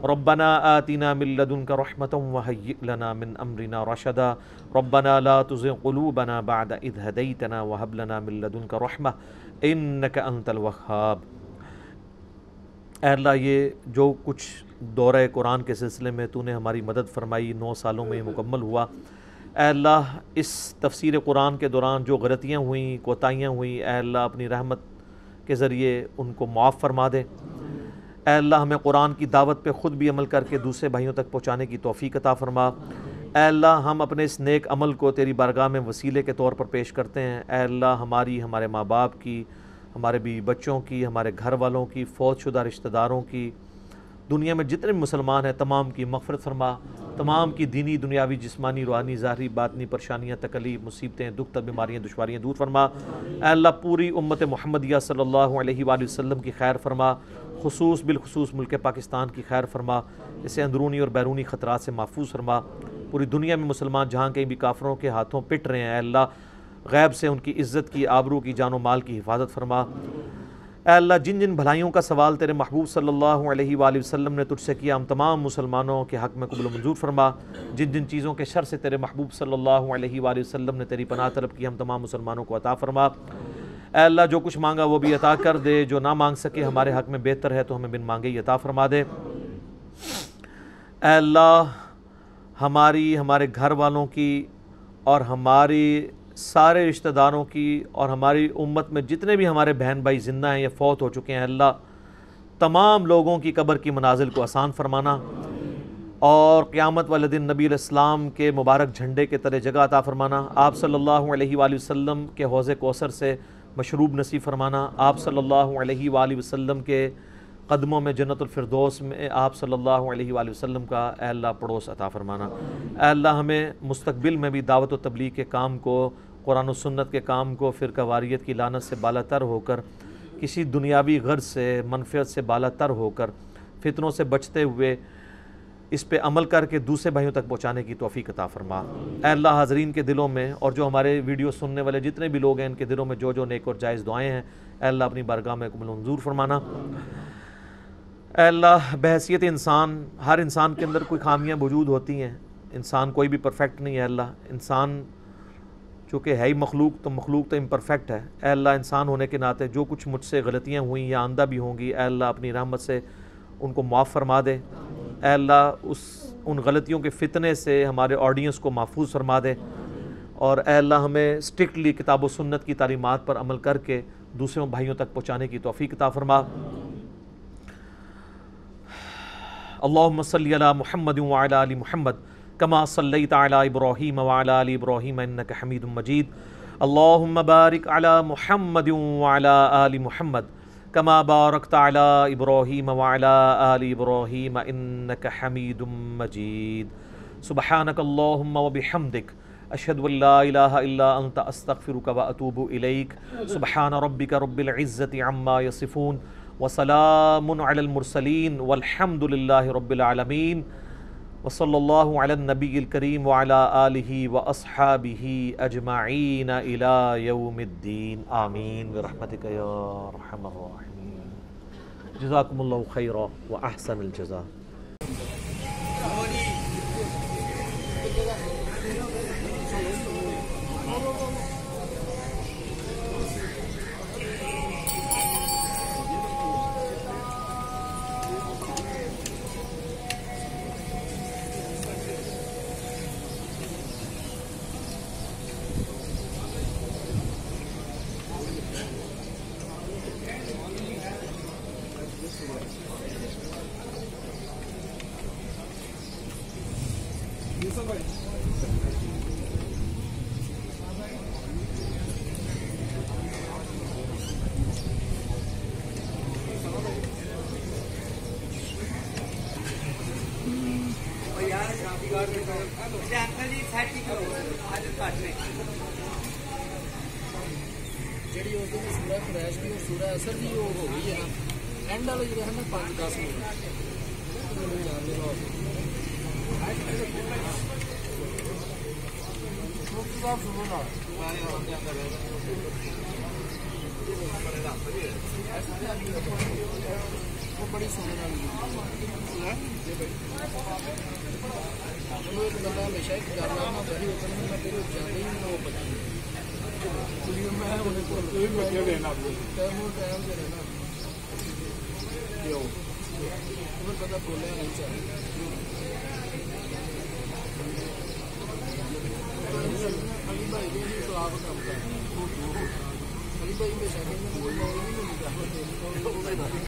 ربنا آتنا من لدنك رحمة وهيئ لنا من أمرنا رشدا ربنا لا تزغ قلوبنا بعد إذ هديتنا وهب لنا من لدنك رحمة إنك أنت الوهاب۔ اے اللہ یہ جو کچھ دورہ قرآن کے سلسلے میں تو نے ہماری مدد فرمائی 9 سالوں میں مکمل ہوا، اے اللہ اس تفسیر قرآن کے دوران جو غلطیاں ہوئیں، کوتاہیاں ہوئیں، اے اللہ اپنی رحمت کے ذریعے ان کو معاف فرما دے۔ اے اللہ ہمیں قرآن کی دعوت پہ خود بھی عمل کر کے دوسرے بھائیوں تک پہنچانے کی توفیق عطا فرما۔ اے اللہ ہم اپنے اس نیک عمل کو تیری بارگاہ میں وسیلے کے طور پر پیش کرتے ہیں۔ اے اللہ ہماری، ہمارے ماں باپ کی، ہمارے بیوی بچوں کی، ہمارے گھر والوں کی، فوت شدہ رشتہ داروں کی، دنیا میں جتنے بھی مسلمان ہیں تمام کی مغفرت فرما، تمام کی دینی، دنیاوی، جسمانی، روحانی، ظاہری، باطنی پریشانیاں، تکلیف، مصیبتیں، دکھ، بیماریاں، دشواریاں دور فرما۔ اے اللہ پوری امت محمدیہ صلی اللہ علیہ وآلہ وسلم کی خیر فرما، بالخصوص ملک پاکستان کی خیر فرما، اسے اندرونی اور بیرونی خطرات سے محفوظ فرما۔ پوری دنیا میں مسلمان جہاں کہیں بھی کافروں کے ہاتھوں پٹ رہے ہیں، اے اللہ غیب سے ان کی عزت کی، آبرو کی، جان و مال کی حفاظت فرما۔ اے اللہ جن جن بھلائیوں کا سوال تیرے محبوب صلی اللہ علیہ وآلہ وسلم نے تجھ سے کیا، ہم تمام مسلمانوں کے حق میں قبول و منظور فرما۔ جن جن چیزوں کے شر سے تیرے محبوب صلی اللہ علیہ وآلہ وسلم نے تیری پناہ طلب کی، ہم تمام مسلمانوں کو عطا فرما۔ اے اللہ جو کچھ مانگا وہ بھی عطا کر دے، جو نہ مانگ سکے ہمارے حق میں بہتر ہے تو ہمیں بن مانگے ہی عطا فرما دے۔ اے اللہ ہماری، ہمارے گھر والوں کی اور ہماری سارے رشتہ داروں کی اور ہماری امت میں جتنے بھی ہمارے بہن بھائی زندہ ہیں یا فوت ہو چکے ہیں، اللہ تمام لوگوں کی قبر کی منازل کو آسان فرمانا اور قیامت والے دن نبی علیہ السلام کے مبارک جھنڈے کے تلے جگہ عطا فرمانا، آپ صلی اللہ علیہ وآلہ وسلم کے حوض کوثر سے مشروب نصیب فرمانا، آپ صلی اللہ علیہ وآلہ وسلم کے قدموں میں جنت الفردوس میں آپ صلی اللہ علیہ وآلہ وسلم کا اے اللہ پڑوس عطا فرمانا۔ اے اللہ ہمیں مستقبل میں بھی دعوت و تبلیغ کے کام کو، قرآن و سنت کے کام کو، فرقہ واریت کی لعنت سے بالا تر ہو کر، کسی دنیاوی غرض سے، منفعت سے بالا تر ہو کر، فتنوں سے بچتے ہوئے اس پہ عمل کر کے دوسرے بھائیوں تک پہنچانے کی توفیق عطا فرما۔ اے اللہ حاضرین کے دلوں میں اور جو ہمارے ویڈیو سننے والے جتنے بھی لوگ ہیں ان کے دلوں میں جو جو نیک اور جائز دعائیں ہیں، اے اللہ اپنی بارگاہ میں قبول و منظور فرمانا۔ اے اللہ بحیثیت انسان، ہر انسان کے اندر کوئی خامیاں موجود ہوتی ہیں، انسان کوئی بھی پرفیکٹ نہیں ہے۔ اللہ انسان چونکہ ہے ہی مخلوق تو امپرفیکٹ ہے۔ اے اللہ انسان ہونے کے ناطے جو کچھ مجھ سے غلطیاں ہوئیں یا آئندہ بھی ہوں گی، اے اللہ اپنی رحمت سے ان کو معاف فرما دے۔ اے اللہ ان غلطیوں کے فتنے سے ہمارے آڈینس کو محفوظ فرما دے، اور اے اللہ ہمیں اسٹرکٹلی کتاب و سنت کی تعلیمات پر عمل کر کے دوسروں بھائیوں تک پہنچانے کی توفیق عطا فرما۔ اللہم صلی علی محمد وعلی آل محمد کما صلیت علی ابراہیم وعلی آل ابراہیم انک حمید مجید۔ اللہم بارک علی محمد وعلی آل محمد کما بارکت علی ابراہیم وعلی آل ابراہیم انک حمید مجید۔ سبحانک اللہم وبحمدک اشہد ان لا الہ الا انت استغفرک واتوب الیک۔ سبحان ربک رب العزت عما یصفون وسلام علی المرسلین والحمد للہ رب العالمین، وصلی اللہ علی النبی الکریم وعلی آلہ واصحابہ اجمعین الی یوم الدین، آمین برحمتک یا ارحم الراحمین۔ جزاکم اللہ خیرا واحسن الجزاء۔ جی اس دن سورہ قریش کی اور سورہ اثر بھی وہ ہو گئی ہے نا، اینڈ والے جو ہے نا 5-10 منٹ वो बड़ी सोने वाली है ये भाई वो एक बंदा हमेशा एक कर रहा ना बड़ी होकर मैं तेरे जाते ही ना वो बता इसलिए मैं उन्हें को कोई बच्चे देना टाइम दे ना यो तुम्हें पता बोले नहीं चाहिए अली भाई भी तो आप काम कर अली भाई में शादी में बोल रहे हैं नहीं